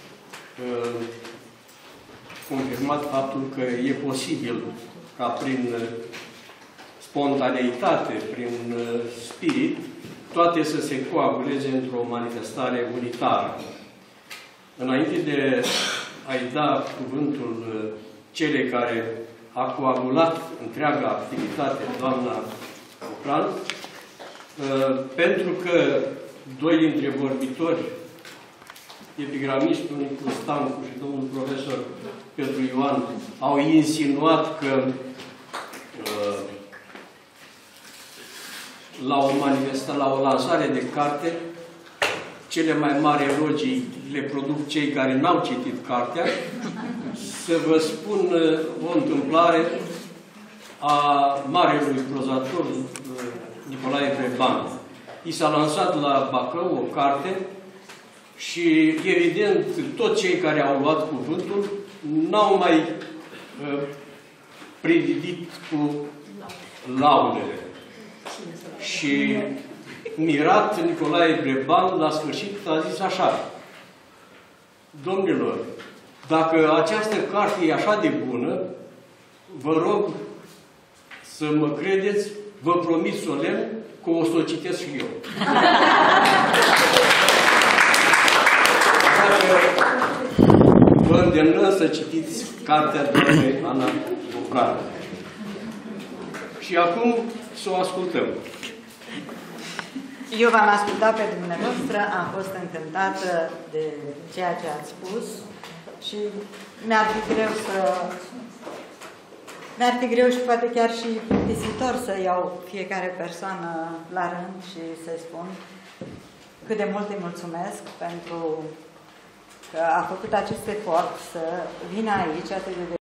confirmat faptul că e posibil ca prin spontaneitate, prin spirit, toate să se coaguleze într-o manifestare unitară. Înainte de a-i da cuvântul cele care a coagulat întreaga activitate, doamna Opran, pentru că doi dintre vorbitori, epigramistul Nicu Stancu și domnul profesor Petru Ioan, au insinuat că la o manifestare, la o lansare de carte, cele mai mari elogii le produc cei care n-au citit cartea. Să vă spun o întâmplare a marelui prozator Nicolae Breban. I s-a lansat la Bacău o carte și, evident, toți cei care au luat cuvântul n-au mai uh, privit cu laudele. Și, mirat, Nicolae Breban, la sfârșit, a zis așa: domnilor, dacă această carte e așa de bună, vă rog să mă credeți, vă promit solemn că o să o citesc și eu. Dacă vă îndemnăm să citiți cartea doamnei Ana Ofran. Și acum să o ascultăm. Eu v-am ascultat pe dumneavoastră, am fost încântată de ceea ce ați spus și mi-ar fi greu să... Mi-ar fi greu și poate chiar și plictisitor să iau fiecare persoană la rând și să-i spun cât de mult îi mulțumesc pentru că a făcut acest efort să vină aici atât de